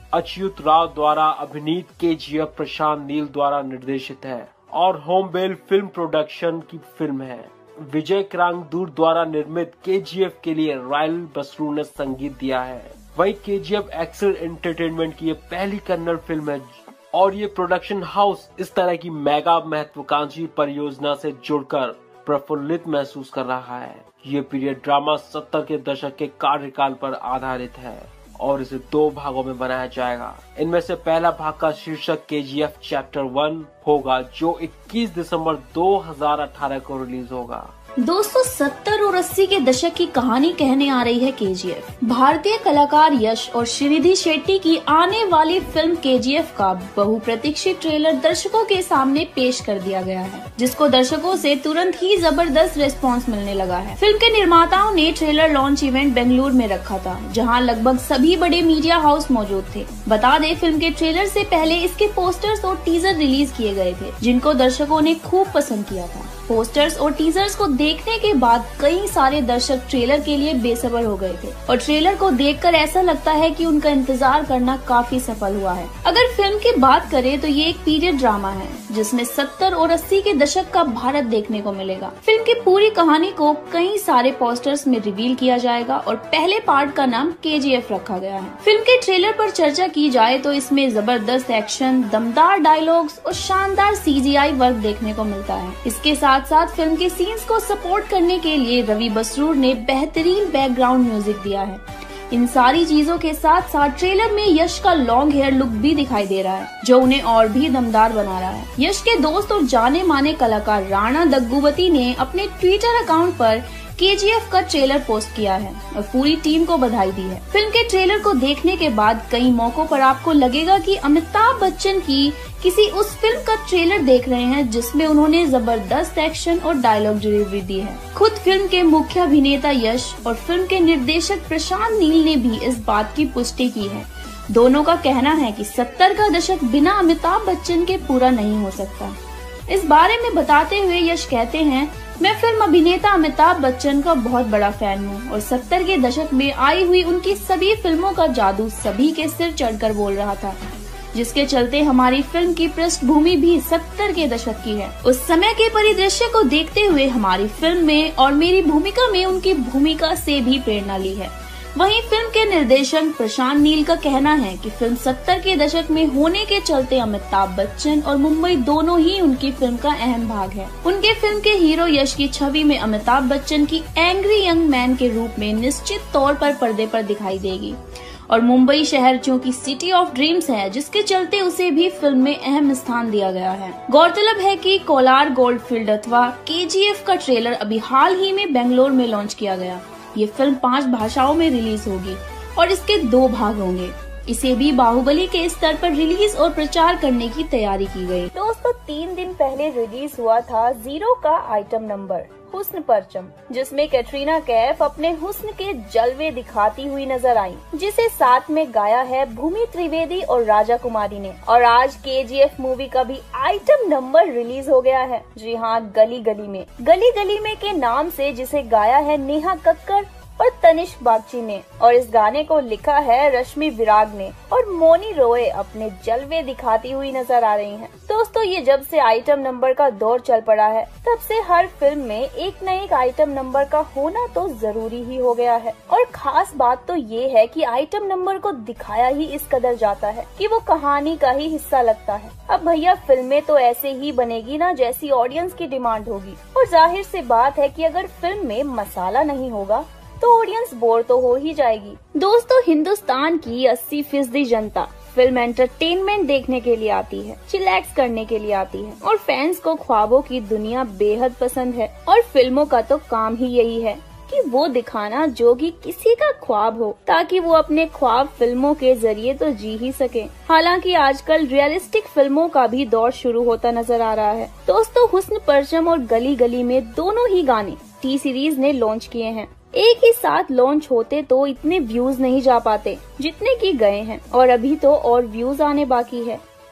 अच्युत राव द्वारा अभिनीत केजीएफ प्रशांत नील द्वारा निर्देशित है और होमबेल फिल्म प्रोडक्शन की फिल्म है। विजय क्रांगदूर द्वारा निर्मित केजीएफ के लिए रायल बसरू ने संगीत दिया है। वही केजीएफ एक्सेल एंटरटेनमेंट की ये पहली कन्नड़ फिल्म है और ये प्रोडक्शन हाउस इस तरह की मेगा महत्वाकांक्षी परियोजना से जुड़कर प्रफुल्लित महसूस कर रहा है। ये पीरियड ड्रामा सत्तर के दशक के कार्यकाल पर आधारित है और इसे दो भागों में बनाया जाएगा। इनमें से पहला भाग का शीर्षक केजीएफ चैप्टर वन होगा जो इक्कीस दिसंबर दो हज़ार अठारह को रिलीज होगा। दोस्तों सत्तर और अस्सी के दशक की कहानी कहने आ रही है केजीएफ। भारतीय कलाकार यश और श्रीनिधि शेट्टी की आने वाली फिल्म केजीएफ का बहुप्रतीक्षित ट्रेलर दर्शकों के सामने पेश कर दिया गया है, जिसको दर्शकों से तुरंत ही जबरदस्त रिस्पांस मिलने लगा है। फिल्म के निर्माताओं ने ट्रेलर लॉन्च इवेंट बेंगलुरु में रखा था, जहां लगभग सभी बड़े मीडिया हाउस मौजूद थे। बता दें, फिल्म के ट्रेलर से पहले इसके पोस्टर्स और टीजर रिलीज किए गए थे, जिनको दर्शकों ने खूब पसंद किया था। पोस्टर्स और टीजर्स को देखने के बाद कई सारे दर्शक ट्रेलर के लिए बेसब्र हो गए थे और ट्रेलर को देखकर ऐसा लगता है कि उनका इंतजार करना काफी सफल हुआ है। अगर फिल्म की बात करें तो ये एक पीरियड ड्रामा है जिसमें सत्तर और अस्सी के दशक का भारत देखने को मिलेगा। फिल्म की पूरी कहानी को कई सारे पोस्टर्स में रिवील किया जाएगा और पहले पार्ट का नाम केजीएफ रखा गया है। फिल्म के ट्रेलर पर चर्चा की जाए तो इसमें जबरदस्त एक्शन, दमदार डायलॉग्स और शानदार सीजीआई वर्क देखने को मिलता है। इसके साथ साथ फिल्म के सीन्स को सपोर्ट करने के लिए रवि बसरूर ने बेहतरीन बैकग्राउंड म्यूजिक दिया है। इन सारी चीजों के साथ साथ ट्रेलर में यश का लॉन्ग हेयर लुक भी दिखाई दे रहा है, जो उन्हें और भी दमदार बना रहा है। यश के दोस्त और जाने माने कलाकार राणा दग्गुबती ने अपने ट्विटर अकाउंट पर केजीएफ का ट्रेलर पोस्ट किया है और पूरी टीम को बधाई दी है। फिल्म के ट्रेलर को देखने के बाद कई मौकों पर आपको लगेगा कि अमिताभ बच्चन की किसी उस फिल्म का ट्रेलर देख रहे हैं जिसमें उन्होंने जबरदस्त एक्शन और डायलॉग डिलीवरी दी है। खुद फिल्म के मुख्य अभिनेता यश और फिल्म के निर्देशक प्रशांत नील ने भी इस बात की पुष्टि की है। दोनों का कहना है कि सत्तर का दशक बिना अमिताभ बच्चन के पूरा नहीं हो सकता। इस बारे में बताते हुए यश कहते हैं, मैं फिल्म अभिनेता अमिताभ बच्चन का बहुत बड़ा फैन हूँ और सत्तर के दशक में आई हुई उनकी सभी फिल्मों का जादू सभी के सिर चढ़कर बोल रहा था, जिसके चलते हमारी फिल्म की पृष्ठभूमि भी सत्तर के दशक की है। उस समय के परिदृश्य को देखते हुए हमारी फिल्म में और मेरी भूमिका में उनकी भूमिका से भी प्रेरणा ली है। वहीं फिल्म के निर्देशक प्रशांत नील का कहना है कि फिल्म सत्तर के दशक में होने के चलते अमिताभ बच्चन और मुंबई दोनों ही उनकी फिल्म का अहम भाग है। उनके फिल्म के हीरो यश की छवि में अमिताभ बच्चन की एंग्री यंग मैन के रूप में निश्चित तौर पर पर्दे पर दिखाई देगी और मुंबई शहर चूँकि सिटी ऑफ ड्रीम्स है, जिसके चलते उसे भी फिल्म में अहम स्थान दिया गया है। गौरतलब है कि कोलार गोल्डफील्ड अथवा केजीएफ का ट्रेलर अभी हाल ही में बेंगलोर में लॉन्च किया गया। ये फिल्म पांच भाषाओं में रिलीज होगी और इसके दो भाग होंगे। इसे भी बाहुबली के स्तर पर रिलीज और प्रचार करने की तैयारी की गई। दोस्तों, तीन दिन पहले रिलीज हुआ था जीरो का आइटम नंबर हुस्न परचम, जिसमें कैटरीना कैफ अपने हुस्न के जलवे दिखाती हुई नजर आई, जिसे साथ में गाया है भूमि त्रिवेदी और राजा कुमारी ने। और आज केजीएफ मूवी का भी आइटम नंबर रिलीज हो गया है। जी हाँ, गली गली में। गली गली में के नाम से जिसे गाया है नेहा कक्कर और तनिष्क बागची ने, और इस गाने को लिखा है रश्मि विराग ने और मोनी रोए अपने जलवे दिखाती हुई नजर आ रही हैं। दोस्तों, ये जब से आइटम नंबर का दौर चल पड़ा है, तब से हर फिल्म में एक न एक आइटम नंबर का होना तो जरूरी ही हो गया है। और खास बात तो ये है कि आइटम नंबर को दिखाया ही इस कदर जाता है कि वो कहानी का ही हिस्सा लगता है। अब भैया, फिल्में तो ऐसे ही बनेगी ना जैसी ऑडियंस की डिमांड होगी, और जाहिर सी बात है कि अगर फिल्म में मसाला नहीं होगा तो ऑडियंस बोर तो हो ही जाएगी। दोस्तों, हिंदुस्तान की अस्सी फीसदी जनता फिल्म एंटरटेनमेंट देखने के लिए आती है, चिलैक्स करने के लिए आती है, और फैंस को ख्वाबों की दुनिया बेहद पसंद है। और फिल्मों का तो काम ही यही है कि वो दिखाना जो कि किसी का ख्वाब हो, ताकि वो अपने ख्वाब फिल्मों के जरिए तो जी ही सके। हालांकि आजकल रियलिस्टिक फिल्मों का भी दौर शुरू होता नजर आ रहा है। दोस्तों, हुस्न परचम और गली गली में दोनों ही गाने टी सीरीज ने लॉन्च किए हैं। एक ही साथ लॉन्च होते तो इतने व्यूज नहीं जा पाते जितने की गए हैं, और अभी तो और व्यूज आने बाकी है।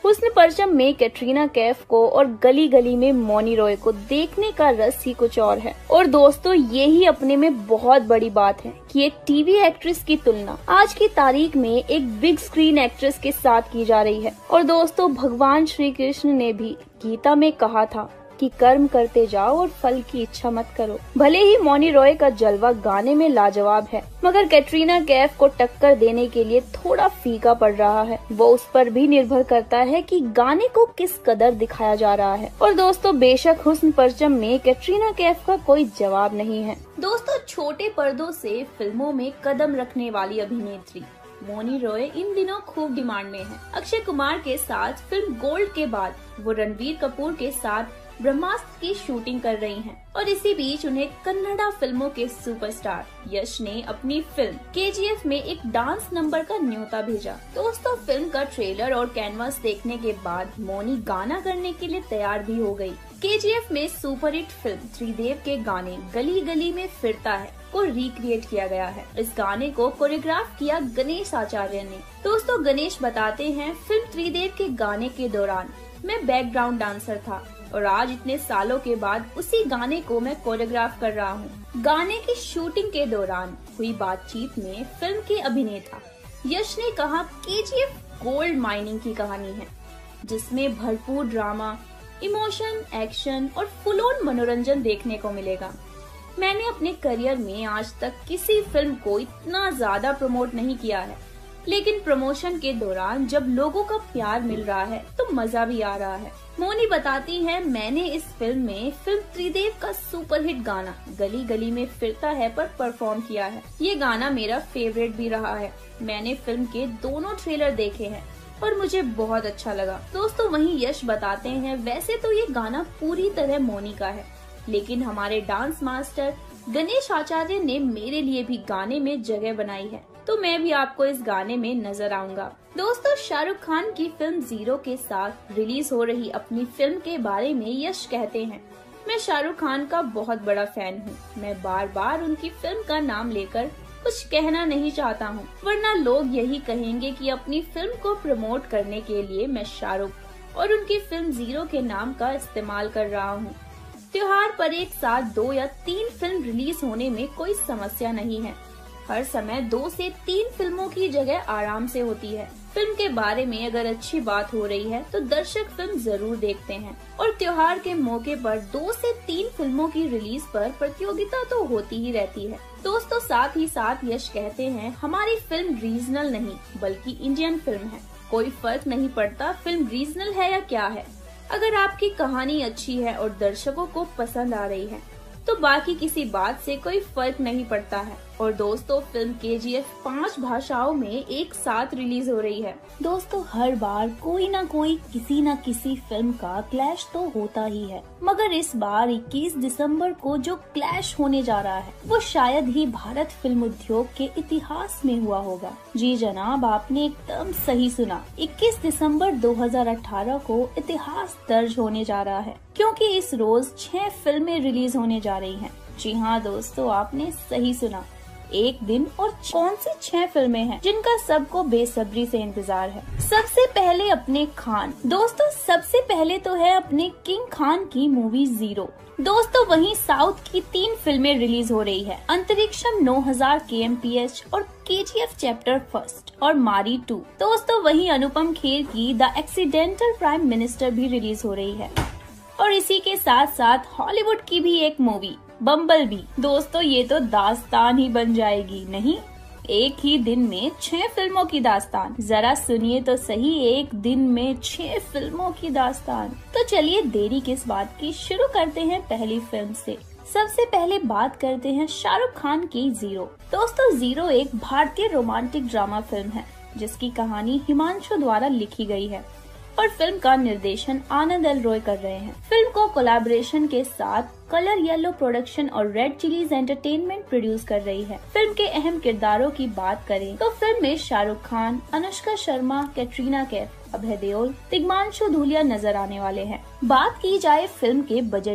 हुस्न परचम में कैटरीना कैफ को और गली गली में मौनी रॉय को देखने का रस ही कुछ और है। और दोस्तों यही अपने में बहुत बड़ी बात है कि एक टीवी एक्ट्रेस की तुलना आज की तारीख में एक बिग स्क्रीन एक्ट्रेस के साथ की जा रही है। और दोस्तों भगवान श्री कृष्ण ने भी गीता में कहा था कि कर्म करते जाओ और फल की इच्छा मत करो। भले ही मौनी रॉय का जलवा गाने में लाजवाब है, मगर कैटरीना कैफ को टक्कर देने के लिए थोड़ा फीका पड़ रहा है। वो उस पर भी निर्भर करता है कि गाने को किस कदर दिखाया जा रहा है। और दोस्तों बेशक हुस्न परचम में कैटरीना कैफ का कोई जवाब नहीं है। दोस्तों छोटे पर्दों से फिल्मों में कदम रखने वाली अभिनेत्री मौनी रॉय इन दिनों खूब डिमांड में है। अक्षय कुमार के साथ फिल्म गोल्ड के बाद वो रणवीर कपूर के साथ ब्रह्मास्त्र की शूटिंग कर रही हैं। और इसी बीच उन्हें कन्नड़ा फिल्मों के सुपरस्टार यश ने अपनी फिल्म केजीएफ में एक डांस नंबर का न्योता भेजा। दोस्तों फिल्म का ट्रेलर और कैनवास देखने के बाद मौनी गाना करने के लिए तैयार भी हो गई। केजीएफ में सुपरहिट फिल्म त्रिदेव के गाने गली गली में फिरता है को रिक्रिएट किया गया है। इस गाने को कोरियोग्राफ किया गणेश आचार्य ने। दोस्तों गणेश बताते हैं, फिल्म त्रिदेव के गाने के दौरान मैं बैकग्राउंड डांसर था और आज इतने सालों के बाद उसी गाने को मैं कोरियोग्राफ कर रहा हूँ। गाने की शूटिंग के दौरान हुई बातचीत में फिल्म के अभिनेता यश ने कहा, केजीएफ गोल्ड माइनिंग की कहानी है जिसमें भरपूर ड्रामा, इमोशन, एक्शन और फुल ऑन मनोरंजन देखने को मिलेगा। मैंने अपने करियर में आज तक किसी फिल्म को इतना ज्यादा प्रमोट नहीं किया है, लेकिन प्रमोशन के दौरान जब लोगों का प्यार मिल रहा है तो मजा भी आ रहा है। मौनी बताती है, मैंने इस फिल्म में फिल्म त्रिदेव का सुपरहिट गाना गली गली में फिरता है पर परफॉर्म किया है। ये गाना मेरा फेवरेट भी रहा है। मैंने फिल्म के दोनों ट्रेलर देखे हैं और मुझे बहुत अच्छा लगा। दोस्तों वहीं यश बताते हैं, वैसे तो ये गाना पूरी तरह मौनी का है, लेकिन हमारे डांस मास्टर गणेश आचार्य ने मेरे लिए भी गाने में जगह बनाई है, तो मैं भी आपको इस गाने में नजर आऊंगा। दोस्तों शाहरुख खान की फिल्म जीरो के साथ रिलीज हो रही अपनी फिल्म के बारे में यश कहते हैं, मैं शाहरुख खान का बहुत बड़ा फैन हूँ। मैं बार बार उनकी फिल्म का नाम लेकर कुछ कहना नहीं चाहता हूँ, वरना लोग यही कहेंगे कि अपनी फिल्म को प्रमोट करने के लिए मैं शाहरुख और उनकी फिल्म जीरो के नाम का इस्तेमाल कर रहा हूँ। त्योहार पर एक साथ दो या तीन फिल्म रिलीज होने में कोई समस्या नहीं है। हर समय दो से तीन फिल्मों की जगह आराम से होती है। फिल्म के बारे में अगर अच्छी बात हो रही है तो दर्शक फिल्म जरूर देखते हैं। और त्योहार के मौके पर दो से तीन फिल्मों की रिलीज पर प्रतियोगिता तो होती ही रहती है। दोस्तों साथ ही साथ यश कहते हैं, हमारी फिल्म रीजनल नहीं बल्कि इंडियन फिल्म है। कोई फर्क नहीं पड़ता फिल्म रीजनल है या क्या है। अगर आपकी कहानी अच्छी है और दर्शकों को पसंद आ रही है तो बाकी किसी बात से कोई फर्क नहीं पड़ता है। और दोस्तों फिल्म केजीएफ पांच भाषाओं में एक साथ रिलीज हो रही है। दोस्तों हर बार कोई ना कोई किसी न किसी फिल्म का क्लैश तो होता ही है, मगर इस बार इक्कीस दिसंबर को जो क्लैश होने जा रहा है वो शायद ही भारत फिल्म उद्योग के इतिहास में हुआ होगा। जी जनाब, आपने एकदम सही सुना। इक्कीस दिसंबर दो हज़ार अठारह को इतिहास दर्ज होने जा रहा है, क्योंकि इस रोज छह फिल्में रिलीज होने जा रही हैं। जी हाँ दोस्तों, आपने सही सुना, एक दिन और कौन सी छह फिल्में हैं जिनका सबको बेसब्री से इंतजार है। सबसे पहले अपने खान। दोस्तों सबसे पहले तो है अपने किंग खान की मूवी जीरो। दोस्तों वहीं साउथ की तीन फिल्में रिलीज हो रही है, अंतरिक्षम नौ हज़ार के एम पी एच और केजीएफ चैप्टर फर्स्ट और मारी टू। दोस्तों वहीं अनुपम खेर की द एक्सीडेंटल प्राइम मिनिस्टर भी रिलीज हो रही है। और इसी के साथ साथ हॉलीवुड की भी एक मूवी बम्बल बी। दोस्तों ये तो दास्तान ही बन जाएगी, नहीं एक ही दिन में छह फिल्मों की दास्तान। जरा सुनिए तो सही, एक दिन में छह फिल्मों की दास्तान। तो चलिए देरी किस बात की, शुरू करते हैं पहली फिल्म से। सबसे पहले बात करते हैं शाहरुख खान की जीरो। दोस्तों जीरो एक भारतीय रोमांटिक ड्रामा फिल्म है जिसकी कहानी हिमांशु द्वारा लिखी गई है और फिल्म का निर्देशन आनंद एल रॉय कर रहे हैं। फिल्म को कोलैबोरेशन के साथ कलर येलो प्रोडक्शन और रेड चिलीज एंटरटेनमेंट प्रोड्यूस कर रही है। फिल्म के अहम किरदारों की बात करें तो फिल्म में शाहरुख खान, अनुष्का शर्मा, कैटरीना कैफ, अभय देओल, तिग्मांशु धूलिया नजर आने वाले हैं। बात की जाए फिल्म के बजट की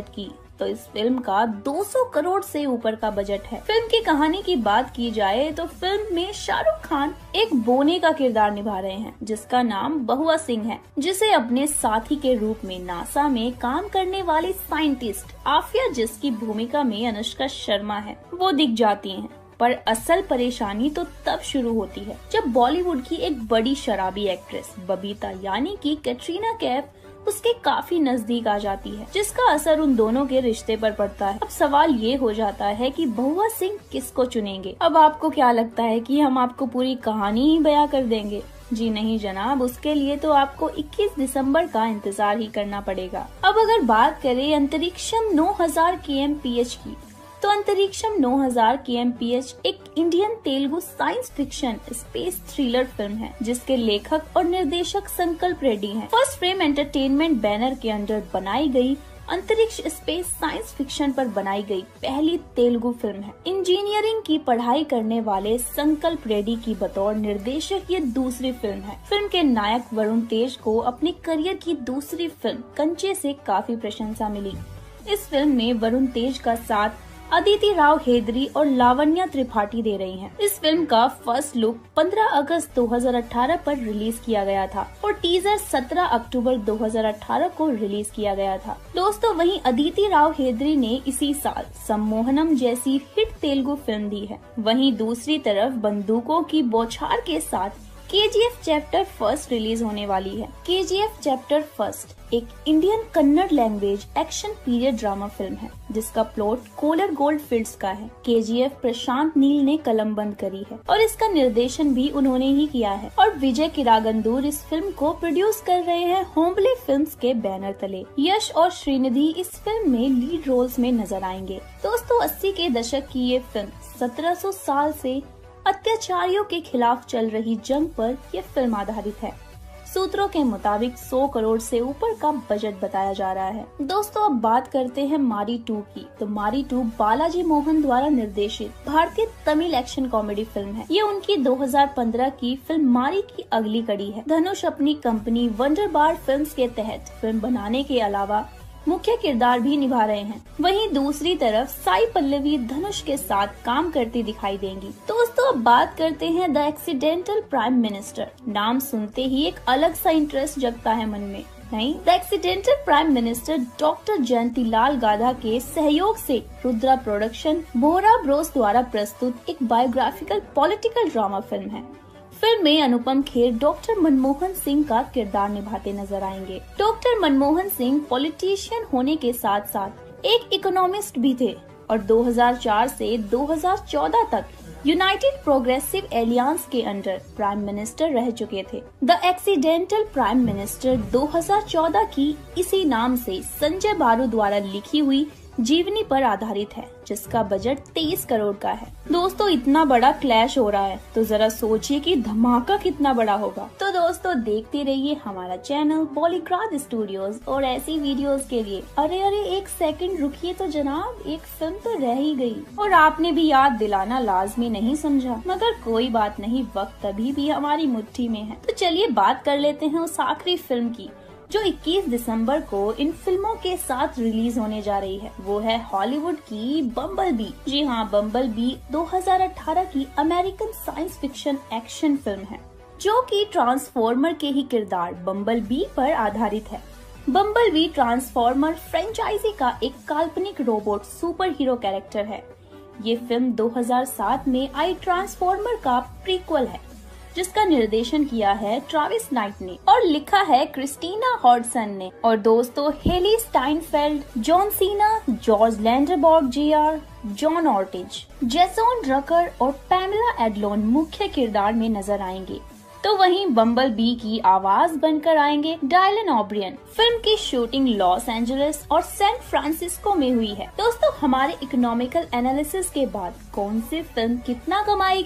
तो इस फिल्म का दो सौ करोड़ से ऊपर का बजट है। फिल्म की कहानी की बात की जाए तो फिल्म में शाहरुख खान एक बोने का किरदार निभा रहे हैं जिसका नाम बहुआ सिंह है, जिसे अपने साथी के रूप में नासा में काम करने वाली साइंटिस्ट आफिया, जिसकी भूमिका में अनुष्का शर्मा है, वो दिख जाती हैं। पर असल परेशानी तो तब शुरू होती है जब बॉलीवुड की एक बड़ी शराबी एक्ट्रेस बबीता यानी कि कैटरीना कैफ उसके काफी नजदीक आ जाती है, जिसका असर उन दोनों के रिश्ते पर पड़ता है। अब सवाल ये हो जाता है कि बहुआ सिंह किसको चुनेंगे। अब आपको क्या लगता है कि हम आपको पूरी कहानी ही बयां कर देंगे? जी नहीं जनाब, उसके लिए तो आपको इक्कीस दिसंबर का इंतजार ही करना पड़ेगा। अब अगर बात करें अंतरिक्षम नौ हज़ार के एम पी एच की, तो अंतरिक्षम नौ हज़ार के एम पी एच एक Indian Telugu science fiction space thriller film है जिसके लेखक और निर्देशक संकल्प रेड्डी हैं। फर्स्ट फ्रेम एंटरटेनमेंट बैनर के अंडर बनाई गई अंतरिक्ष स्पेस साइंस फिक्शन पर बनाई गई पहली तेलुगु फिल्म है। इंजीनियरिंग की पढ़ाई करने वाले संकल्प रेड्डी की बतौर निर्देशक ये दूसरी फिल्म है। फिल्म के नायक वरुण तेज को अपने करियर की दूसरी फिल्म कंचे से काफी प्रशंसा मिली। इस फिल्म में वरुण तेज का साथ अदिति राव हेदरी और लावण्या त्रिपाठी दे रही हैं। इस फिल्म का फर्स्ट लुक पंद्रह अगस्त दो हज़ार अठारह पर रिलीज किया गया था और टीजर सत्रह अक्टूबर दो हज़ार अठारह को रिलीज किया गया था। दोस्तों, वहीं अदिति राव हेदरी ने इसी साल सम्मोहनम जैसी हिट तेलुगु फिल्म दी है। वहीं दूसरी तरफ बंदूकों की बौछार के साथ K G F chapter first release होने वाली है। K G F chapter first एक Indian Kannada language action period drama film है जिसका प्लॉट कोलर गोल्ड फील्ड्स का है। K G F Prashanth Neel ने कलम बंद करी है और इसका निर्देशन भी उन्होंने ही किया है और विजय किरागंदूर इस फिल्म को प्रोड्यूस कर रहे हैं होम्बले फिल्म्स के बैनर तले। यश और श्रीनिधि इस फिल्म में लीड रोल्स में नजर आएंगे। दोस्तों, अस्सी के दशक की ये फिल्म सत्रह सौ साल से अत्याचारियों के खिलाफ चल रही जंग पर यह फिल्म आधारित है। सूत्रों के मुताबिक सौ करोड़ से ऊपर का बजट बताया जा रहा है। दोस्तों, अब बात करते हैं मारी टू की। तो मारी टू बालाजी मोहन द्वारा निर्देशित भारतीय तमिल एक्शन कॉमेडी फिल्म है। ये उनकी दो हज़ार पंद्रह की फिल्म मारी की अगली कड़ी है। धनुष अपनी कंपनी वंडर बार फिल्म्स के तहत फिल्म बनाने के अलावा मुख्य किरदार भी निभा रहे हैं। वहीं दूसरी तरफ साई पल्लवी धनुष के साथ काम करती दिखाई देंगी। दोस्तों, अब बात करते हैं द एक्सीडेंटल प्राइम मिनिस्टर। नाम सुनते ही एक अलग सा इंटरेस्ट जगता है मन में, नहीं? The Accidental Prime Minister doctor Jayanti Lal Gada के सहयोग से रुद्रा प्रोडक्शन बोहरा ब्रोस द्वारा प्रस्तुत एक बायोग्राफिकल पॉलिटिकल ड्रामा फिल्म है। फिल्म में अनुपम खेर डॉक्टर मनमोहन सिंह का किरदार निभाते नजर आएंगे। डॉक्टर मनमोहन सिंह पॉलिटिशियन होने के साथ साथ एक इकोनॉमिस्ट भी थे और दो हज़ार चार से दो हज़ार चौदह तक यूनाइटेड प्रोग्रेसिव एलियंस के अंडर प्राइम मिनिस्टर रह चुके थे। द एक्सीडेंटल प्राइम मिनिस्टर दो हज़ार चौदह की इसी नाम से संजय बारू द्वारा लिखी हुई जीवनी पर आधारित है जिसका बजट तेईस करोड़ का है। दोस्तों, इतना बड़ा क्लैश हो रहा है तो जरा सोचिए कि धमाका कितना बड़ा होगा। तो दोस्तों, देखते रहिए हमारा चैनल बॉलीग्राद स्टूडियोज और ऐसी वीडियोस के लिए। अरे अरे एक सेकंड रुकिए तो जनाब, एक फिल्म तो रह ही गई और आपने भी याद दिलाना लाजमी नहीं समझा, मगर कोई बात नहीं, वक्त अभी भी हमारी मुट्ठी में है। तो चलिए बात कर लेते हैं उस आखिरी फिल्म की जो इक्कीस दिसंबर को इन फिल्मों के साथ रिलीज होने जा रही है। वो है हॉलीवुड की बम्बल बी। जी हाँ, बम्बल बी दो हज़ार अठारह की American science fiction action film है जो कि ट्रांसफॉर्मर के ही किरदार बम्बल बी पर आधारित है। बम्बल बी ट्रांसफॉर्मर फ्रेंचाइजी का एक काल्पनिक रोबोट सुपर हीरो कैरेक्टर है। ये फिल्म दो हज़ार सात में आई ट्रांसफॉर्मर का प्रीक्वल है जिसका निर्देशन किया है ट्रेविस नाइट ने और लिखा है क्रिस्टीना हॉडसन ने। और दोस्तों, Hailee Steinfeld, John Cena, Jorge Lendeborg Junior, John Ortiz, Jason Drucker और पैमेला एडलोन मुख्य किरदार में नजर आएंगे। तो वहीं बम्बल बी की आवाज बनकर आएंगे डायलन ओब्रियन। फिल्म की शूटिंग लॉस एंजलिस और सैन फ्रांसिस्को में हुई है। दोस्तों, हमारे इकोनॉमिकल एनालिसिस के बाद कौन सी फिल्म कितना कमाएगी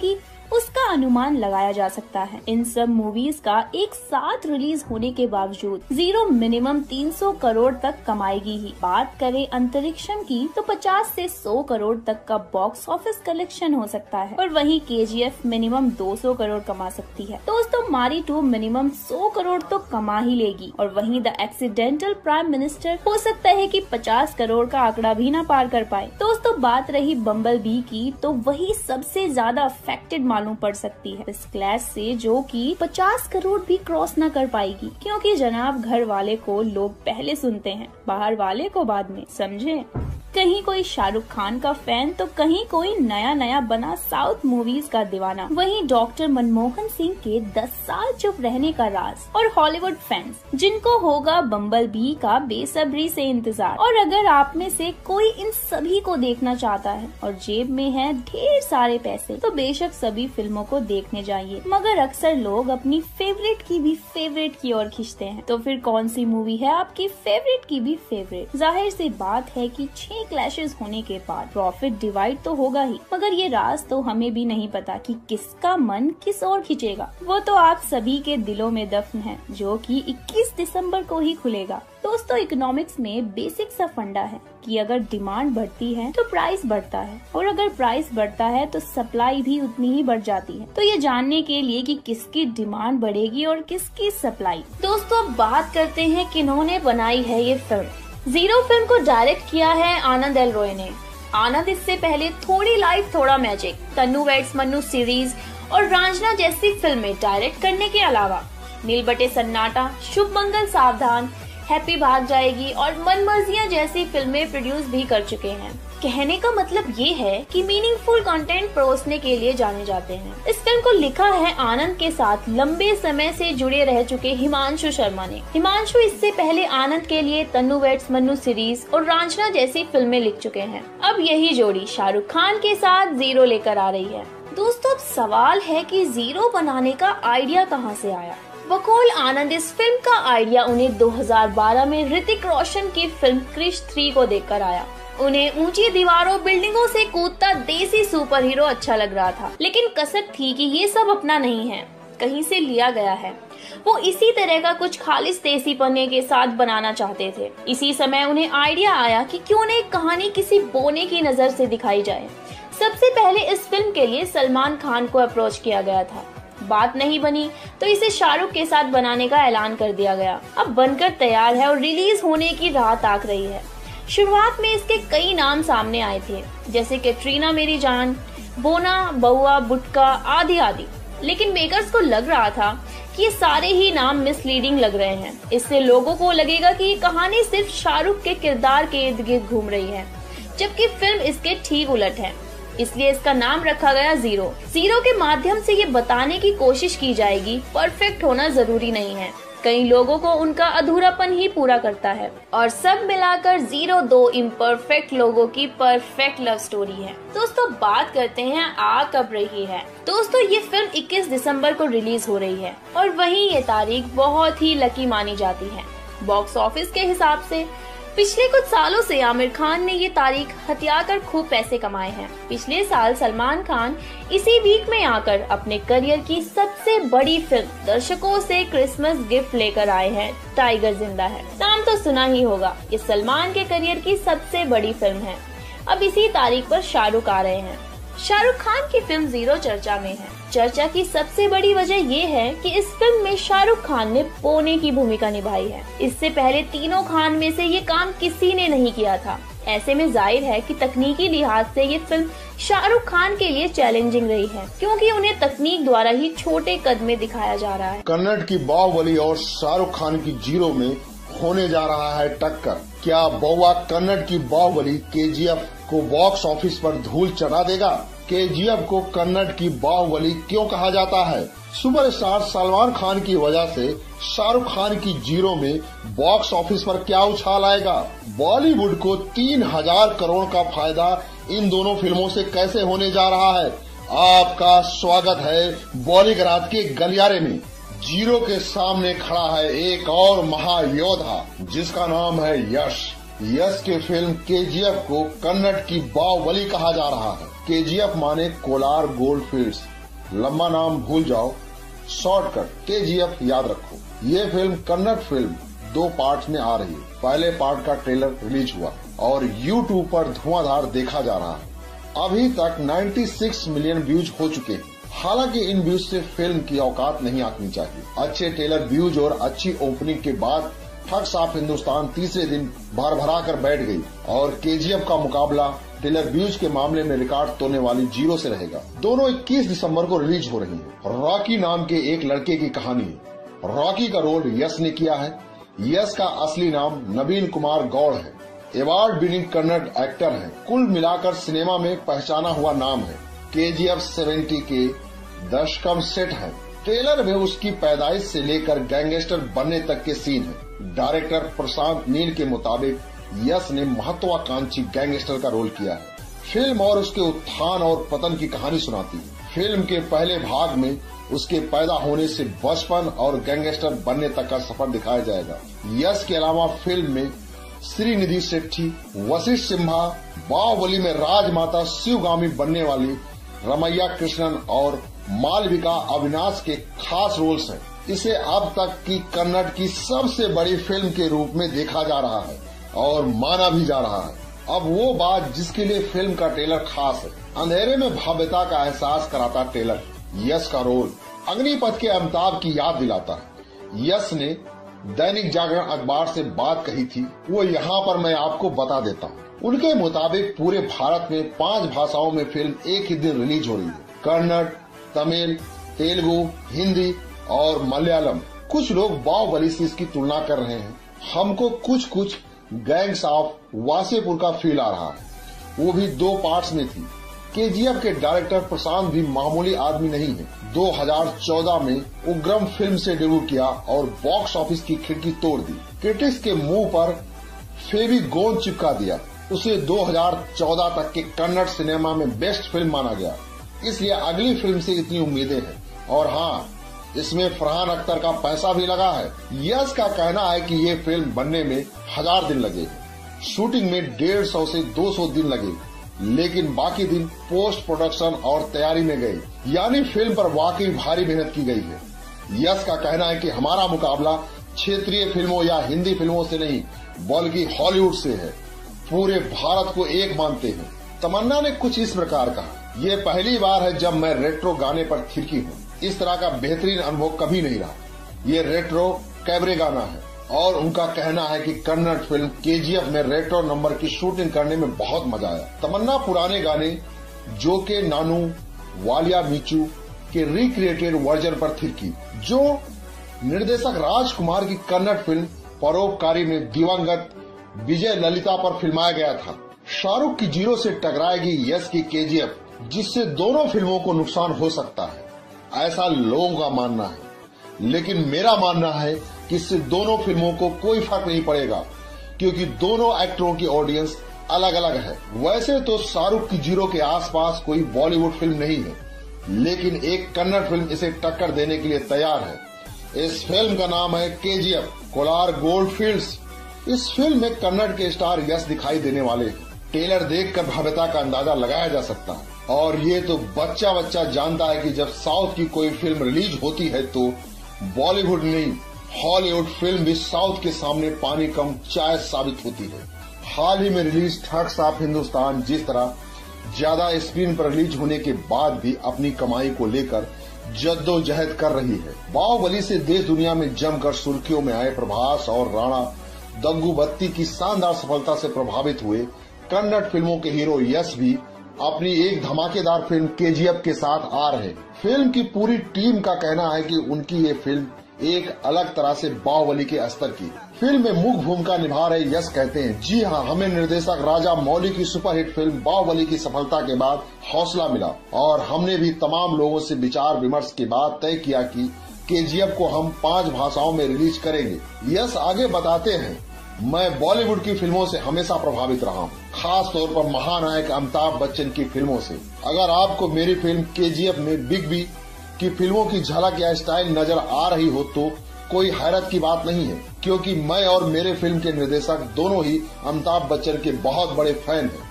उसका अनुमान लगाया जा सकता है। इन सब मूवीज का एक साथ रिलीज होने के बावजूद जीरो मिनिमम तीन सौ करोड़ तक कमाएगी ही। बात करें अंतरिक्षम की तो पचास से सौ करोड़ तक का बॉक्स ऑफिस कलेक्शन हो सकता है और वहीं केजीएफ मिनिमम दो सौ करोड़ कमा सकती है। दोस्तों मारी टू मिनिमम सौ करोड़ तो कमा ही लेगी और वहीं द एक्सीडेंटल प्राइम मिनिस्टर हो सकता है कि पचास करोड़ का आंकड़ा भी ना पार कर पाए। दोस्तों बात रही बम्बल बी की तो वही सबसे ज्यादा अफेक्टेड मालूम पड़ सकती है इस क्लैश से, जो कि पचास करोड़ भी क्रॉस न कर पाएगी, क्योंकि जनाब घर वाले को लोग पहले सुनते हैं, बाहर वाले को बाद में, समझे। कहीं कोई शाहरुख खान का फैन तो कहीं कोई नया नया बना साउथ मूवीज का दीवाना। वहीं डॉक्टर मनमोहन सिंह के दस साल चुप रहने का राज और हॉलीवुड फैंस जिनको होगा बम्बल बी का बेसब्री से इंतजार। और अगर आप में से कोई इन सभी को देखना चाहता है और जेब में है ढेर सारे पैसे तो बेशक सभी फिल्मों को देखने जाइए, मगर अक्सर लोग अपनी फेवरेट की भी फेवरेट की ओर खींचते हैं। तो फिर कौन सी मूवी है आपकी फेवरेट की भी फेवरेट? जाहिर सी बात है कि छह क्लैशेस होने के बाद प्रॉफिट डिवाइड तो होगा ही, मगर ये राज तो हमें भी नहीं पता कि किसका मन किस ओर खींचेगा। वो तो आप सभी के दिलों में दफन है, जो कि इक्कीस दिसंबर को ही खुलेगा। दोस्तों इकोनॉमिक्स में बेसिक सा फंडा है कि अगर डिमांड बढ़ती है तो प्राइस बढ़ता है और अगर प्राइस बढ़ता है तो सप्लाई भी उतनी ही बढ़ जाती है। तो ये जानने के लिए कि किसकी डिमांड बढ़ेगी और किसकी सप्लाई, दोस्तों अब बात करते हैं किन्होंने बनाई है ये फिल्म। जीरो फिल्म को डायरेक्ट किया है आनंद एल रॉय ने। आनंद इससे पहले थोड़ी लाइफ थोड़ा magic, Tanu weds Manu series और रांझना जैसी फिल्में डायरेक्ट करने के अलावा नील बटे सन्नाटा, शुभ मंगल सावधान, हैप्पी भाग जाएगी और मनमर्जियां जैसी फिल्में प्रोड्यूस भी कर चुके हैं। कहने का मतलब ये है कि मीनिंगफुल कंटेंट परोसने के लिए जाने जाते हैं। इस फिल्म को लिखा है आनंद के साथ लंबे समय से जुड़े रह चुके हिमांशु शर्मा ने। हिमांशु इससे पहले आनंद के लिए तन्नू वेड्स मन्नू सीरीज और रांझना जैसी फिल्में लिख चुके हैं। अब यही जोड़ी शाहरुख खान के साथ जीरो लेकर आ रही है। दोस्तों अब सवाल है कि जीरो बनाने का आइडिया कहाँ से आया। बकौल आनंद इस फिल्म का आइडिया उन्हें दो हज़ार बारह में ऋतिक रोशन की फिल्म क्रिश थ्री को देखकर आया। उन्हें ऊंची दीवारों बिल्डिंगों से कूदता देसी सुपर हीरो अच्छा लग रहा था, लेकिन कसक थी कि ये सब अपना नहीं है, कहीं से लिया गया है। वो इसी तरह का कुछ खालिस देसी पन्ने के साथ बनाना चाहते थे। इसी समय उन्हें आइडिया आया कि क्यों न एक कहानी किसी बोने की नजर से दिखाई जाए। सबसे पहले इस फिल्म के लिए सलमान खान को अप्रोच किया गया था। बात नहीं बनी तो इसे शाहरुख के साथ बनाने का ऐलान कर दिया गया। अब बनकर तैयार है और रिलीज होने की राह ताक रही है। शुरुआत में इसके कई नाम सामने आए थे, जैसे कैटरीना मेरी जान, बोना, बउआ, बुटका आदि आदि, लेकिन मेकर्स को लग रहा था कि ये सारे ही नाम मिसलीडिंग लग रहे हैं। इससे लोगों को लगेगा कि ये कहानी सिर्फ शाहरुख के किरदार के इर्द गिर्द घूम रही है, जबकि फिल्म इसके ठीक उलट है। इसलिए इसका नाम रखा गया जीरो। जीरो के माध्यम से ये बताने की कोशिश की जाएगी परफेक्ट होना जरूरी नहीं है, कई लोगों को उनका अधूरापन ही पूरा करता है और सब मिलाकर जीरो दो इम्परफेक्ट लोगों की परफेक्ट लव स्टोरी है। दोस्तों बात करते हैं आ कब रही है। दोस्तों ये फिल्म इक्कीस दिसंबर को रिलीज हो रही है और वहीं ये तारीख बहुत ही लकी मानी जाती है। बॉक्स ऑफिस के हिसाब से पिछले कुछ सालों से आमिर खान ने ये तारीख हथियाकर खूब पैसे कमाए हैं। पिछले साल सलमान खान इसी वीक में आकर अपने करियर की सबसे बड़ी फिल्म दर्शकों से क्रिसमस गिफ्ट लेकर आए हैं, टाइगर जिंदा है। नाम तो सुना ही होगा, ये सलमान के करियर की सबसे बड़ी फिल्म है। अब इसी तारीख पर शाहरुख आ रहे हैं। शाहरुख खान की फिल्म जीरो चर्चा में है। चर्चा की सबसे बड़ी वजह ये है कि इस फिल्म में शाहरुख खान ने पोने की भूमिका निभाई है। इससे पहले तीनों खान में से ये काम किसी ने नहीं किया था। ऐसे में जाहिर है कि तकनीकी लिहाज से ये फिल्म शाहरुख खान के लिए चैलेंजिंग रही है, क्योंकि उन्हें तकनीक द्वारा ही छोटे कद में दिखाया जा रहा है। कन्नड़ की बाहुबली और शाहरुख खान की जीरो में होने जा रहा है टक्कर। क्या बउआ कन्नड़ की बाहुबली केजीएफ को बॉक्स ऑफिस पर धूल चढ़ा देगा? केजीएफ को कन्नड़ की बाहुबली क्यों कहा जाता है? सुपरस्टार सलमान खान की वजह से शाहरुख खान की जीरो में बॉक्स ऑफिस पर क्या उछाल आएगा? बॉलीवुड को तीन हजार करोड़ का फायदा इन दोनों फिल्मों से कैसे होने जा रहा है? आपका स्वागत है बॉलीग्राज के गलियारे में। जीरो के सामने खड़ा है एक और महायोद्धा जिसका नाम है यश। यश के फिल्म केजीएफ को कन्नड़ की बाहुबली कहा जा रहा है। केजीएफ माने कोलार गोल्ड फील्ड्स। लंबा नाम भूल जाओ, शॉर्टकट केजीएफ याद रखो। ये फिल्म कन्नड़ फिल्म दो पार्ट में आ रही है। पहले पार्ट का ट्रेलर रिलीज हुआ और यूट्यूब पर धुआंधार देखा जा रहा है। अभी तक छियानवे मिलियन व्यूज हो चुके हैं। हालांकि इन व्यूज से फिल्म की औकात नहीं आंकनी चाहिए। अच्छे ट्रेलर व्यूज और अच्छी ओपनिंग के बाद ठग साफ हिंदुस्तान तीसरे दिन भर भरा कर बैठ गई और केजीएफ का मुकाबला ट्रेलर व्यूज के मामले में रिकॉर्ड तोड़ने वाली जीरो से रहेगा। दोनों इक्कीस दिसंबर को रिलीज हो रही है। रॉकी नाम के एक लड़के की कहानी है। रॉकी का रोल यश ने किया है। यश का असली नाम नवीन कुमार गौड़ है। अवार्ड विनिंग कन्नड़ एक्टर है। कुल मिलाकर सिनेमा में पहचाना हुआ नाम है। केजीएफ सत्तर के दशकम सेट है। ट्रेलर में उसकी पैदाइश से लेकर गैंगस्टर बनने तक के सीन है। डायरेक्टर प्रशांत नील के मुताबिक यश ने महत्वाकांक्षी गैंगस्टर का रोल किया है। फिल्म और उसके उत्थान और पतन की कहानी सुनाती है। फिल्म के पहले भाग में उसके पैदा होने से बचपन और गैंगस्टर बनने तक का सफर दिखाया जाएगा। यश के अलावा फिल्म में श्रीनिधि शेट्टी, वशिष्ठ सिम्हा, बाहुबली में राजमाता शिवगामी बनने वाली रमैया कृष्णन और मालविका अविनाश के खास रोल्स हैं। इसे अब तक की कन्नड़ की सबसे बड़ी फिल्म के रूप में देखा जा रहा है और माना भी जा रहा है। अब वो बात जिसके लिए फिल्म का ट्रेलर खास है। अंधेरे में भव्यता का एहसास कराता ट्रेलर। यश का रोल अग्निपथ के अमिताभ की याद दिलाता है। यश ने दैनिक जागरण अखबार से बात कही थी, वो यहाँ पर मैं आपको बता देता हूँ। उनके मुताबिक पूरे भारत में पांच भाषाओं में फिल्म एक ही दिन रिलीज हो रही है। कन्नड़, तमिल, तेलुगु, हिंदी और मलयालम। कुछ लोग बाहुबली से इसकी तुलना कर रहे हैं। हमको कुछ कुछ गैंग्स ऑफ वासेपुर का फील आ रहा है, वो भी दो पार्ट्स में थी। केजीएफ के डायरेक्टर प्रशांत भी मामूली आदमी नहीं है। दो हज़ार चौदह में उग्रम फिल्म से डेब्यू किया और बॉक्स ऑफिस की खिड़की तोड़ दी। क्रिटिक्स के मुंह पर फेवी गोंद चिपका दिया। उसे दो हज़ार चौदह तक के कन्नड़ सिनेमा में बेस्ट फिल्म माना गया। इसलिए अगली फिल्म से इतनी उम्मीदें हैं। और हाँ, इसमें फरहान अख्तर का पैसा भी लगा है। यश का कहना है कि ये फिल्म बनने में हजार दिन लगे। शूटिंग में डेढ़ सौ से दो सौ दिन लगे, लेकिन बाकी दिन पोस्ट प्रोडक्शन और तैयारी में गए। यानी फिल्म पर वाकई भारी मेहनत की गई है। यश का कहना है कि हमारा मुकाबला क्षेत्रीय फिल्मों या हिंदी फिल्मों से नहीं बल्कि हॉलीवुड से है। पूरे भारत को एक मानते हैं। तमन्ना ने कुछ इस प्रकार कहा, ये पहली बार है जब मैं रेट्रो गाने पर थिरकी हूँ। इस तरह का बेहतरीन अनुभव कभी नहीं रहा। ये रेट्रो कैबरे गाना है और उनका कहना है कि कन्नड़ फिल्म केजीएफ में रेट्रो नंबर की शूटिंग करने में बहुत मजा आया। तमन्ना पुराने गाने जो के नानू वालिया मीचू के रिक्रिएटेड वर्जन पर थिरकी, जो निर्देशक राजकुमार की कन्नड़ फिल्म परोपकारी में दिवंगत विजय ललिता पर फिल्माया गया था। शाहरुख की जीरो से टकराएगी यश की केजीएफ, जिससे दोनों फिल्मों को नुकसान हो सकता है, ऐसा लोगों का मानना है। लेकिन मेरा मानना है कि इससे दोनों फिल्मों को कोई फर्क नहीं पड़ेगा, क्योंकि दोनों एक्टरों की ऑडियंस अलग अलग है। वैसे तो शाहरुख की जीरो के आसपास कोई बॉलीवुड फिल्म नहीं है, लेकिन एक कन्नड़ फिल्म इसे टक्कर देने के लिए तैयार है। इस फिल्म का नाम है केजीएफ कोलार गोल्ड फील्ड्स। इस फिल्म में कन्नड़ के स्टार यश दिखाई देने वाले हैं। ट्रेलर देखकर भव्यता का अंदाजा लगाया जा सकता है। और ये तो बच्चा बच्चा जानता है कि जब साउथ की कोई फिल्म रिलीज होती है तो बॉलीवुड नहीं हॉलीवुड फिल्म भी साउथ के सामने पानी कम चाय साबित होती है। हाल ही में रिलीज ठग साफ हिंदुस्तान जिस तरह ज्यादा स्क्रीन पर रिलीज होने के बाद भी अपनी कमाई को लेकर जद्दोजहद कर रही है। बाहुबली से देश दुनिया में जमकर सुर्खियों में आए प्रभास और राणा दग्गुबत्ती की शानदार सफलता से प्रभावित हुए कन्नड़ फिल्मों के हीरो यश भी अपनी एक धमाकेदार फिल्म केजीएफ के साथ आ रहे। फिल्म की पूरी टीम का कहना है कि उनकी ये फिल्म एक अलग तरह से बाहुबली के स्तर की। फिल्म में मुख्य भूमिका निभा रहे यश कहते हैं, जी हाँ, हमें निर्देशक राजा मौली की सुपरहिट फिल्म बाहुबली की सफलता के बाद हौसला मिला और हमने भी तमाम लोगों से विचार विमर्श के बाद तय किया कि केजीएफ को हम पांच भाषाओं में रिलीज करेंगे। यश आगे बताते हैं, मैं बॉलीवुड की फिल्मों से हमेशा प्रभावित रहा हूँ, खास तौर पर महानायक अमिताभ बच्चन की फिल्मों से। अगर आपको मेरी फिल्म केजीएफ में बिग बी की फिल्मों की झलक या स्टाइल नजर आ रही हो तो कोई हैरत की बात नहीं है, क्योंकि मैं और मेरे फिल्म के निर्देशक दोनों ही अमिताभ बच्चन के बहुत बड़े फैन हैं।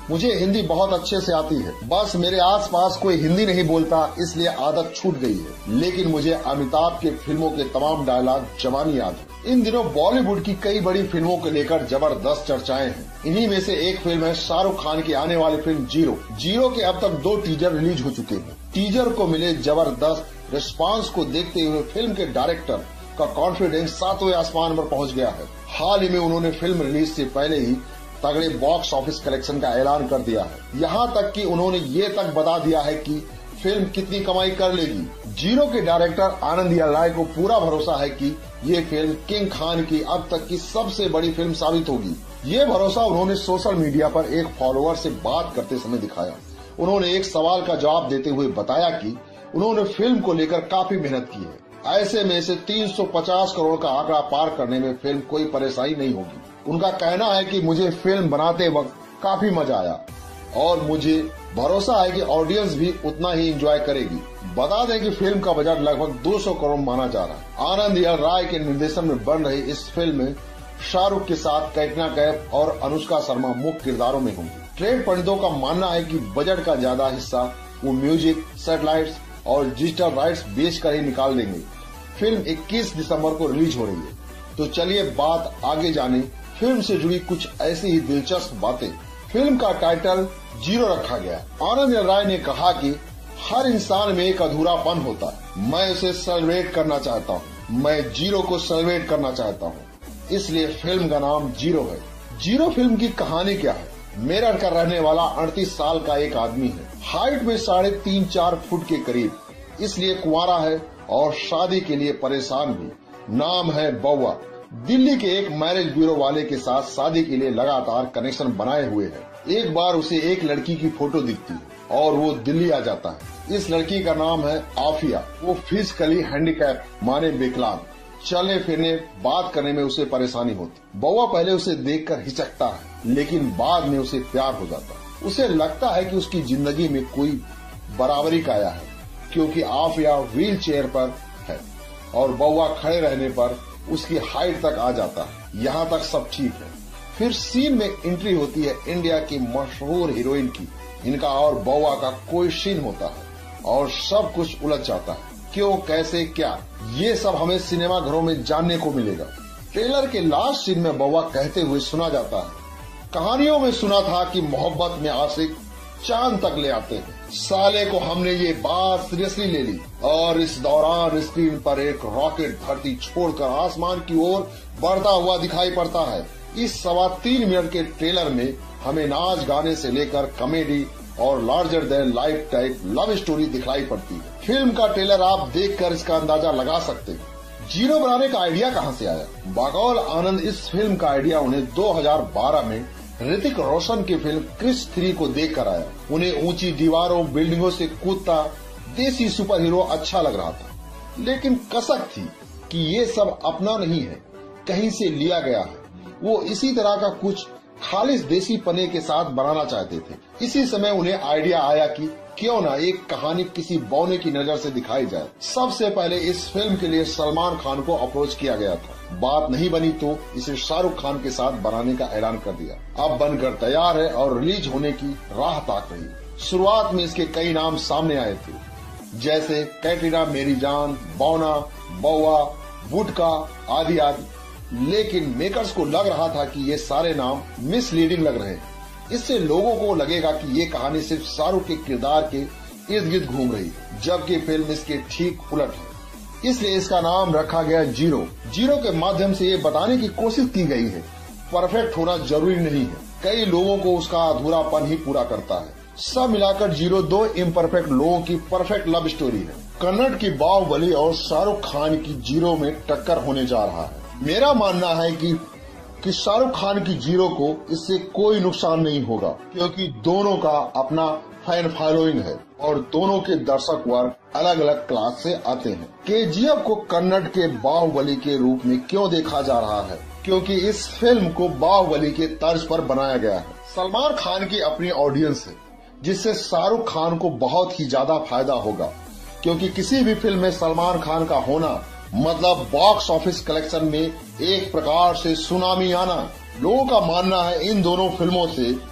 मुझे हिंदी बहुत अच्छे से आती है, बस मेरे आसपास कोई हिंदी नहीं बोलता इसलिए आदत छूट गई है। लेकिन मुझे अमिताभ के फिल्मों के तमाम डायलॉग जबानी याद है। इन दिनों बॉलीवुड की कई बड़ी फिल्मों को लेकर जबरदस्त चर्चाएं हैं। इन्हीं में से एक फिल्म है शाहरुख खान की आने वाली फिल्म जीरो। जीरो के अब तक दो टीजर रिलीज हो चुके हैं। टीजर को मिले जबरदस्त रिस्पांस को देखते हुए फिल्म के डायरेक्टर का कॉन्फिडेंस सातवें आसमान पर पहुंच गया है। हाल ही में उन्होंने फिल्म रिलीज से पहले ही तगड़े बॉक्स ऑफिस कलेक्शन का ऐलान कर दिया है। यहाँ तक कि उन्होंने ये तक बता दिया है कि फिल्म कितनी कमाई कर लेगी। जीरो के डायरेक्टर आनंद राय को पूरा भरोसा है कि ये फिल्म किंग खान की अब तक की सबसे बड़ी फिल्म साबित होगी। ये भरोसा उन्होंने सोशल मीडिया पर एक फॉलोअर से बात करते समय दिखाया। उन्होंने एक सवाल का जवाब देते हुए बताया कि उन्होंने फिल्म को लेकर काफी मेहनत की है। ऐसे में से तीन सौ पचास करोड़ का आंकड़ा पार करने में फिल्म कोई परेशानी नहीं होगी। उनका कहना है कि मुझे फिल्म बनाते वक्त काफी मजा आया और मुझे भरोसा है कि ऑडियंस भी उतना ही एंजॉय करेगी। बता दें कि फिल्म का बजट लगभग दो सौ करोड़ माना जा रहा है। आनंद राय के निर्देशन में बन रही इस फिल्म में शाहरुख के साथ कैटरीना कैफ और अनुष्का शर्मा मुख्य किरदारों में होंगी। ट्रेड पंडितों का मानना है कि बजट का ज्यादा हिस्सा वो म्यूजिक, सैटेलाइट्स और डिजिटल राइट्स बेच कर ही निकाल देंगे। फिल्म इक्कीस दिसंबर को रिलीज हो रही है। तो चलिए बात आगे जाने फिल्म से जुड़ी कुछ ऐसी ही दिलचस्प बातें। फिल्म का टाइटल जीरो रखा गया। आनंद राय ने कहा कि हर इंसान में एक अधूरापन होता है, मैं उसे सेलिब्रेट करना चाहता हूँ। मैं जीरो को सेलिब्रेट करना चाहता हूँ, इसलिए फिल्म का नाम जीरो है। जीरो फिल्म की कहानी क्या है? मेरठ का रहने वाला अड़तीस साल का एक आदमी है, हाइट में साढ़े तीन चार फुट के करीब, इसलिए कुंवारा है और शादी के लिए परेशान भी। नाम है बउआ। दिल्ली के एक मैरिज ब्यूरो वाले के साथ शादी के लिए लगातार कनेक्शन बनाए हुए है। एक बार उसे एक लड़की की फोटो दिखती है और वो दिल्ली आ जाता है। इस लड़की का नाम है आफिया। वो फिजिकली हैंडीकैप माने विकलांग, चलने फिरने बात करने में उसे परेशानी होती। बउआ पहले उसे देखकर हिचकता है, लेकिन बाद में उसे प्यार हो जाता है। उसे लगता है कि उसकी जिंदगी में कोई बराबरी का आया है, क्योंकि आफिया व्हील चेयर पर है और बउआ खड़े रहने पर उसकी हाइट तक आ जाता है। यहाँ तक सब ठीक है। फिर सीन में एंट्री होती है इंडिया की मशहूर हीरोइन की। इनका और बउआ का कोई सीन होता है और सब कुछ उलझ जाता है। क्यों, कैसे, क्या, ये सब हमें सिनेमा घरों में जानने को मिलेगा। ट्रेलर के लास्ट सीन में बउआ कहते हुए सुना जाता है, कहानियों में सुना था कि मोहब्बत में आशिक चांद तक ले आते हैं। साले को हमने ये बात सीरियसली ले ली और इस दौरान स्क्रीन पर एक रॉकेट धरती छोड़कर आसमान की ओर बढ़ता हुआ दिखाई पड़ता है। इस सवा तीन मिनट के ट्रेलर में हमें नाच गाने से लेकर कॉमेडी और larger than life type love story दिखलाई पड़ती है। फिल्म का ट्रेलर आप देखकर इसका अंदाजा लगा सकते हैं। जीरो बनाने का आइडिया कहां से आया? बकौल आनंद इस फिल्म का आइडिया उन्हें दो हज़ार बारह में ऋतिक रोशन की फिल्म क्रिश थ्री को देखकर आया। उन्हें ऊंची दीवारों, बिल्डिंगों से कूदता देसी सुपर हीरो अच्छा लग रहा था, लेकिन कसक थी कि ये सब अपना नहीं है, कहीं से लिया गया है। वो इसी तरह का कुछ खालिस देसी पने के साथ बनाना चाहते थे। इसी समय उन्हें आइडिया आया कि क्यों ना एक कहानी किसी बौने की नजर से दिखाई जाए। सबसे पहले इस फिल्म के लिए सलमान खान को अप्रोच किया गया था। बात नहीं बनी तो इसे शाहरुख खान के साथ बनाने का ऐलान कर दिया। अब बनकर तैयार है और रिलीज होने की राह ताक रही। शुरुआत में इसके कई नाम सामने आए थे, जैसे कैटरीना, मेरी जान, बौना, बउआ, वुडका आदि आदि, लेकिन मेकर्स को लग रहा था कि ये सारे नाम मिसलीडिंग लग रहे हैं। इससे लोगों को लगेगा कि ये कहानी सिर्फ शाहरुख के किरदार के इर्द गिर्द घूम रही, जबकि फिल्म इसके ठीक उलट है। इसलिए इसका नाम रखा गया जीरो। जीरो के माध्यम से ये बताने की कोशिश की गई है परफेक्ट होना जरूरी नहीं है, कई लोगों को उसका अधूरापन ही पूरा करता है। सब मिलाकर जीरो दो इम्परफेक्ट लोगों की परफेक्ट लव स्टोरी है। कन्नड़ की बाहुबली और शाहरुख खान की जीरो में टक्कर होने जा रहा है। मेरा मानना है कि कि शाहरुख खान की जीरो को इससे कोई नुकसान नहीं होगा, क्योंकि दोनों का अपना फैन फॉलोइंग है और दोनों के दर्शक वर्ग अलग अलग क्लास से आते हैं। केजीएफ को कन्नड़ के बाहुबली के रूप में क्यों देखा जा रहा है? क्योंकि इस फिल्म को बाहुबली के तर्ज पर बनाया गया है। सलमान खान की अपनी ऑडियंस है, जिससे शाहरुख खान को बहुत ही ज्यादा फायदा होगा, क्योंकि किसी भी फिल्म में सलमान खान का होना मतलब बॉक्स ऑफिस कलेक्शन में एक प्रकार से सुनामी आना। लोगों का मानना है इन दोनों फिल्मों से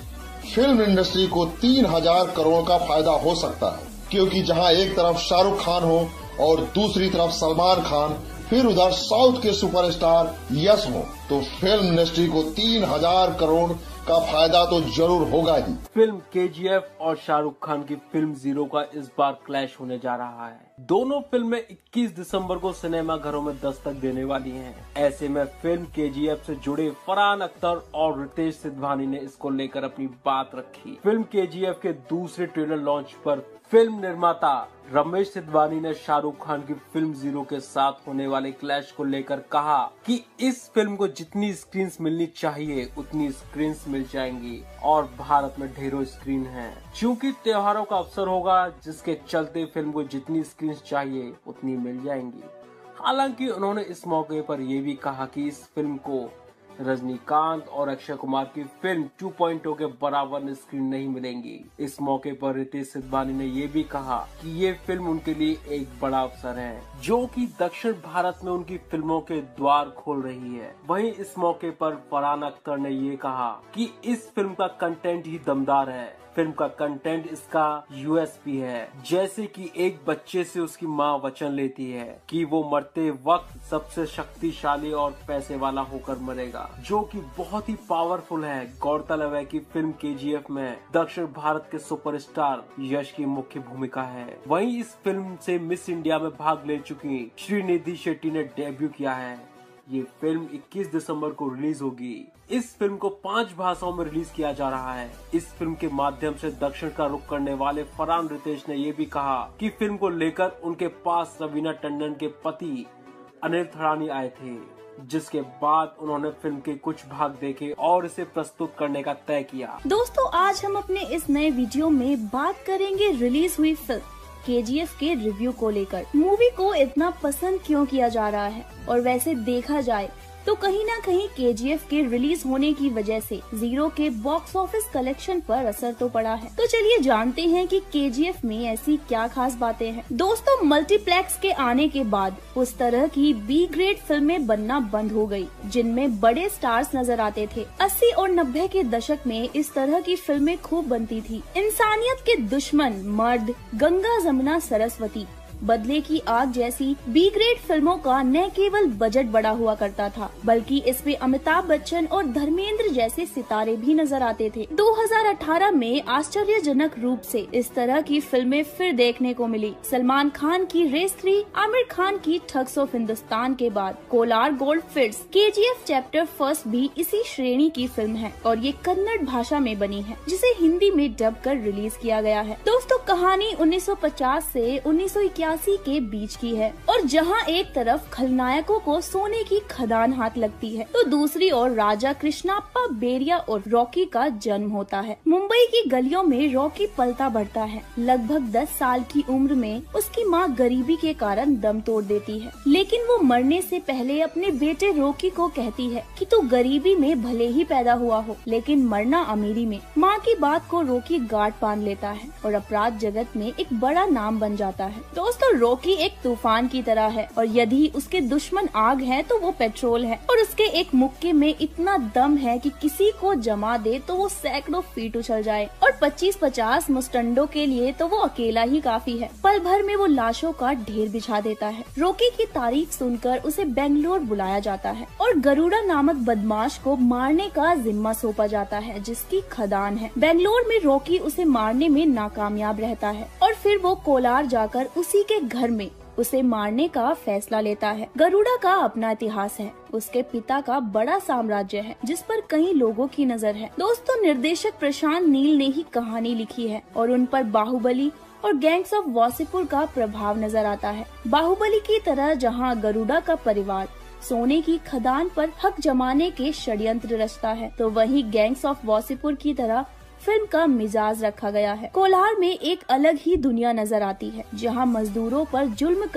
फिल्म इंडस्ट्री को तीन हजार करोड़ का फायदा हो सकता है, क्योंकि जहां एक तरफ शाहरुख खान हो और दूसरी तरफ सलमान खान, फिर उधर साउथ के सुपरस्टार यश हो, तो फिल्म इंडस्ट्री को तीन हजार करोड़ का फायदा तो जरूर होगा ही। फिल्म केजीएफ और शाहरुख खान की फिल्म जीरो का इस बार क्लैश होने जा रहा है। दोनों फिल्में इक्कीस दिसंबर को सिनेमा घरों में दस्तक देने वाली हैं। ऐसे में फिल्म केजीएफ से जुड़े फरहान अख्तर और रितेश सिद्धवानी ने इसको लेकर अपनी बात रखी। फिल्म केजीएफ के दूसरे ट्रेलर लॉन्च पर फिल्म निर्माता रमेश सिद्धवानी ने शाहरुख खान की फिल्म जीरो के साथ होने वाले क्लैश को लेकर कहा कि इस फिल्म को जितनी स्क्रीन्स मिलनी चाहिए उतनी स्क्रीन्स मिल जाएंगी और भारत में ढेरों स्क्रीन हैं। क्योंकि त्योहारों का अवसर होगा, जिसके चलते फिल्म को जितनी स्क्रीन्स चाहिए उतनी मिल जाएंगी। हालांकि उन्होंने इस मौके पर यह भी कहा कि इस फिल्म को रजनीकांत और अक्षय कुमार की फिल्म टू पॉइंट ओ के बराबर स्क्रीन नहीं मिलेंगी। इस मौके पर रितेश सिद्धवानी ने ये भी कहा कि ये फिल्म उनके लिए एक बड़ा अवसर है, जो कि दक्षिण भारत में उनकी फिल्मों के द्वार खोल रही है। वहीं इस मौके पर फरहान अख्तर ने ये कहा कि इस फिल्म का कंटेंट ही दमदार है। फिल्म का कंटेंट इसका यूएसपी है, जैसे कि एक बच्चे से उसकी माँ वचन लेती है कि वो मरते वक्त सबसे शक्तिशाली और पैसे वाला होकर मरेगा, जो कि बहुत ही पावरफुल है। गौरतलब है कि फिल्म केजीएफ में दक्षिण भारत के सुपरस्टार यश की मुख्य भूमिका है। वहीं इस फिल्म से मिस इंडिया में भाग ले चुकी श्रीनिधि शेट्टी ने डेब्यू किया है। ये फिल्म इक्कीस दिसंबर को रिलीज होगी। इस फिल्म को पांच भाषाओं में रिलीज किया जा रहा है। इस फिल्म के माध्यम से दक्षिण का रुख करने वाले फरहान रितेश ने ये भी कहा कि फिल्म को लेकर उनके पास रवीना टंडन के पति अनिल थरानी आए थे, जिसके बाद उन्होंने फिल्म के कुछ भाग देखे और इसे प्रस्तुत करने का तय किया। दोस्तों, आज हम अपने इस नए वीडियो में बात करेंगे रिलीज हुई फिल्म केजीएफ के रिव्यू को लेकर। मूवी को इतना पसंद क्यों किया जा रहा है, और वैसे देखा जाए तो कहीं ना कहीं केजीएफ के रिलीज होने की वजह से जीरो के बॉक्स ऑफिस कलेक्शन पर असर तो पड़ा है। तो चलिए जानते हैं कि केजीएफ में ऐसी क्या खास बातें हैं। दोस्तों, मल्टीप्लेक्स के आने के बाद उस तरह की बी ग्रेड फिल्में बनना बंद हो गई, जिनमें बड़े स्टार्स नजर आते थे। अस्सी और नब्बे के दशक में इस तरह की फिल्में खूब बनती थी। इंसानियत के दुश्मन, मर्द, गंगा जमुना सरस्वती, बदले की आग जैसी बी ग्रेड फिल्मों का न केवल बजट बड़ा हुआ करता था, बल्कि इसमें अमिताभ बच्चन और धर्मेंद्र जैसे सितारे भी नजर आते थे। दो हज़ार अठारह में आश्चर्यजनक रूप से इस तरह की फिल्में फिर देखने को मिली। सलमान खान की रेस थ्री, आमिर खान की ठग्स ऑफ हिंदुस्तान के बाद Kolar Gold Fields, KGF chapter first भी इसी श्रेणी की फिल्म है और ये कन्नड़ भाषा में बनी है, जिसे हिंदी में डब कर रिलीज किया गया है। दोस्तों, कहानी उन्नीस सौ पचास से उन्नीस सौ इक्यासी के बीच की है, और जहां एक तरफ खलनायकों को सोने की खदान हाथ लगती है, तो दूसरी ओर राजा कृष्णाप्पा बेरिया और रॉकी का जन्म होता है। मुंबई की गलियों में रॉकी पलता बढ़ता है। लगभग दस साल की उम्र में उसकी मां गरीबी के कारण दम तोड़ देती है, लेकिन वो मरने से पहले अपने बेटे रॉकी को कहती है कि तू गरीबी में भले ही पैदा हुआ हो, लेकिन मरना अमीरी में। माँ की बात को रॉकी गांठ बांध लेता है और अपराध जगत में एक बड़ा नाम बन जाता है। दोस्तों, रॉकी एक तूफान की तरह है, और यदि उसके दुश्मन आग है तो वो पेट्रोल है, और उसके एक मुक्के में इतना दम है कि किसी को जमा दे तो वो सैकड़ों फीट उछल जाए, और पच्चीस पचास मुस्टंडों के लिए तो वो अकेला ही काफी है। पल भर में वो लाशों का ढेर बिछा देता है। रॉकी की तारीफ सुनकर उसे बेंगलोर बुलाया जाता है और गरुड़ा नामक बदमाश को मारने का जिम्मा सौंपा जाता है, जिसकी खदान है। बेंगलोर में रॉकी उसे मारने में नाकामयाब रहता है, और फिर वो कोलार जाकर उसी के घर में उसे मारने का फैसला लेता है। गरुड़ा का अपना इतिहास है, उसके पिता का बड़ा साम्राज्य है जिस पर कई लोगों की नजर है। दोस्तों, निर्देशक प्रशांत नील ने ही कहानी लिखी है और उन पर बाहुबली और गैंग्स ऑफ वासेपुर का प्रभाव नजर आता है। बाहुबली की तरह जहां गरुड़ा का परिवार सोने की खदान पर हक जमाने के षड्यंत्र रचता है, तो वहीं गैंग्स ऑफ वासेपुर की तरह फिल्म का मिजाज रखा गया है। कोलार में एक अलग ही दुनिया नजर आती है, जहां मजदूरों पर जुल्म कर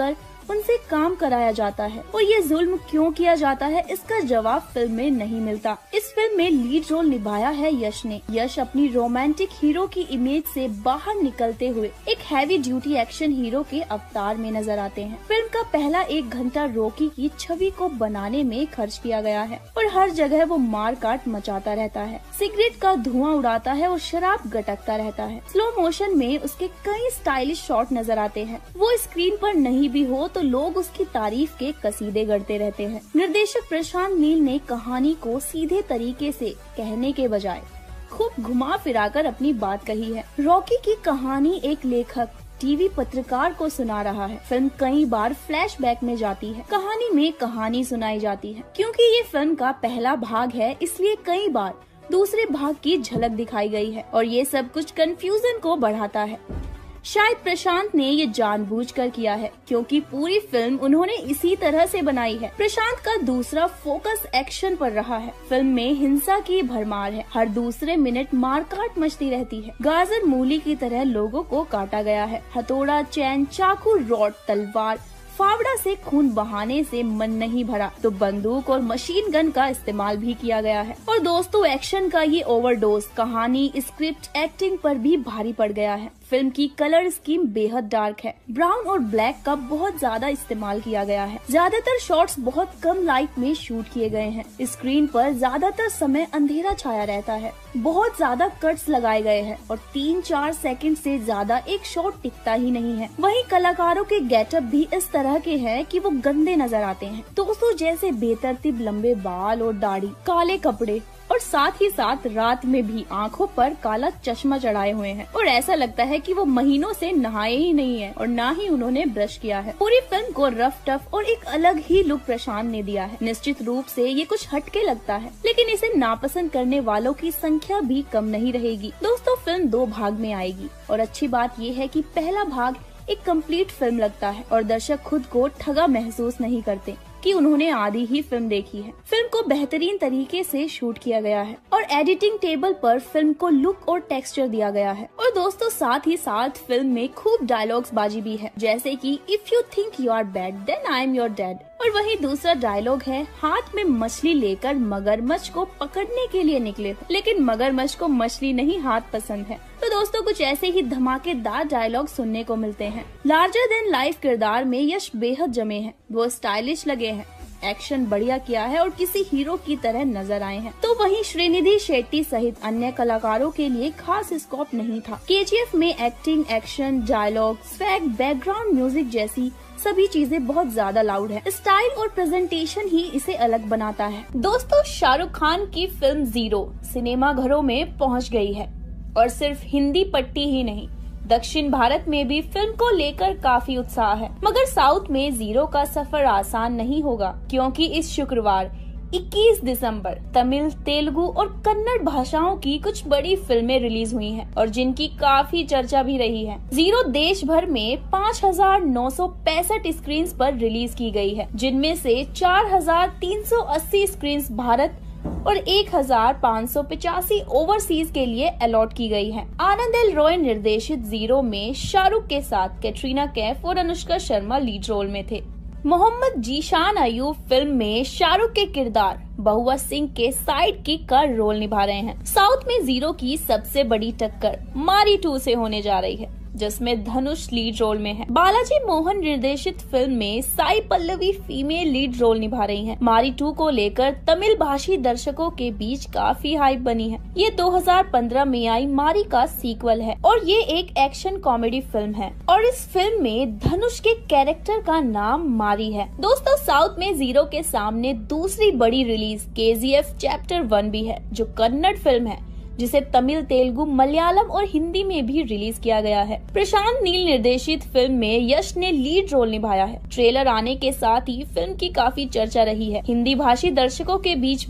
उनसे काम कराया जाता है और ये जुल्म क्यों किया जाता है, इसका जवाब फिल्म में नहीं मिलता। इस फिल्म में लीड रोल निभाया है यश ने। यश अपनी रोमांटिक हीरो की इमेज से बाहर निकलते हुए एक हैवी ड्यूटी एक्शन हीरो के अवतार में नजर आते हैं। फिल्म का पहला एक घंटा रॉकी की छवि को बनाने में खर्च किया गया है और हर जगह वो मार काट मचाता रहता है, सिगरेट का धुआं उड़ाता है और शराब गटकता रहता है। स्लो मोशन में उसके कई स्टाइलिश शॉट नजर आते हैं। वो स्क्रीन पर नहीं भी हो तो लोग उसकी तारीफ के कसीदे गढ़ते रहते हैं। निर्देशक प्रशांत नील ने कहानी को सीधे तरीके से कहने के बजाय खूब घुमा फिराकर अपनी बात कही है। रॉकी की कहानी एक लेखक टीवी पत्रकार को सुना रहा है। फिल्म कई बार फ्लैशबैक में जाती है, कहानी में कहानी सुनाई जाती है। क्योंकि ये फिल्म का पहला भाग है, इसलिए कई बार दूसरे भाग की झलक दिखाई गई है और ये सब कुछ कंफ्यूजन को बढ़ाता है। शायद प्रशांत ने ये जानबूझकर किया है क्योंकि पूरी फिल्म उन्होंने इसी तरह से बनाई है। प्रशांत का दूसरा फोकस एक्शन पर रहा है। फिल्म में हिंसा की भरमार है, हर दूसरे मिनट मारकाट मचती रहती है। गाजर मूली की तरह लोगों को काटा गया है। हथौड़ा, चैन, चाकू, रॉड, तलवार, फावड़ा से खून बहाने से मन नहीं भरा तो बंदूक और मशीन गन का इस्तेमाल भी किया गया है। और दोस्तों, एक्शन का ये ओवरडोज कहानी, स्क्रिप्ट, एक्टिंग पर भी भारी पड़ गया है। फिल्म की कलर स्कीम बेहद डार्क है। ब्राउन और ब्लैक का बहुत ज्यादा इस्तेमाल किया गया है। ज्यादातर शॉट्स बहुत कम लाइट में शूट किए गए हैं। स्क्रीन पर ज्यादातर समय अंधेरा छाया रहता है। बहुत ज्यादा कट्स लगाए गए हैं और तीन चार सेकंड से ज्यादा एक शॉट टिकता ही नहीं है। वहीं कलाकारों के गेटअप भी इस तरह के हैं कि वो गंदे नजर आते हैं। दोस्तों, जैसे बेतरतीब लंबे बाल और दाढ़ी, काले कपड़े और साथ ही साथ रात में भी आंखों पर काला चश्मा चढ़ाए हुए हैं और ऐसा लगता है कि वो महीनों से नहाए ही नहीं है और ना ही उन्होंने ब्रश किया है। पूरी फिल्म को रफ टफ और एक अलग ही लुक प्रशांत ने दिया है। निश्चित रूप से ये कुछ हटके लगता है, लेकिन इसे नापसंद करने वालों की संख्या भी कम नहीं रहेगी। दोस्तों, फिल्म दो भाग में आएगी और अच्छी बात ये है कि पहला भाग एक कंप्लीट फिल्म लगता है और दर्शक खुद को ठगा महसूस नहीं करते कि उन्होंने आधी ही फिल्म देखी है। फिल्म को बेहतरीन तरीके से शूट किया गया है और एडिटिंग टेबल पर फिल्म को लुक और टेक्सचर दिया गया है। और दोस्तों, साथ ही साथ फिल्म में खूब डायलॉग्स बाजी भी है, जैसे कि if you think you are bad then I am your dad. और वही दूसरा डायलॉग है, हाथ में मछली लेकर मगरमच्छ को पकड़ने के लिए निकले थे, लेकिन मगरमच्छ को मछली नहीं हाथ पसंद है। तो दोस्तों, कुछ ऐसे ही धमाकेदार डायलॉग सुनने को मिलते हैं। लार्जर देन लाइफ किरदार में यश बेहद जमे हैं। वो स्टाइलिश लगे हैं, एक्शन बढ़िया किया है और किसी हीरो की तरह नजर आए हैं। तो वहीं श्रीनिधि शेट्टी सहित अन्य कलाकारों के लिए खास स्कोप नहीं था। केजीएफ में acting, action, dialogue, swag, background music जैसी सभी चीजें बहुत ज्यादा लाउड है। स्टाइल और प्रेजेंटेशन ही इसे अलग बनाता है। दोस्तों, शाहरुख खान की फिल्म जीरो सिनेमा घरों में पहुंच गई है और सिर्फ हिंदी पट्टी ही नहीं, दक्षिण भारत में भी फिल्म को लेकर काफी उत्साह है। मगर साउथ में जीरो का सफर आसान नहीं होगा, क्योंकि इस शुक्रवार इक्कीस दिसंबर तमिल, तेलुगु और कन्नड़ भाषाओं की कुछ बड़ी फिल्में रिलीज हुई हैं और जिनकी काफी चर्चा भी रही है। जीरो देश भर में पाँच हजार नौ सौ पैंसठ स्क्रीन पर रिलीज की गई है, जिनमें से चार हजार तीन सौ अस्सी स्क्रीन भारत और एक हजार पाँच सौ पचासी ओवरसीज के लिए अलॉट की गई है। आनंद एल रॉय निर्देशित जीरो में शाहरुख के साथ कैटरीना कैफ और अनुष्का शर्मा लीड रोल में थे। मोहम्मद जीशान अयूब फिल्म में शाहरुख के किरदार बहुआ सिंह के साइड किक का रोल निभा रहे हैं। साउथ में जीरो की सबसे बड़ी टक्कर मारी टू से होने जा रही है, जिसमें धनुष लीड रोल में है। बालाजी मोहन निर्देशित फिल्म में Sai Pallavi female lead role निभा रही हैं। मारी टू को लेकर तमिल भाषी दर्शकों के बीच काफी हाइप बनी है। ये दो हज़ार पंद्रह में आई मारी का सीक्वल है और ये एक एक्शन कॉमेडी फिल्म है और इस फिल्म में धनुष के कैरेक्टर का नाम मारी है। दोस्तों, साउथ में जीरो के सामने दूसरी बड़ी रिलीज केजीएफ चैप्टर वन भी है, जो कन्नड़ फिल्म है, जिसे तमिल, तेलुगु, मलयालम और हिंदी में भी रिलीज किया गया है। प्रशांत नील निर्देशित फिल्म में यश ने लीड रोल निभाया है। ट्रेलर आने के साथ ही फिल्म की काफी चर्चा रही है। हिंदी भाषी दर्शकों के बीच भी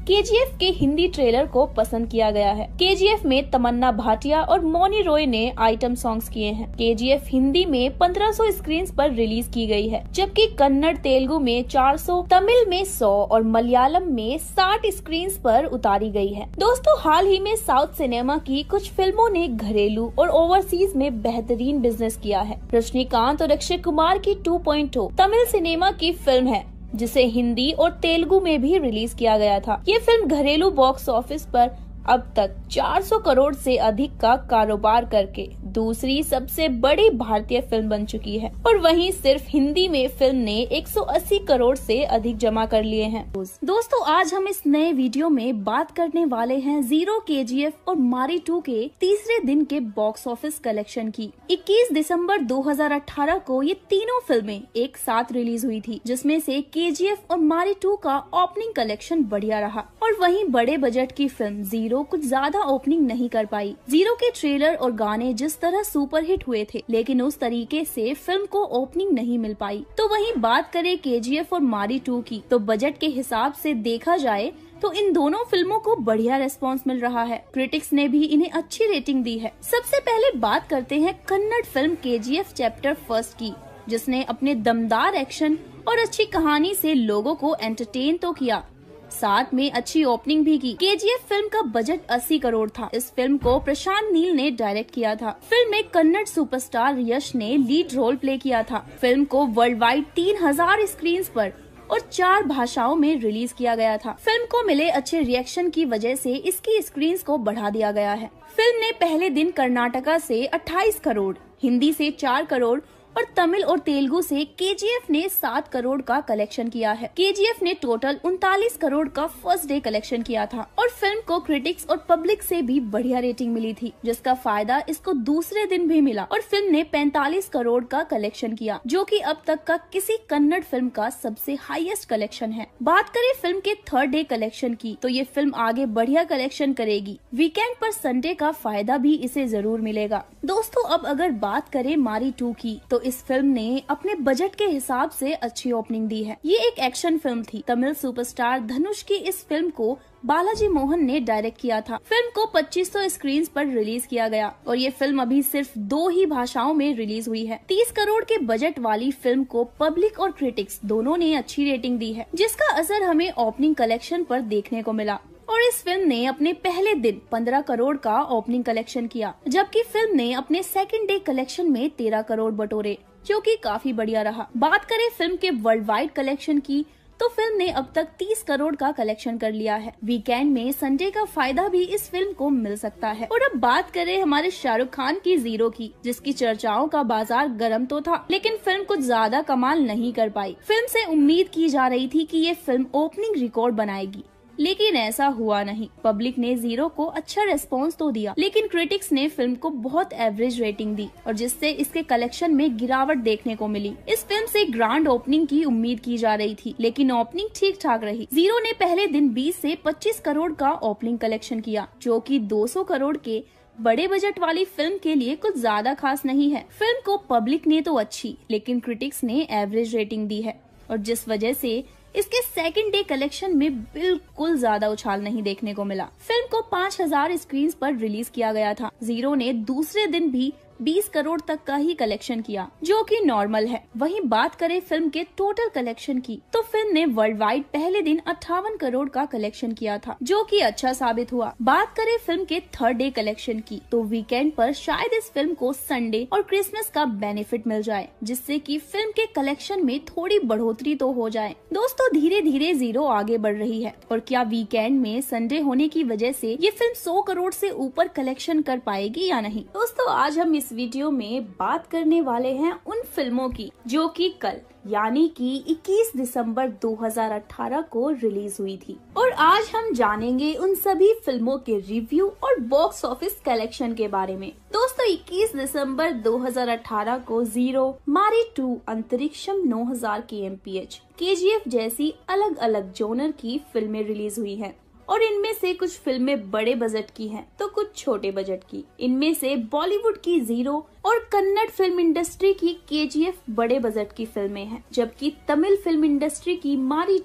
केजीएफ के हिंदी ट्रेलर को पसंद किया गया है। केजीएफ में तमन्ना भाटिया और मौनी रॉय ने आइटम सॉन्ग्स किए हैं। केजीएफ हिंदी में पंद्रह सौ स्क्रीन पर रिलीज की गई है, जबकि कन्नड़ तेलुगु में चार सौ, तमिल में सौ और मलयालम में साठ स्क्रीन पर उतारी गई है। दोस्तों, हाल ही में साउथ सिनेमा की कुछ फिल्मों ने घरेलू और ओवरसीज में बेहतरीन बिजनेस किया है। रजनीकांत और अक्षय कुमार की two point O Tamil cinema की फिल्म है, जिसे हिंदी और तेलुगु में भी रिलीज किया गया था। ये फिल्म घरेलू बॉक्स ऑफिस पर अब तक चार सौ करोड़ से अधिक का कारोबार करके दूसरी सबसे बड़ी भारतीय फिल्म बन चुकी है, और वहीं सिर्फ हिंदी में फिल्म ने एक सौ अस्सी करोड़ से अधिक जमा कर लिए हैं। दोस्तों, आज हम इस नए वीडियो में बात करने वाले हैं जीरो, केजीएफ और मारी टू के तीसरे दिन के बॉक्स ऑफिस कलेक्शन की। इक्कीस दिसंबर दो हज़ार अठारह को ये तीनों फिल्में एक साथ रिलीज हुई थी, जिसमें से केजीएफ और मारी टू का ओपनिंग कलेक्शन बढ़िया रहा, और वहीं बड़े बजट की फिल्म जीरो कुछ ज्यादा ओपनिंग नहीं कर पाई। जीरो के ट्रेलर और गाने जिस तरह सुपरहिट हुए थे, लेकिन उस तरीके से फिल्म को ओपनिंग नहीं मिल पाई। तो वहीं बात करें केजीएफ और मारी टू की, तो बजट के हिसाब से देखा जाए तो इन दोनों फिल्मों को बढ़िया रेस्पॉन्स मिल रहा है। क्रिटिक्स ने भी इन्हें अच्छी रेटिंग दी है। सबसे पहले बात करते हैं Kannada film KGF chapter first की, जिसने अपने दमदार एक्शन और अच्छी कहानी से लोगों को एंटरटेन तो किया, साथ में अच्छी ओपनिंग भी की। केजीएफ फिल्म का बजट अस्सी करोड़ था। इस फिल्म को प्रशांत नील ने डायरेक्ट किया था। फिल्म में कन्नड़ सुपरस्टार यश ने लीड रोल प्ले किया था। फिल्म को वर्ल्ड वाइड तीन हजार स्क्रीन पर और चार भाषाओं में रिलीज किया गया था। फिल्म को मिले अच्छे रिएक्शन की वजह से इसकी स्क्रीन को बढ़ा दिया गया है। फिल्म ने पहले दिन कर्नाटका से अट्ठाईस करोड़, हिंदी से चार करोड़ और तमिल और तेलुगु से केजीएफ ने सात करोड़ का कलेक्शन किया है। केजीएफ ने टोटल उनतालीस करोड़ का फर्स्ट डे कलेक्शन किया था, और फिल्म को क्रिटिक्स और पब्लिक से भी बढ़िया रेटिंग मिली थी, जिसका फायदा इसको दूसरे दिन भी मिला, और फिल्म ने पैंतालीस करोड़ का कलेक्शन किया, जो कि अब तक का किसी कन्नड़ फिल्म का सबसे हाईएस्ट कलेक्शन है। बात करें फिल्म के थर्ड डे कलेक्शन की, तो ये फिल्म आगे बढ़िया कलेक्शन करेगी। वीकेंड पर संडे का फायदा भी इसे जरूर मिलेगा। दोस्तों, अब अगर बात करें मारी टू की, तो इस फिल्म ने अपने बजट के हिसाब से अच्छी ओपनिंग दी है। ये एक एक्शन फिल्म थी। तमिल सुपरस्टार धनुष की इस फिल्म को बालाजी मोहन ने डायरेक्ट किया था। फिल्म को पच्चीस सौ स्क्रीन पर रिलीज किया गया, और ये फिल्म अभी सिर्फ दो ही भाषाओं में रिलीज हुई है। तीस करोड़ के बजट वाली फिल्म को पब्लिक और क्रिटिक्स दोनों ने अच्छी रेटिंग दी है, जिसका असर हमें ओपनिंग कलेक्शन पर देखने को मिला। और इस फिल्म ने अपने पहले दिन पंद्रह करोड़ का ओपनिंग कलेक्शन किया, जबकि फिल्म ने अपने सेकंड डे कलेक्शन में तेरह करोड़ बटोरे, जो कि काफी बढ़िया रहा। बात करें फिल्म के वर्ल्ड वाइड कलेक्शन की, तो फिल्म ने अब तक तीस करोड़ का कलेक्शन कर लिया है। वीकेंड में संडे का फायदा भी इस फिल्म को मिल सकता है। और अब बात करें हमारे शाहरुख खान की जीरो की, जिसकी चर्चाओं का बाजार गर्म तो था, लेकिन फिल्म कुछ ज्यादा कमाल नहीं कर पाई। फिल्म से उम्मीद की जा रही थी कि ये फिल्म ओपनिंग रिकॉर्ड बनाएगी, लेकिन ऐसा हुआ नहीं। पब्लिक ने जीरो को अच्छा रेस्पॉन्स तो दिया, लेकिन क्रिटिक्स ने फिल्म को बहुत एवरेज रेटिंग दी, और जिससे इसके कलेक्शन में गिरावट देखने को मिली। इस फिल्म से ग्रैंड ओपनिंग की उम्मीद की जा रही थी, लेकिन ओपनिंग ठीक ठाक रही। जीरो ने पहले दिन बीस से पच्चीस करोड़ का ओपनिंग कलेक्शन किया, जो कि दो सौ करोड़ के बड़े बजट वाली फिल्म के लिए कुछ ज्यादा खास नहीं है। फिल्म को पब्लिक ने तो अच्छी, लेकिन क्रिटिक्स ने एवरेज रेटिंग दी है, और जिस वजह से इसके सेकंड डे कलेक्शन में बिल्कुल ज्यादा उछाल नहीं देखने को मिला। फिल्म को पाँच हजार स्क्रीन पर रिलीज किया गया था। जीरो ने दूसरे दिन भी बीस करोड़ तक का ही कलेक्शन किया, जो कि नॉर्मल है। वहीं बात करें फिल्म के टोटल कलेक्शन की, तो फिल्म ने वर्ल्ड वाइड पहले दिन अट्ठावन करोड़ का कलेक्शन किया था, जो कि अच्छा साबित हुआ। बात करें फिल्म के थर्ड डे कलेक्शन की, तो वीकेंड पर शायद इस फिल्म को संडे और क्रिसमस का बेनिफिट मिल जाए, जिससे कि फिल्म के कलेक्शन में थोड़ी बढ़ोतरी तो हो जाए। दोस्तों, धीरे धीरे जीरो आगे बढ़ रही है, और क्या वीकेंड में संडे होने की वजह से ये फिल्म सौ करोड़ से ऊपर कलेक्शन कर पाएगी या नहीं। दोस्तों, आज हम इस वीडियो में बात करने वाले हैं उन फिल्मों की जो कि कल यानी कि इक्कीस दिसंबर दो हज़ार अठारह को रिलीज हुई थी, और आज हम जानेंगे उन सभी फिल्मों के रिव्यू और बॉक्स ऑफिस कलेक्शन के बारे में। दोस्तों, इक्कीस दिसंबर दो हज़ार अठारह को जीरो, मारी टू, अंतरिक्षम नौ हज़ार K M P H, KGF जैसी अलग अलग जोनर की फिल्में रिलीज हुई हैं, और इनमें से कुछ फिल्में बड़े बजट की हैं, तो कुछ छोटे बजट की। इनमें से बॉलीवुड की जीरो और कन्नड़ फिल्म इंडस्ट्री की केजीएफ बड़े बजट की फिल्में हैं, जबकि तमिल फिल्म इंडस्ट्री की मारी टू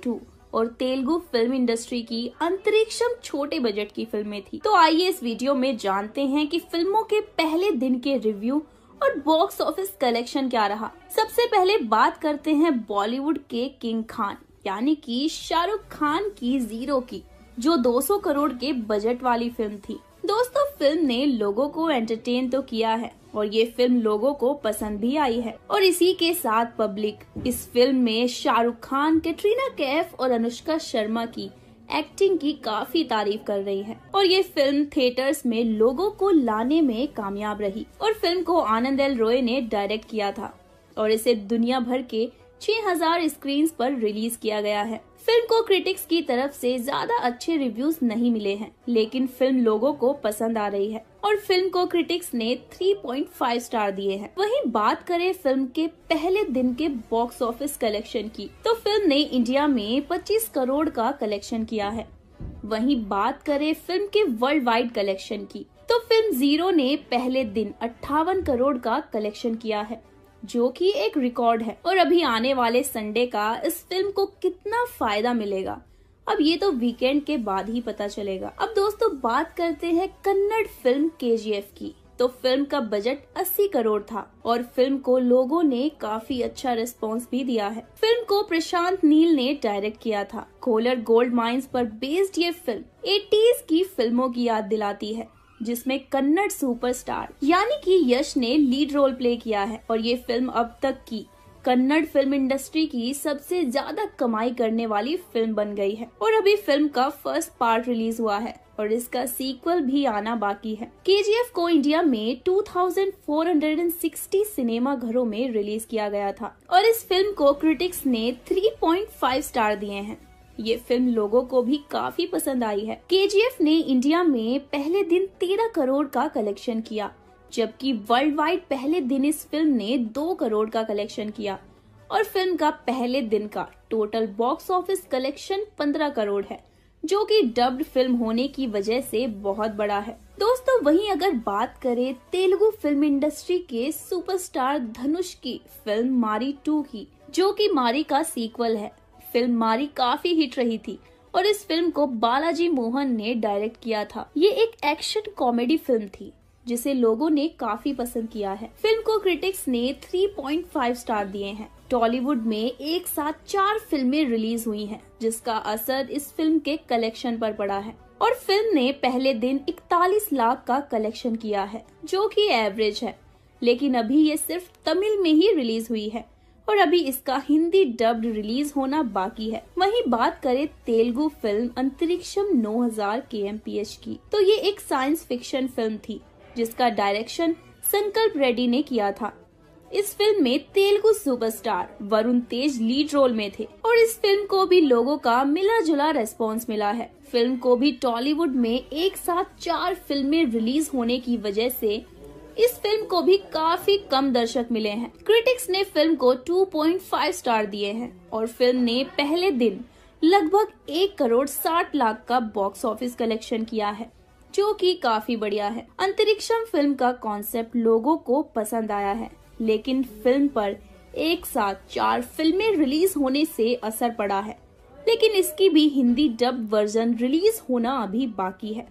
और तेलुगु फिल्म इंडस्ट्री की अंतरिक्षम छोटे बजट की फिल्में थी। तो आइए इस वीडियो में जानते हैं कि फिल्मों के पहले दिन के रिव्यू और बॉक्स ऑफिस कलेक्शन क्या रहा। सबसे पहले बात करते हैं बॉलीवुड के किंग खान यानी कि शाहरुख खान की जीरो की, जो दो सौ करोड़ के बजट वाली फिल्म थी। दोस्तों, फिल्म ने लोगों को एंटरटेन तो किया है और ये फिल्म लोगों को पसंद भी आई है और इसी के साथ पब्लिक इस फिल्म में शाहरुख खान, कैटरीना कैफ और अनुष्का शर्मा की एक्टिंग की काफी तारीफ कर रही है और ये फिल्म थिएटर्स में लोगों को लाने में कामयाब रही। और फिल्म को आनंद एल रॉय ने डायरेक्ट किया था और इसे दुनिया भर के छह हज़ार स्क्रीन्स पर रिलीज किया गया है। फिल्म को क्रिटिक्स की तरफ से ज्यादा अच्छे रिव्यूज नहीं मिले हैं, लेकिन फिल्म लोगों को पसंद आ रही है और फिल्म को क्रिटिक्स ने तीन पॉइंट पाँच स्टार दिए हैं। वहीं बात करें फिल्म के पहले दिन के बॉक्स ऑफिस कलेक्शन की, तो फिल्म ने इंडिया में पच्चीस करोड़ का कलेक्शन किया है। वहीं बात करें फिल्म के वर्ल्ड वाइड कलेक्शन की, तो फिल्म जीरो ने पहले दिन अट्ठावन करोड़ का कलेक्शन किया है, जो कि एक रिकॉर्ड है। और अभी आने वाले संडे का इस फिल्म को कितना फायदा मिलेगा, अब ये तो वीकेंड के बाद ही पता चलेगा। अब दोस्तों बात करते हैं कन्नड़ फिल्म के जी एफ की। तो फिल्म का बजट अस्सी करोड़ था और फिल्म को लोगों ने काफी अच्छा रिस्पांस भी दिया है। फिल्म को प्रशांत नील ने डायरेक्ट किया था। कोलर गोल्ड माइंस पर बेस्ड ये फिल्म एटीज़ की फिल्मों की याद दिलाती है, जिसमें कन्नड़ सुपरस्टार यानी कि यश ने लीड रोल प्ले किया है और ये फिल्म अब तक की कन्नड़ फिल्म इंडस्ट्री की सबसे ज्यादा कमाई करने वाली फिल्म बन गई है। और अभी फिल्म का फर्स्ट पार्ट रिलीज हुआ है और इसका सीक्वल भी आना बाकी है। के जी एफ को इंडिया में two thousand four hundred sixty cinema घरों में रिलीज किया गया था और इस फिल्म को क्रिटिक्स ने तीन पॉइंट पाँच स्टार दिए हैं। ये फिल्म लोगों को भी काफी पसंद आई है। के जी एफ ने इंडिया में पहले दिन तेरह करोड़ का कलेक्शन किया, जबकि वर्ल्ड वाइड पहले दिन इस फिल्म ने दो करोड़ का कलेक्शन किया और फिल्म का पहले दिन का टोटल बॉक्स ऑफिस कलेक्शन पंद्रह करोड़ है, जो कि डब्ड फिल्म होने की वजह से बहुत बड़ा है। दोस्तों, वहीं अगर बात करें तेलुगु फिल्म इंडस्ट्री के सुपरस्टार धनुष की फिल्म मारी टू की, जो कि मारी का सीक्वल है। फिल्म मारी काफी हिट रही थी और इस फिल्म को बालाजी मोहन ने डायरेक्ट किया था। ये एक एक्शन कॉमेडी फिल्म थी जिसे लोगों ने काफी पसंद किया है। फिल्म को क्रिटिक्स ने तीन पॉइंट पाँच स्टार दिए हैं। टॉलीवुड में एक साथ चार फिल्में रिलीज हुई हैं, जिसका असर इस फिल्म के कलेक्शन पर पड़ा है और फिल्म ने पहले दिन इकतालीस लाख का कलेक्शन किया है, जो कि एवरेज है। लेकिन अभी ये सिर्फ तमिल में ही रिलीज हुई है और अभी इसका हिंदी डब्ड रिलीज होना बाकी है। वहीं बात करें तेलुगु फिल्म अंतरिक्षम नौ हज़ार के एम पी एच की, तो ये एक साइंस फिक्शन फिल्म थी जिसका डायरेक्शन संकल्प रेड्डी ने किया था। इस फिल्म में Telugu superstar Varun Tej lead role में थे और इस फिल्म को भी लोगों का मिला जुला रेस्पॉन्स मिला है। फिल्म को भी टॉलीवुड में एक साथ चार फिल्में रिलीज होने की वजह से इस फिल्म को भी काफी कम दर्शक मिले हैं। क्रिटिक्स ने फिल्म को दो पॉइंट पाँच स्टार दिए हैं और फिल्म ने पहले दिन लगभग एक करोड़ साठ लाख का बॉक्स ऑफिस कलेक्शन किया है, जो कि काफी बढ़िया है। अंतरिक्षम फिल्म का कॉन्सेप्ट लोगों को पसंद आया है, लेकिन फिल्म पर एक साथ चार फिल्में रिलीज होने से असर पड़ा है, लेकिन इसकी भी हिंदी डब वर्जन रिलीज होना अभी बाकी है।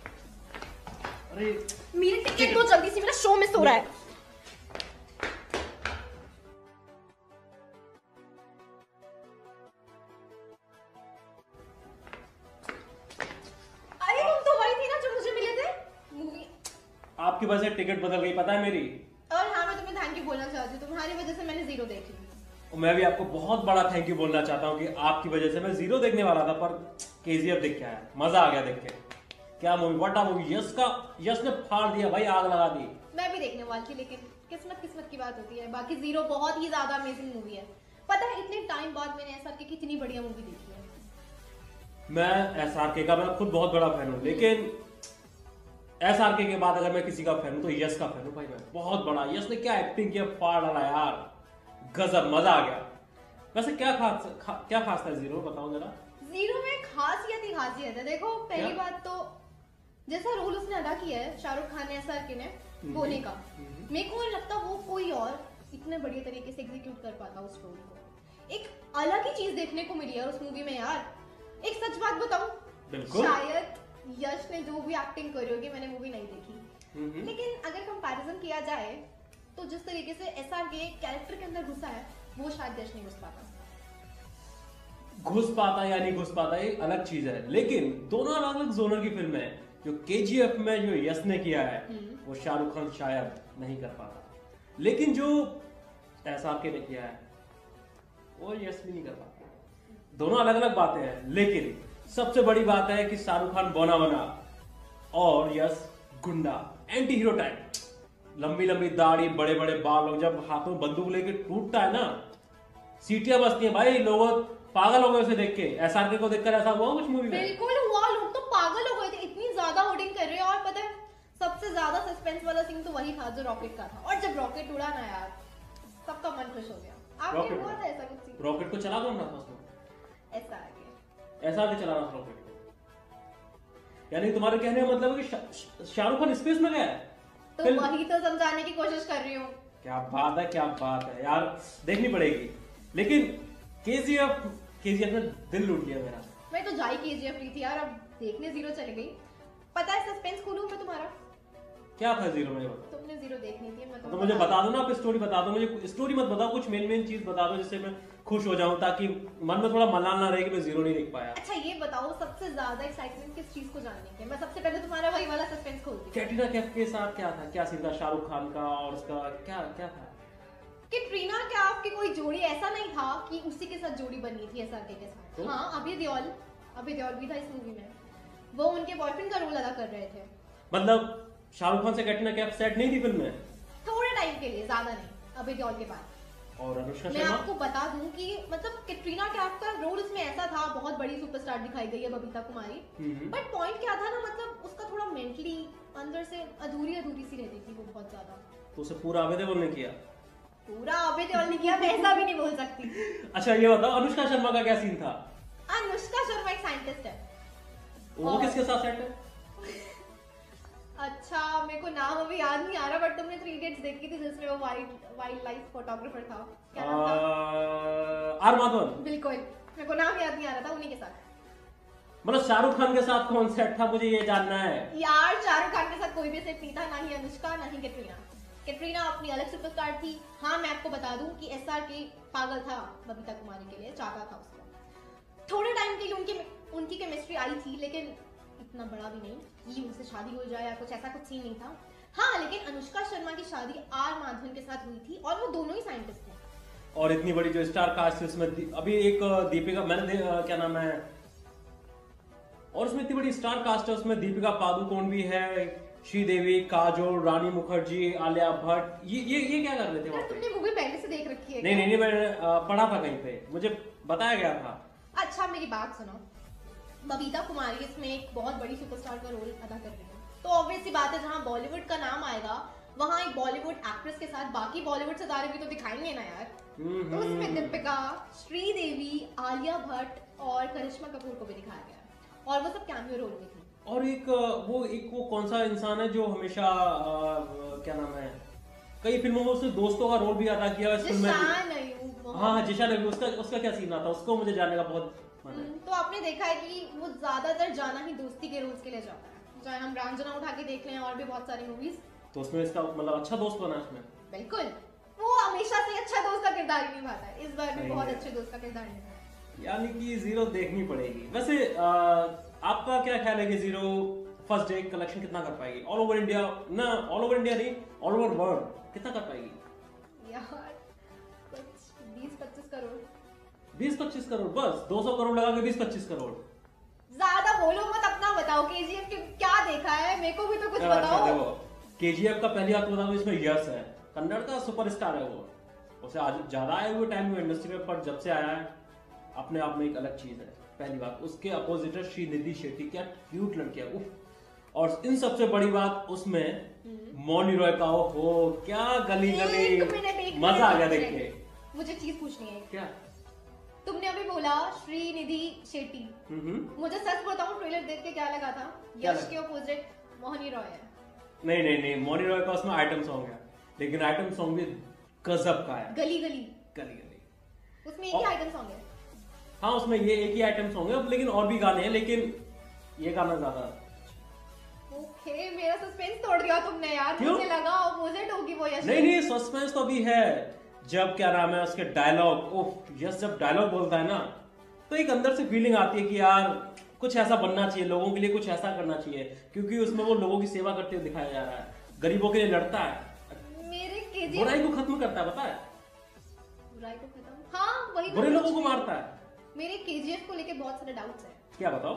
मेरी टिकट दो जल्दी से, मेरा शो मिस हो रहा है। अरे तुम तो वही थी ना जो मुझे मिले थे मूवी। आपकी वजह से टिकट बदल गई, पता है मेरी। और हाँ, मैं तुम्हें थैंक यू बोलना चाहती हूँ, तुम्हारी वजह से मैंने जीरो देखी। और मैं भी आपको बहुत बड़ा थैंक यू बोलना चाहता हूँ कि आपकी वजह से मैं जीरो देखने वाला था, पर के जी एफ देख के आया, मजा आ गया देख के। क्या movie, what a movie. Yash का यश ने फाड़ दिया भाई, आग लगा दी। मैं भी देखने वाली थी, लेकिन किस्मत किस्मत की बात होती है। बाकी जीरो बहुत ही ज्यादा अमेजिंग मूवी है। पता है इतने टाइम बाद मैंने एस आर के की कितनी बढ़िया मूवी देखी है। मैं एस आर के का मैं खुद बहुत बड़ा फैन हूँ, लेकिन एस आर के के बाद अगर मैं किसी का फैन हूँ तो यश का फैन हूँ भाई, मैं बहुत बड़ा। यश ने क्या एक्टिंग किया, फाड़ डाला यार, गजब, मजा आ गया। वैसे क्या खास खा, क्या खास था जीरो, बताओ जरा। जीरो में खासियत ही खासियत है। देखो पहली बात तो जैसा रोल उसने अदा किया है शाहरुख खान ने, एस आर के ने, बोने का, मेरे को नहीं लगता वो कोई और इतने बढ़िया तरीके से एग्जीक्यूट कर पाता उस रोल को। एक अलग ही चीज देखने को मिली है उस मूवी में यार। एक सच बात बताऊं, बिल्कुल। शायद यश ने जो भी एक्टिंग करी होगी, मैंने मूवी नहीं देखी, लेकिन अगर कंपैरिजन किया जाए तो जिस तरीके से एसआरके कैरेक्टर के अंदर घुसा है वो शायद यश नहीं घुस पाता। घुस पाता या नहीं घुस पाता ये अलग चीज है, लेकिन दोनों अलग अलग जोनर की फिल्म है। जो केजीएफ में जो यश ने किया है वो शाहरुख खान शायद नहीं कर पाता, लेकिन जो एसआरके ने किया है वो यश भी नहीं कर पाता। दोनों अलग अलग बातें हैं, लेकिन सबसे बड़ी बात है कि शाहरुख खान बौना बना और यश गुंडा, एंटी हीरो टाइप, लंबी लंबी दाढ़ी, बड़े बड़े बाल, और जब हाथों में बंदूक लेके टूटता है ना, सीटियां बजती हैं भाई, लोग पागल हो गए उसे देख के। एसआरके को देखकर ऐसा हुआ कुछ मूवी में? बिल्कुल हुआ, लोग तो पागल हो गए थे, इतनी ज्यादा होर्डिंग कर रहे हैं। और पता है सबसे ज्यादा सस्पेंस वाला सीन तो वही था जो रॉकेट का था, और जब रॉकेट उड़ा ना यार, सबका मन खुश हो गया। आपने हुआ था ऐसा कुछ सीन? रॉकेट को चला कौन रहा था उसमें? एसआरके एसआरके चला रहा था रॉकेट को। यानी तुम्हारे कहने का मतलब है कि शाहरुख खान स्पेस में गया है? तो वही तो समझाने की कोशिश कर रही हूँ। क्या बात है, क्या बात है यार, देखनी पड़ेगी। लेकिन केजीएफ केजीएफ ने दिल लूट लिया मेरा। मैं तो जाई केजीएफ ली थी यार, अब देखने जीरो चली गई। पता है सस्पेंस खोलूं मैं तुम्हारा? क्या था जीरो में? बता। तुमने जीरो देखनी थी, मैं तो मुझे बता दो ना, आप स्टोरी बता दो मुझे। स्टोरी मत बताओ, कुछ मेन मेन चीज बता दो जिससे मैं खुश हो जाऊं, ताकि मन में थोड़ा मलाल ना रहे कि मैं जीरो नहीं देख पाया। अच्छा ये बताओ, सबसे ज्यादा एक्साइटमेंट किस चीज को जानने की? मैं सबसे पहले तुम्हारा वही वाला सस्पेंस खोलती हूं। कैटरीना कैफ के साथ क्या था, क्या सीन था शाहरुख खान का, और उसका क्या क्या था? कैटरीना कैफ की कोई जोड़ी ऐसा नहीं था कि उसी के साथ जोड़ी बनी थी एसआरके के साथ। तो? हाँ, अभय देओल अभय देओल भी था इस मूवी में, वो उनके बॉयफ्रेंड का रोल अदा कर रहे थे। मतलब शाहरुख खान से कैटरीना कैफ सेट नहीं थी फिल्म में? थोड़े टाइम के लिए, ज्यादा नहीं, अभय देओल के बाद। और अनुष्का मैं शर्मा? आपको बता दूं कि मतलब कैटरीना कैफ का रोल उसमें ऐसा था, बहुत बड़ी सुपरस्टार दिखाई गई है बबीता कुमारी, बट पॉइंट क्या था ना, मतलब उसका थोड़ा मेंटली अंदर से अधूरी अधूरी सी रहती थी वो बहुत ज्यादा। तो उसे पूरा अभय देओल ने किया? पूरा अभय देओल ने किया, मैं ऐसा भी नहीं बोल सकती। अच्छा ये बताओ अनुष्का शर्मा का क्या सीन था? अनुष्का शर्मा एक साइंटिस्ट है। वो किसके साथ सेट है? अच्छा मेरे को नाम अभी याद नहीं आ रहा, बट तुमने थ्री इडियट्स देखी थी जिसमें वो वाइल्ड वाइल्ड लाइफ फोटोग्राफर था, क्या नाम था? आर माधवन। बिल्कुल, मेरे को नाम याद नहीं आ रहा था, उन्हीं के साथ। मतलब शाहरुख खान के साथ कौन सेट था, मुझे ये जानना है यार। शाहरुख खान के साथ कोई भी सेट नहीं था, ना ही अनुष्का ना ही कैटरीना। कैटरीना अपनी अलग सुपरस्टार थी। हाँ मैं आपको बता दूं कि एसआरके पागल था बबीता कुमारी के लिए, चाहता था उसको। थोड़े टाइम के लिए उनकी उनकी केमिस्ट्री आई थी, लेकिन इतना बड़ा भी नहीं कि उनसे शादी हो जाए या कुछ ऐसा कुछ सीन नहीं था। हाँ लेकिन अनुष्का शर्मा की शादी आर माधवन के साथ हुई थी, और वो दोनों ही साइंटिस्ट थे। और इतनी बड़ी जो स्टार कास्ट है उसमें अभी एक दीपिका, मैंने क्या नाम है, और उसमें इतनी बड़ी स्टार कास्ट है, उसमें दीपिका पादुकोण भी है, श्रीदेवी, काजोल, रानी मुखर्जी, आलिया भट्ट। ये ये ये क्या कर रहे थे वहाँ पे? तुमने मूवी पहले से देख रखी है? नहीं नहीं नहीं, मैंने पढ़ा था कहीं पे, मुझे बताया गया था। अच्छा मेरी बात सुनो, बबीता कुमारी इसमें एक बहुत बड़ी सुपरस्टार का रोल अदा कर रही है, तो ऑब्वियस सी बात है जहाँ बॉलीवुड का नाम आएगा वहाँ एक बॉलीवुड एक्ट्रेस के साथ बाकी बॉलीवुड सितारे भी तो दिखाएंगे ना यार। तो उसमें दीपिका, श्रीदेवी, आलिया भट्ट और करिश्मा कपूर को भी दिखाया गया, और वो सब कैमियो रोल में थी। और एक वो एक वो कौन सा इंसान है जो हमेशा आ, क्या नाम है, कई फिल्मों में उसने दोस्तों का रोल भी अदा किया है। हाँ हाँ जिशान अय्यूब, उसका उसका क्या सीन था, उसको मुझे जानने का बहुत मन है। तो आपने देखा है कि वो ज्यादातर जाना ही दोस्ती के रोल्स के लिए जाता है, चाहे हम रांझना उठा के देख लें और भी बहुत सारी मूवीज। तो उसमें इसका मतलब अच्छा दोस्त बना इसमें? बिल्कुल, वो हमेशा से अच्छा दोस्त का किरदार ही निभाता है, इस बार भी बहुत अच्छे दोस्त का किरदार निभाया। यानी कि जीरो देखनी पड़ेगी। वैसे आ, आपका क्या ख्याल है कि जीरो फर्स्ट डे कलेक्शन कितना कर पाएगी ऑल ओवर इंडिया? ना ऑल ओवर इंडिया नहीं, ऑल ओवर वर्ल्ड कितना कर पाएगी? यार बीस पच्चीस करोड़। बीस पच्चीस करोड़ बस? दो सौ करोड़ लगा के बीस पच्चीस करोड़? ज्यादा बोलो मत, अपना बताओ केजीएफ के क्या देखा है, मेरे को भी तो कुछ बताओ। देखो केजीएफ का पहली बात बता दो, इसमें यश है, कन्नड़ का सुपरस्टार है वो, उसे आज ज्यादा आए हुए टाइम में इंडस्ट्री में, पर जब से आया है अपने आप में एक अलग चीज है। पहली बात, उसके अपोजिट है श्रीनिधि शेट्टी, क्या क्यूट लड़की है उफ। और इन सबसे बड़ी बात उसमें मौनी रॉय का, हो क्या गली गली, मजा आ गया देख के। मुझे चीज पूछनी है। क्या? तुमने अभी बोला श्रीनिधि शेट्टी, मुझे सच बताऊं ट्रेलर देख के क्या लगा था, यश के अपोजिट मोहनी रॉय है। नहीं नहीं नहीं, मोहनी रॉय का उसमें आइटम सॉन्ग है, लेकिन आइटम सॉन्ग भी गजब का है। गली गली गली गली उसमें एक ही आइटम सॉन्ग है। हाँ उसमें ये एक ही आइटम सॉन्ग है, लेकिन और भी गाने हैं, लेकिन ये गाना ज्यादा। ओके, मेरा सस्पेंस तोड़ दिया तुमने यार। क्यों? मुझे लगा ऑपोजिट होगी वो यश। नहीं नहीं, सस्पेंस तो अभी है। जब क्या नाम है उसके डायलॉग, ओह यश जब डायलॉग बोलता है ना, तो एक अंदर से फीलिंग आती है कि यार कुछ ऐसा बनना चाहिए, लोगों के लिए कुछ ऐसा करना चाहिए, क्योंकि उसमें वो लोगों की सेवा करते हुए दिखाया जा रहा है, गरीबों के लिए लड़ता है, मेरे केजीएफ बुराई को खत्म करता है, पता है? बुराई को खत्म, हाँ वही बुरे लोगों को मारता है। मेरे केजीएफ को लेके बहुत सारे डाउट्स हैं। क्या बताओ?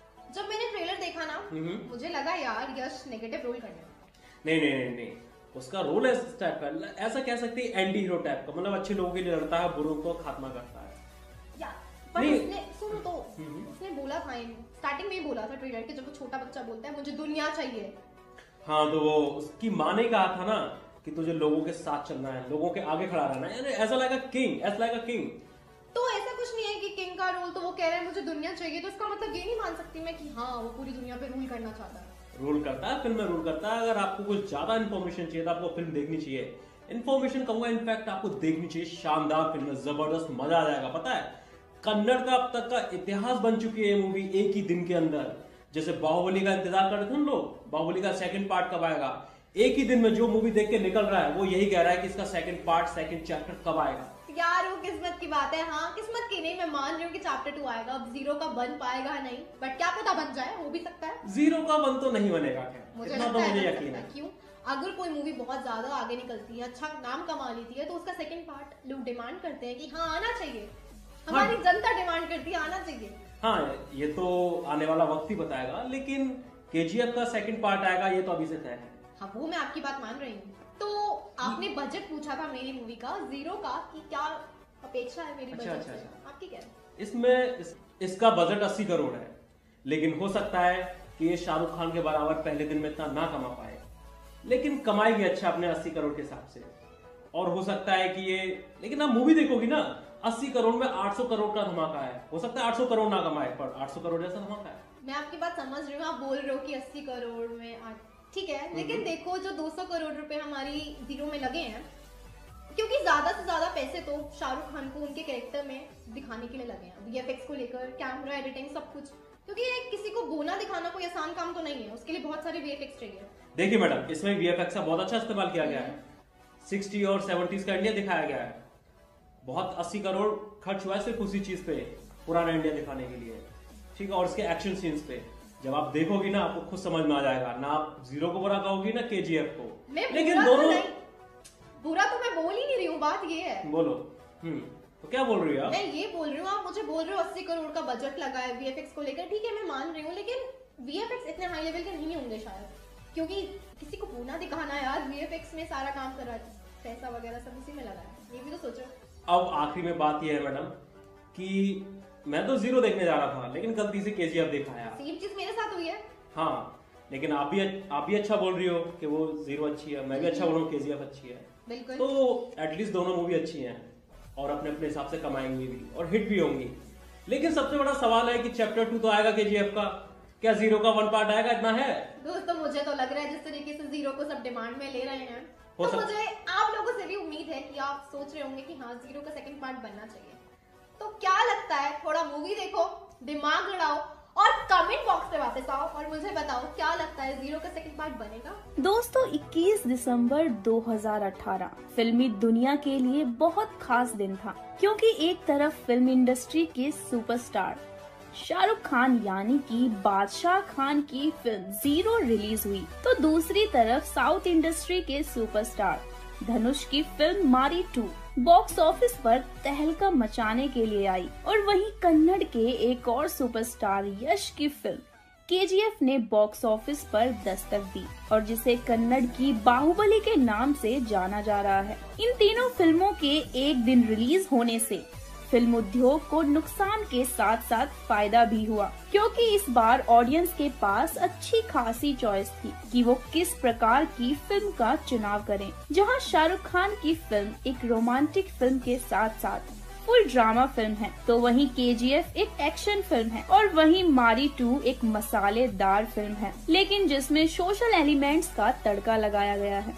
जब मैंने ट्रेलर देखा ना, मुझे लगा यार यश नेगेटिव रोल करने वाला। नहीं नहीं नहीं नहीं, उसका रोल इस टाइप का, ऐसा कह सकते हैं एंटी हीरो टाइप का, मतलब अच्छे लोगों के लिए लड़ता है, बुरों को खात्मा करता है। या, पर उसने सुनो तो उसने बोला था, स्टार्टिंग में ही बोला था ट्रेलर के, जब वो छोटा बच्चा बोलता है मुझे दुनिया चाहिए। हाँ तो वो उसकी माँ ने कहा था ना कि तुझे लोगों के साथ चलना है, लोगों के आगे खड़ा रहना है, ऐसा लाइक अ किंग, ऐसा लाइक अ किंग। तो ऐसा कुछ नहीं है कि किंग का रोल, तो वो कह रहे हैं मुझे दुनिया चाहिए, तो इसका मतलब ये नहीं मान सकती मैं कि हाँ वो पूरी दुनिया पे रूल करना चाहता है। रूल करता है, फिल्म में रूल करता है। अगर आपको कुछ ज्यादा इन्फॉर्मेशन चाहिए तो आपको फिल्म देखनी चाहिए। इन्फॉर्मेशन कहूंगा, इनफैक्ट आपको देखनी चाहिए। शानदार फिल्म है, जबरदस्त, मजा आ जाएगा। पता है कन्नड़ का अब तक का इतिहास बन चुकी है ये मूवी एक ही दिन के अंदर। जैसे बाहुबली का इंतजार कर रहे थे हम लोग, बाहुबली का सेकंड पार्ट कब आएगा, एक ही दिन में जो मूवी देख के निकल रहा है वो यही कह रहा है कि इसका सेकंड पार्ट, सेकंड चैप्टर कब आएगा। यार वो किस्मत की बात है। हाँ किस्मत की नहीं, मैं मान रही हूँ कि चैप्टर टू आएगा। अब जीरो का बन पाएगा नहीं, बट क्या पता बन जाए, हो भी सकता है। जीरो का बन तो नहीं बनेगा, मुझे इतना तो मुझे यकीन है। क्यों? अगर कोई मूवी बहुत ज्यादा आगे निकलती है, अच्छा नाम कमा लेती है, तो उसका सेकंड पार्ट लोग डिमांड करते हैं कि हाँ आना चाहिए। हमारी हाँ। जनता डिमांड करती है आना चाहिए। हाँ ये तो आने वाला वक्त ही बताएगा, लेकिन केजीएफ का सेकंड पार्ट आएगा ये तो अभी से तय है। हाँ वो मैं आपकी बात मान रही हूँ। तो आपने बजट पूछा था मेरी मूवी का, जीरो का, कि क्या अपेक्षा है मेरी अच्छा, बजट अच्छा, से? अच्छा। आपकी क्या है? इसमें इस, इसका बजट अस्सी करोड़ है, लेकिन हो सकता है कि ये शाहरुख खान के बराबर पहले दिन में इतना ना कमा पाए, लेकिन कमाएगी अच्छा अपने अस्सी करोड़ के हिसाब से। और हो सकता है कि ये, लेकिन आप मूवी देखोगी ना, अस्सी करोड़ में आठ सौ करोड़ का धमाका है। हो सकता है आठ सौ करोड़ ना कमाए, पर आठ सौ करोड़ जैसा धमाका है। मैं आपकी बात समझ रही हूँ, आप बोल रहे हो कि अस्सी करोड़ में आठ, ठीक है, लेकिन देखो जो दो सौ करोड़ रुपए हमारी जीरो में लगे हैं, क्योंकि ज्यादा से ज्यादा पैसे तो शाहरुख खान को उनके कैरेक्टर में दिखाने के लिए लगे हैं, वीएफएक्स को लेकर, कैमरा, एडिटिंग, सब कुछ। क्योंकि किसी को बोना दिखाना कोई आसान काम तो नहीं है, उसके लिए बहुत सारे वीएफएक्स चाहिए। देखिए मैडम, इसमें वीएफएक्स का बहुत अच्छा इस्तेमाल किया गया है। सिक्सटी और सेवेंटीज का इंडिया दिखाया गया है। बहुत अस्सी करोड़ खर्च हुआ है सिर्फ उसी चीज पे, पुराना इंडिया दिखाने के लिए, ठीक है। और इसके एक्शन सीन्स पे जब आप देखोगी ना, आपको खुद समझ में आ जाएगा ना। आप जीरो को बुरा कहोगी ना केजीएफ को, लेकिन दोनों तो बुरा तो मैं बोल ही नहीं रही हूँ, बात ये है। बोलो। हम्म तो क्या बोल रही हो आप? मैं ये बोल रही हूँ, आप मुझे बोल रहे हो अस्सी करोड़ का बजट लगा है वीएफएक्स को लेकर, ठीक है मैं मान रही हूँ, लेकिन वीएफएक्स इतने हाई लेवल के नहीं होंगे शायद, क्योंकि किसी को बोलना दिखाना यार, वीएफएक्स में सारा काम कर रहा है, पैसा वगैरह सब उसी में लगा है, ये भी तो सोचो। अब आखिरी में बात यह है मैडम कि मैं तो जीरो देखने जा रहा था, लेकिन गलती से केजीएफ देखा है। सेम चीज मेरे साथ हुई है। हाँ, लेकिन आप भी आप भी अच्छा बोल रही हो कि वो जीरो अच्छी है, मैं भी अच्छा बोल रहा हूँ केजीएफ अच्छी है, बिल्कुल। तो एटलीस्ट दोनों मूवी अच्छी हैं और अपने अपने हिसाब से कमाएंगी भी और हिट भी होंगी। लेकिन सबसे बड़ा सवाल है कि चैप्टर टू तो आएगा केजीएफ का, क्या जीरो का वन पार्ट आएगा? इतना है दोस्तों, मुझे तो लग रहा है जिस तरीके से जीरो को सब डिमांड में ले रहे हैं, तो मुझे आप लोगों से भी उम्मीद है कि आप सोच रहे होंगे कि हाँ जीरो का सेकंड पार्ट बनना चाहिए। तो क्या लगता है, थोड़ा मूवी देखो, दिमाग लड़ाओ और कमेंट बॉक्स पे वापस आओ और मुझे बताओ क्या लगता है, जीरो का सेकंड पार्ट बनेगा? दोस्तों, इक्कीस दिसंबर दो हज़ार अठारह फिल्मी दुनिया के लिए बहुत खास दिन था, क्योंकि एक तरफ फिल्म इंडस्ट्री के सुपरस्टार शाहरुख खान यानी कि बादशाह खान की फिल्म जीरो रिलीज हुई, तो दूसरी तरफ साउथ इंडस्ट्री के सुपरस्टार धनुष की फिल्म मारी टू बॉक्स ऑफिस पर तहलका मचाने के लिए आई, और वहीं कन्नड़ के एक और सुपरस्टार यश की फिल्म केजीएफ ने बॉक्स ऑफिस पर दस्तक दी, और जिसे कन्नड़ की बाहुबली के नाम से जाना जा रहा है। इन तीनों फिल्मों के एक दिन रिलीज होने से फिल्म उद्योग को नुकसान के साथ साथ फायदा भी हुआ, क्योंकि इस बार ऑडियंस के पास अच्छी खासी चॉइस थी कि वो किस प्रकार की फिल्म का चुनाव करें। जहां शाहरुख खान की फिल्म एक रोमांटिक फिल्म के साथ साथ फुल ड्रामा फिल्म है, तो वहीं केजीएफ एक एक्शन फिल्म है, और वहीं मारी टू एक मसालेदार फिल्म है, लेकिन जिसमें सोशल एलिमेंट्स का तड़का लगाया गया है।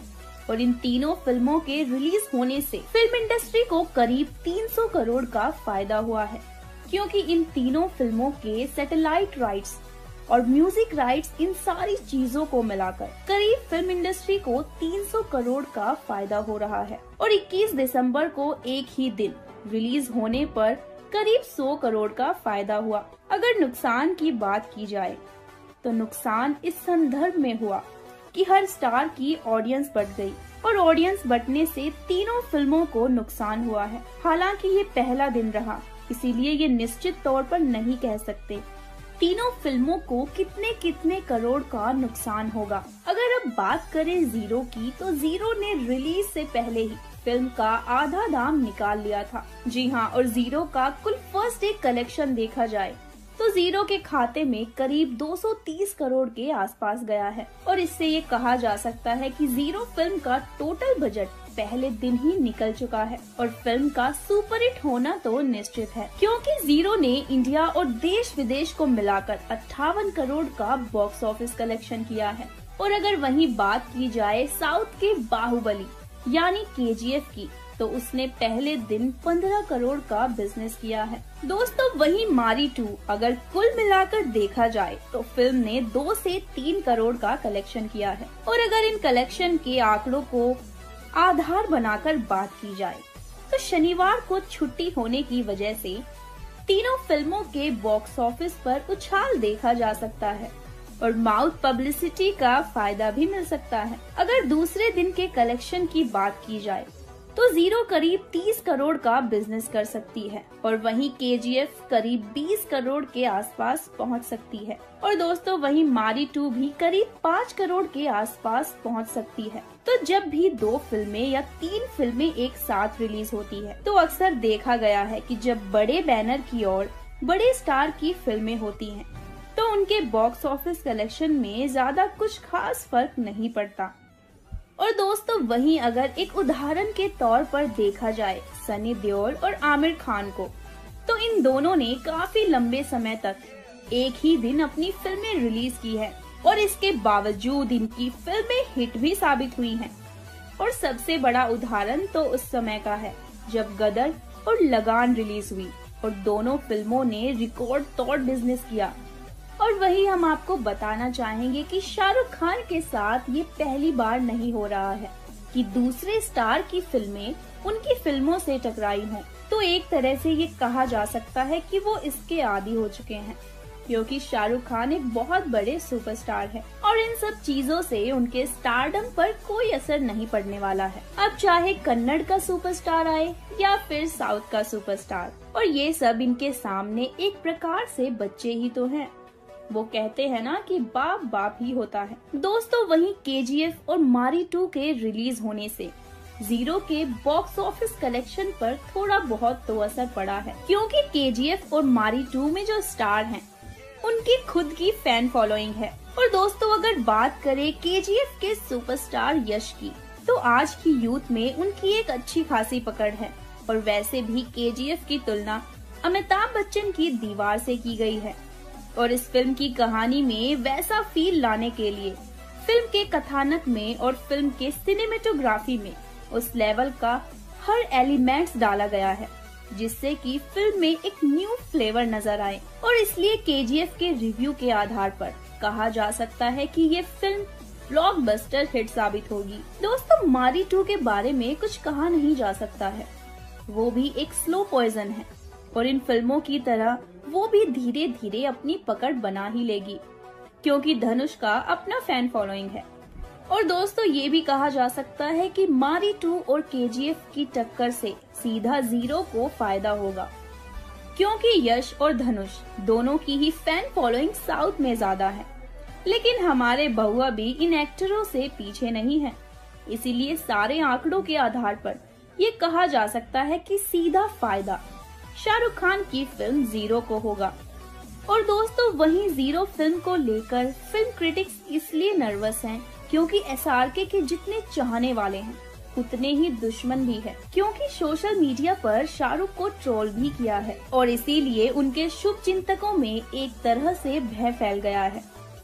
और इन तीनों फिल्मों के रिलीज होने से फिल्म इंडस्ट्री को करीब तीन सौ करोड़ का फायदा हुआ है, क्योंकि इन तीनों फिल्मों के सैटेलाइट राइट्स और म्यूजिक राइट्स, इन सारी चीजों को मिलाकर करीब फिल्म इंडस्ट्री को तीन सौ करोड़ का फायदा हो रहा है। और इक्कीस दिसंबर को एक ही दिन रिलीज होने पर करीब सौ करोड़ का फायदा हुआ। अगर नुकसान की बात की जाए तो नुकसान इस संदर्भ में हुआ कि हर स्टार की ऑडियंस बढ़ गई, और ऑडियंस बढ़ने से तीनों फिल्मों को नुकसान हुआ है। हालांकि ये पहला दिन रहा, इसीलिए ये निश्चित तौर पर नहीं कह सकते तीनों फिल्मों को कितने कितने करोड़ का नुकसान होगा। अगर अब बात करें जीरो की, तो जीरो ने रिलीज से पहले ही फिल्म का आधा दाम निकाल लिया था। जी हाँ, और जीरो का कुल फर्स्ट डे कलेक्शन देखा जाए तो जीरो के खाते में करीब दो सौ तीस करोड़ के आसपास गया है, और इससे ये कहा जा सकता है कि जीरो फिल्म का टोटल बजट पहले दिन ही निकल चुका है, और फिल्म का सुपरहिट होना तो निश्चित है, क्योंकि जीरो ने इंडिया और देश विदेश को मिलाकर अट्ठावन करोड़ का बॉक्स ऑफिस कलेक्शन किया है। और अगर वहीं बात की जाए साउथ के बाहुबली यानी के जी एफ की, तो उसने पहले दिन पंद्रह करोड़ का बिजनेस किया है। दोस्तों, वहीं मारी टू अगर कुल मिलाकर देखा जाए तो फिल्म ने दो से तीन करोड़ का कलेक्शन किया है। और अगर इन कलेक्शन के आंकड़ों को आधार बनाकर बात की जाए तो शनिवार को छुट्टी होने की वजह से तीनों फिल्मों के बॉक्स ऑफिस पर उछाल देखा जा सकता है, और माउथ पब्लिसिटी का फायदा भी मिल सकता है। अगर दूसरे दिन के कलेक्शन की बात की जाए तो जीरो करीब तीस करोड़ का बिजनेस कर सकती है, और वहीं के जी एफ करीब बीस करोड़ के आसपास पहुंच सकती है। और दोस्तों, वहीं मारी टू भी करीब पाँच करोड़ के आसपास पहुंच सकती है। तो जब भी दो फिल्में या तीन फिल्में एक साथ रिलीज होती है तो अक्सर देखा गया है कि जब बड़े बैनर की और बड़े स्टार की फिल्में होती हैं तो उनके बॉक्स ऑफिस कलेक्शन में ज्यादा कुछ खास फर्क नहीं पड़ता। और दोस्तों, वहीं अगर एक उदाहरण के तौर पर देखा जाए सनी देओल और आमिर खान को, तो इन दोनों ने काफी लंबे समय तक एक ही दिन अपनी फिल्में रिलीज की है, और इसके बावजूद इनकी फिल्में हिट भी साबित हुई हैं। और सबसे बड़ा उदाहरण तो उस समय का है जब गदर और लगान रिलीज हुई, और दोनों फिल्मों ने रिकॉर्ड तोड़ बिजनेस किया। और वही हम आपको बताना चाहेंगे कि शाहरुख खान के साथ ये पहली बार नहीं हो रहा है कि दूसरे स्टार की फिल्में उनकी फिल्मों से टकराई हों। तो एक तरह से ये कहा जा सकता है कि वो इसके आदी हो चुके हैं, क्योंकि शाहरुख खान एक बहुत बड़े सुपरस्टार है, और इन सब चीजों से उनके स्टारडम पर कोई असर नहीं पड़ने वाला है। अब चाहे कन्नड़ का सुपरस्टार आए या फिर साउथ का सुपरस्टार, और ये सब इनके सामने एक प्रकार से बच्चे ही तो हैं। वो कहते हैं ना कि बाप बाप ही होता है। दोस्तों, वहीं के जी एफ और मारी टू के रिलीज होने से जीरो के बॉक्स ऑफिस कलेक्शन पर थोड़ा बहुत तो असर पड़ा है, क्योंकि के जी एफ और मारी टू में जो स्टार हैं उनकी खुद की फैन फॉलोइंग है। और दोस्तों, अगर बात करें के जी एफ के सुपरस्टार यश की, तो आज की यूथ में उनकी एक अच्छी खासी पकड़ है। और वैसे भी के जी एफ की तुलना अमिताभ बच्चन की दीवार से की गई है, और इस फिल्म की कहानी में वैसा फील लाने के लिए फिल्म के कथानक में और फिल्म के सिनेमेटोग्राफी में उस लेवल का हर एलिमेंट्स डाला गया है, जिससे कि फिल्म में एक न्यू फ्लेवर नजर आए। और इसलिए के जी एफ के रिव्यू के आधार पर कहा जा सकता है कि ये फिल्म ब्लॉकबस्टर हिट साबित होगी। दोस्तों, मारी टू के बारे में कुछ कहा नहीं जा सकता है, वो भी एक स्लो पॉइजन है, और इन फिल्मों की तरह वो भी धीरे धीरे अपनी पकड़ बना ही लेगी, क्योंकि धनुष का अपना फैन फॉलोइंग है। और दोस्तों, ये भी कहा जा सकता है कि मारी टू और के जी एफ की टक्कर से सीधा जीरो को फायदा होगा, क्योंकि यश और धनुष दोनों की ही फैन फॉलोइंग साउथ में ज्यादा है। लेकिन हमारे बहुआ भी इन एक्टरों से पीछे नहीं है, इसीलिए सारे आंकड़ों के आधार पर ये कहा जा सकता है कि सीधा फायदा शाहरुख खान की फिल्म जीरो को होगा। और दोस्तों, वहीं जीरो फिल्म को लेकर फिल्म क्रिटिक्स इसलिए नर्वस हैं क्योंकि एस आर के के जितने चाहने वाले हैं उतने ही दुश्मन भी है, क्योंकि सोशल मीडिया पर शाहरुख को ट्रोल भी किया है, और इसीलिए उनके शुभ चिंतकों में एक तरह से भय फैल गया है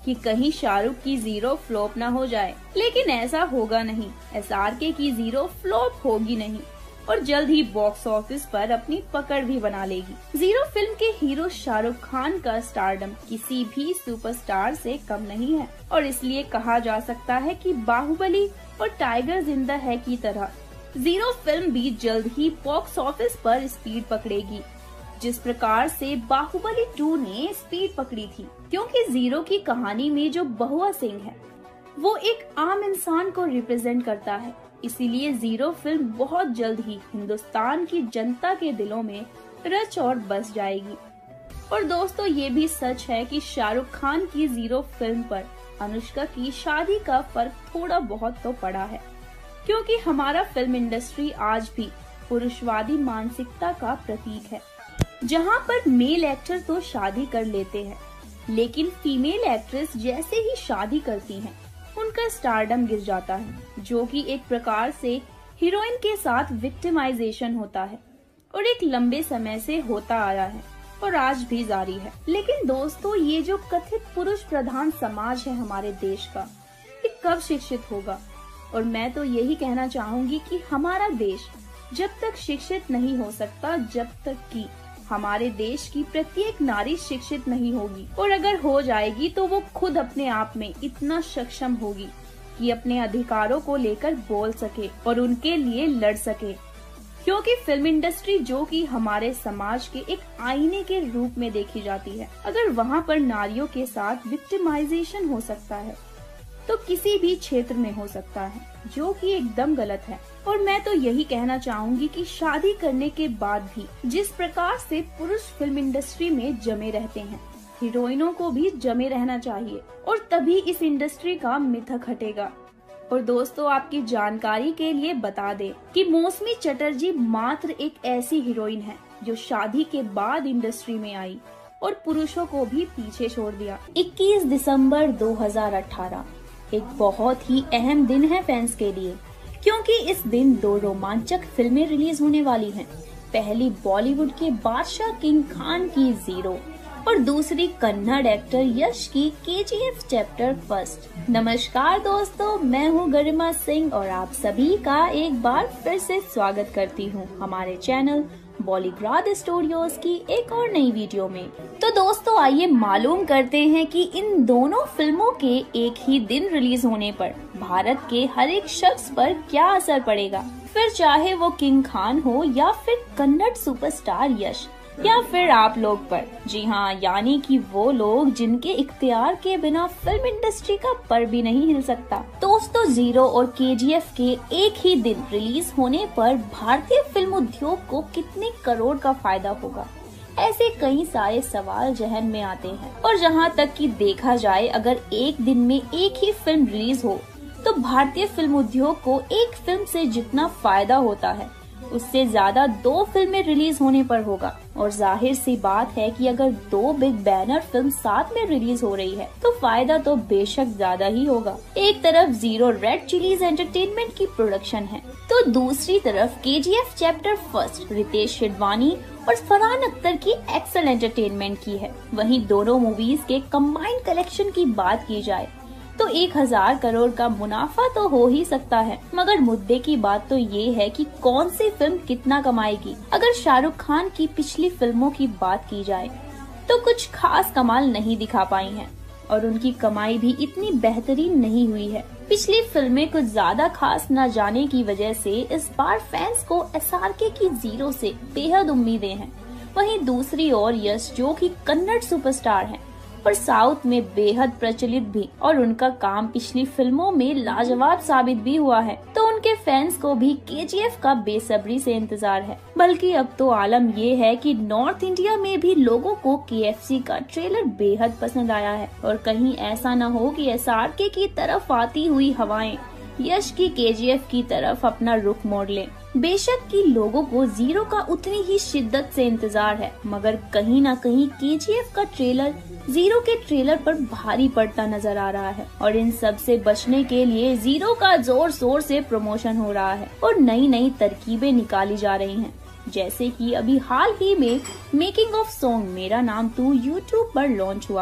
कि कहीं शाहरुख की जीरो फ्लॉप ना हो जाए, लेकिन ऐसा होगा नहीं। एसआरके की जीरो फ्लॉप होगी नहीं और जल्द ही बॉक्स ऑफिस पर अपनी पकड़ भी बना लेगी। जीरो फिल्म के हीरो शाहरुख खान का स्टारडम किसी भी सुपरस्टार से कम नहीं है और इसलिए कहा जा सकता है कि बाहुबली और टाइगर जिंदा है की तरह जीरो फिल्म भी जल्द ही बॉक्स ऑफिस पर स्पीड पकड़ेगी, जिस प्रकार से बाहुबली टू ने स्पीड पकड़ी थी। क्योंकि जीरो की कहानी में जो बहुआ सिंह है वो एक आम इंसान को रिप्रेजेंट करता है, इसीलिए जीरो फिल्म बहुत जल्द ही हिंदुस्तान की जनता के दिलों में रच और बस जाएगी। और दोस्तों ये भी सच है कि शाहरुख खान की जीरो फिल्म पर अनुष्का की शादी का फर्क थोड़ा बहुत तो पड़ा है, क्योंकि हमारा फिल्म इंडस्ट्री आज भी पुरुषवादी मानसिकता का प्रतीक है, जहां पर मेल एक्टर तो शादी कर लेते हैं लेकिन फीमेल एक्ट्रेस जैसे ही शादी करती हैं उनका स्टारडम गिर जाता है, जो कि एक प्रकार से हीरोइन के साथ विक्टिमाइजेशन होता है और एक लंबे समय से होता आया है और आज भी जारी है। लेकिन दोस्तों ये जो कथित पुरुष प्रधान समाज है हमारे देश का, ये कब शिक्षित होगा? और मैं तो यही कहना चाहूंगी कि हमारा देश जब तक शिक्षित नहीं हो सकता जब तक कि हमारे देश की प्रत्येक नारी शिक्षित नहीं होगी, और अगर हो जाएगी तो वो खुद अपने आप में इतना सक्षम होगी कि अपने अधिकारों को लेकर बोल सके और उनके लिए लड़ सके। क्योंकि फिल्म इंडस्ट्री जो कि हमारे समाज के एक आईने के रूप में देखी जाती है, अगर वहाँ पर नारियों के साथ विक्टिमाइजेशन हो सकता है तो किसी भी क्षेत्र में हो सकता है, जो कि एकदम गलत है। और मैं तो यही कहना चाहूंगी कि शादी करने के बाद भी जिस प्रकार से पुरुष फिल्म इंडस्ट्री में जमे रहते हैं, हीरोइनों को भी जमे रहना चाहिए और तभी इस इंडस्ट्री का मिथक हटेगा। और दोस्तों आपकी जानकारी के लिए बता दें कि मौसमी चटर्जी मात्र एक ऐसी हीरोइन है जो शादी के बाद इंडस्ट्री में आई और पुरुषों को भी पीछे छोड़ दिया। इक्कीस दिसंबर दो हज़ार अठारह एक बहुत ही अहम दिन है फैंस के लिए, क्योंकि इस दिन दो रोमांचक फिल्में रिलीज होने वाली हैं। पहली बॉलीवुड के बादशाह किंग खान की जीरो और दूसरी कन्नड़ एक्टर यश की केजीएफ चैप्टर फर्स्ट। नमस्कार दोस्तों, मैं हूं गरिमा सिंह और आप सभी का एक बार फिर से स्वागत करती हूं हमारे चैनल बॉलीग्राड स्टूडियोज की एक और नई वीडियो में। तो दोस्तों आइए मालूम करते हैं कि इन दोनों फिल्मों के एक ही दिन रिलीज होने पर भारत के हर एक शख्स पर क्या असर पड़ेगा, फिर चाहे वो किंग खान हो या फिर कन्नड़ सुपरस्टार यश या फिर आप लोग पर। जी हाँ, यानी कि वो लोग जिनके इख्तियार के बिना फिल्म इंडस्ट्री का पर भी नहीं हिल सकता। दोस्तों जीरो और केजीएफ के एक ही दिन रिलीज होने पर भारतीय फिल्म उद्योग को कितने करोड़ का फायदा होगा, ऐसे कई सारे सवाल जहन में आते हैं। और जहाँ तक कि देखा जाए, अगर एक दिन में एक ही फिल्म रिलीज हो तो भारतीय फिल्म उद्योग को एक फिल्म से जितना फायदा होता है उससे ज्यादा दो फिल्में रिलीज होने पर होगा। और जाहिर सी बात है कि अगर दो बिग बैनर फिल्म साथ में रिलीज हो रही है तो फायदा तो बेशक ज्यादा ही होगा। एक तरफ जीरो रेड चिलीज एंटरटेनमेंट की प्रोडक्शन है तो दूसरी तरफ KGF chapter first Ritesh Sidhwani और फरहान अख्तर की एक्सेल एंटरटेनमेंट की है। वहीं दोनों मूवीज के कंबाइंड कलेक्शन की बात की जाए तो एक हजार करोड़ का मुनाफा तो हो ही सकता है, मगर मुद्दे की बात तो ये है कि कौन सी फिल्म कितना कमाएगी। अगर शाहरुख खान की पिछली फिल्मों की बात की जाए तो कुछ खास कमाल नहीं दिखा पाई हैं और उनकी कमाई भी इतनी बेहतरीन नहीं हुई है। पिछली फिल्में कुछ ज्यादा खास न जाने की वजह से इस बार फैंस को एसआरके की जीरो से बेहद उम्मीदें हैं। वहीं दूसरी ओर यश जो कि कन्नड़ सुपरस्टार हैं और साउथ में बेहद प्रचलित भी, और उनका काम पिछली फिल्मों में लाजवाब साबित भी हुआ है, तो उनके फैंस को भी केजीएफ का बेसब्री से इंतजार है। बल्कि अब तो आलम ये है कि नॉर्थ इंडिया में भी लोगों को केएफसी का ट्रेलर बेहद पसंद आया है और कहीं ऐसा न हो कि एसआरके की तरफ आती हुई हवाएं यश की केजीएफ की तरफ अपना रुख मोड़ लें। बेशक कि लोगों को जीरो का उतनी ही शिद्दत से इंतजार है, मगर कहीं ना कहीं केजीएफ का ट्रेलर जीरो के ट्रेलर पर भारी पड़ता नजर आ रहा है और इन सब से बचने के लिए जीरो का जोर शोर से प्रमोशन हो रहा है और नई नई तरकीबें निकाली जा रही हैं। जैसे कि अभी हाल ही में मेकिंग ऑफ सॉन्ग मेरा नाम तू यूट्यूब पर लॉन्च हुआ।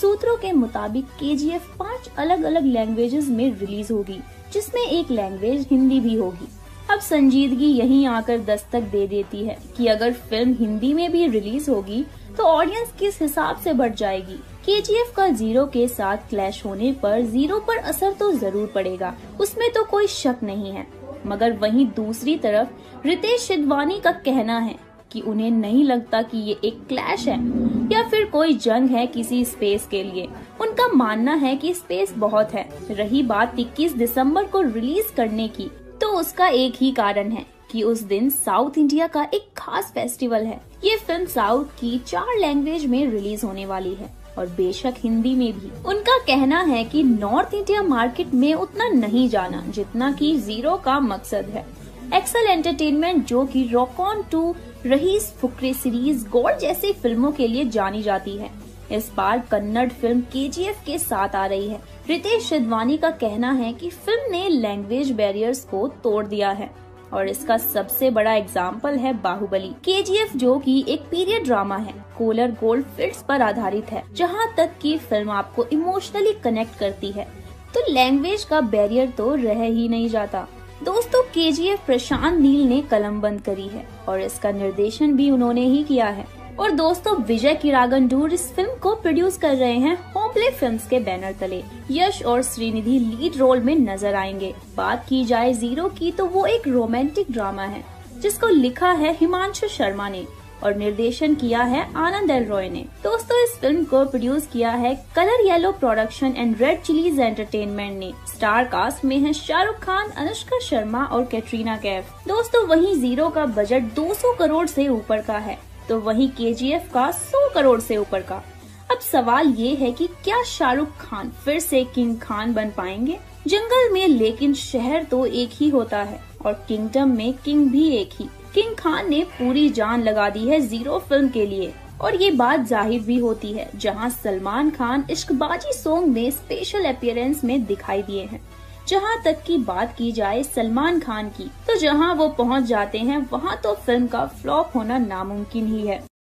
सूत्रों के मुताबिक केजीएफ पांच अलग अलग लैंग्वेजेस में रिलीज होगी, जिसमें एक लैंग्वेज हिंदी भी होगी। अब संजीदगी यहीं आकर दस्तक दे देती है कि अगर फिल्म हिंदी में भी रिलीज होगी तो ऑडियंस किस हिसाब से बढ़ जाएगी। केजीएफ का जीरो के साथ क्लैश होने पर जीरो पर असर तो जरूर पड़ेगा, उसमें तो कोई शक नहीं है। मगर वहीं दूसरी तरफ रितेश सिधवानी का कहना है कि उन्हें नहीं लगता कि ये एक क्लैश है या फिर कोई जंग है किसी स्पेस के लिए। उनका मानना है कि स्पेस बहुत है। रही बात इक्कीस दिसंबर को रिलीज करने की, तो उसका एक ही कारण है कि उस दिन साउथ इंडिया का एक खास फेस्टिवल है। ये फिल्म साउथ की चार लैंग्वेज में रिलीज होने वाली है और बेशक हिंदी में भी। उनका कहना है कि नॉर्थ इंडिया मार्केट में उतना नहीं जाना जितना कि जीरो का मकसद है। एक्सेल एंटरटेनमेंट, जो कि रॉक ऑन टू, रहीस, फुकरे सीरीज, गॉड जैसी फिल्मों के लिए जानी जाती है, इस बार कन्नड़ फिल्म केजीएफ के साथ आ रही है। रितेश सिधवानी का कहना है कि फिल्म ने लैंग्वेज बैरियर्स को तोड़ दिया है और इसका सबसे बड़ा एग्जाम्पल है बाहुबली। केजीएफ, जो कि एक पीरियड ड्रामा है, कोलर गोल्ड फील्ड्स पर आधारित है। जहां तक की फिल्म आपको इमोशनली कनेक्ट करती है तो लैंग्वेज का बैरियर तो रह ही नहीं जाता। दोस्तों, केजीएफ प्रशांत नील ने कलम बंद करी है और इसका निर्देशन भी उन्होंने ही किया है। और दोस्तों, विजय किरागंडूर इस फिल्म को प्रोड्यूस कर रहे हैं होमप्ले फिल्म्स के बैनर तले। यश और श्रीनिधि लीड रोल में नजर आएंगे। बात की जाए जीरो की तो वो एक रोमांटिक ड्रामा है जिसको लिखा है हिमांशु शर्मा ने और निर्देशन किया है आनंद एल रॉय ने। दोस्तों, इस फिल्म को प्रोड्यूस किया है Colour Yellow production and Red Chillies Entertainment ने। स्टार कास्ट में है शाहरुख खान, अनुष्का शर्मा और कैटरीना कैफ। दोस्तों, वहीं जीरो का बजट दो सौ करोड़ से ऊपर का है तो वहीं केजीएफ का सौ करोड़ से ऊपर का। अब सवाल ये है कि क्या शाहरुख खान फिर से किंग खान बन पाएंगे? जंगल में लेकिन शहर तो एक ही होता है और किंगडम में किंग भी एक ही। किंग खान ने पूरी जान लगा दी है जीरो फिल्म के लिए और ये बात जाहिर भी होती है, जहां सलमान खान इश्कबाजी सॉन्ग में स्पेशल अपीयरेंस में दिखाई दिए हैं। जहां तक की बात की जाए सलमान खान की, तो जहां वो पहुंच जाते हैं वहां तो फिल्म का फ्लॉप होना नामुमकिन ही है।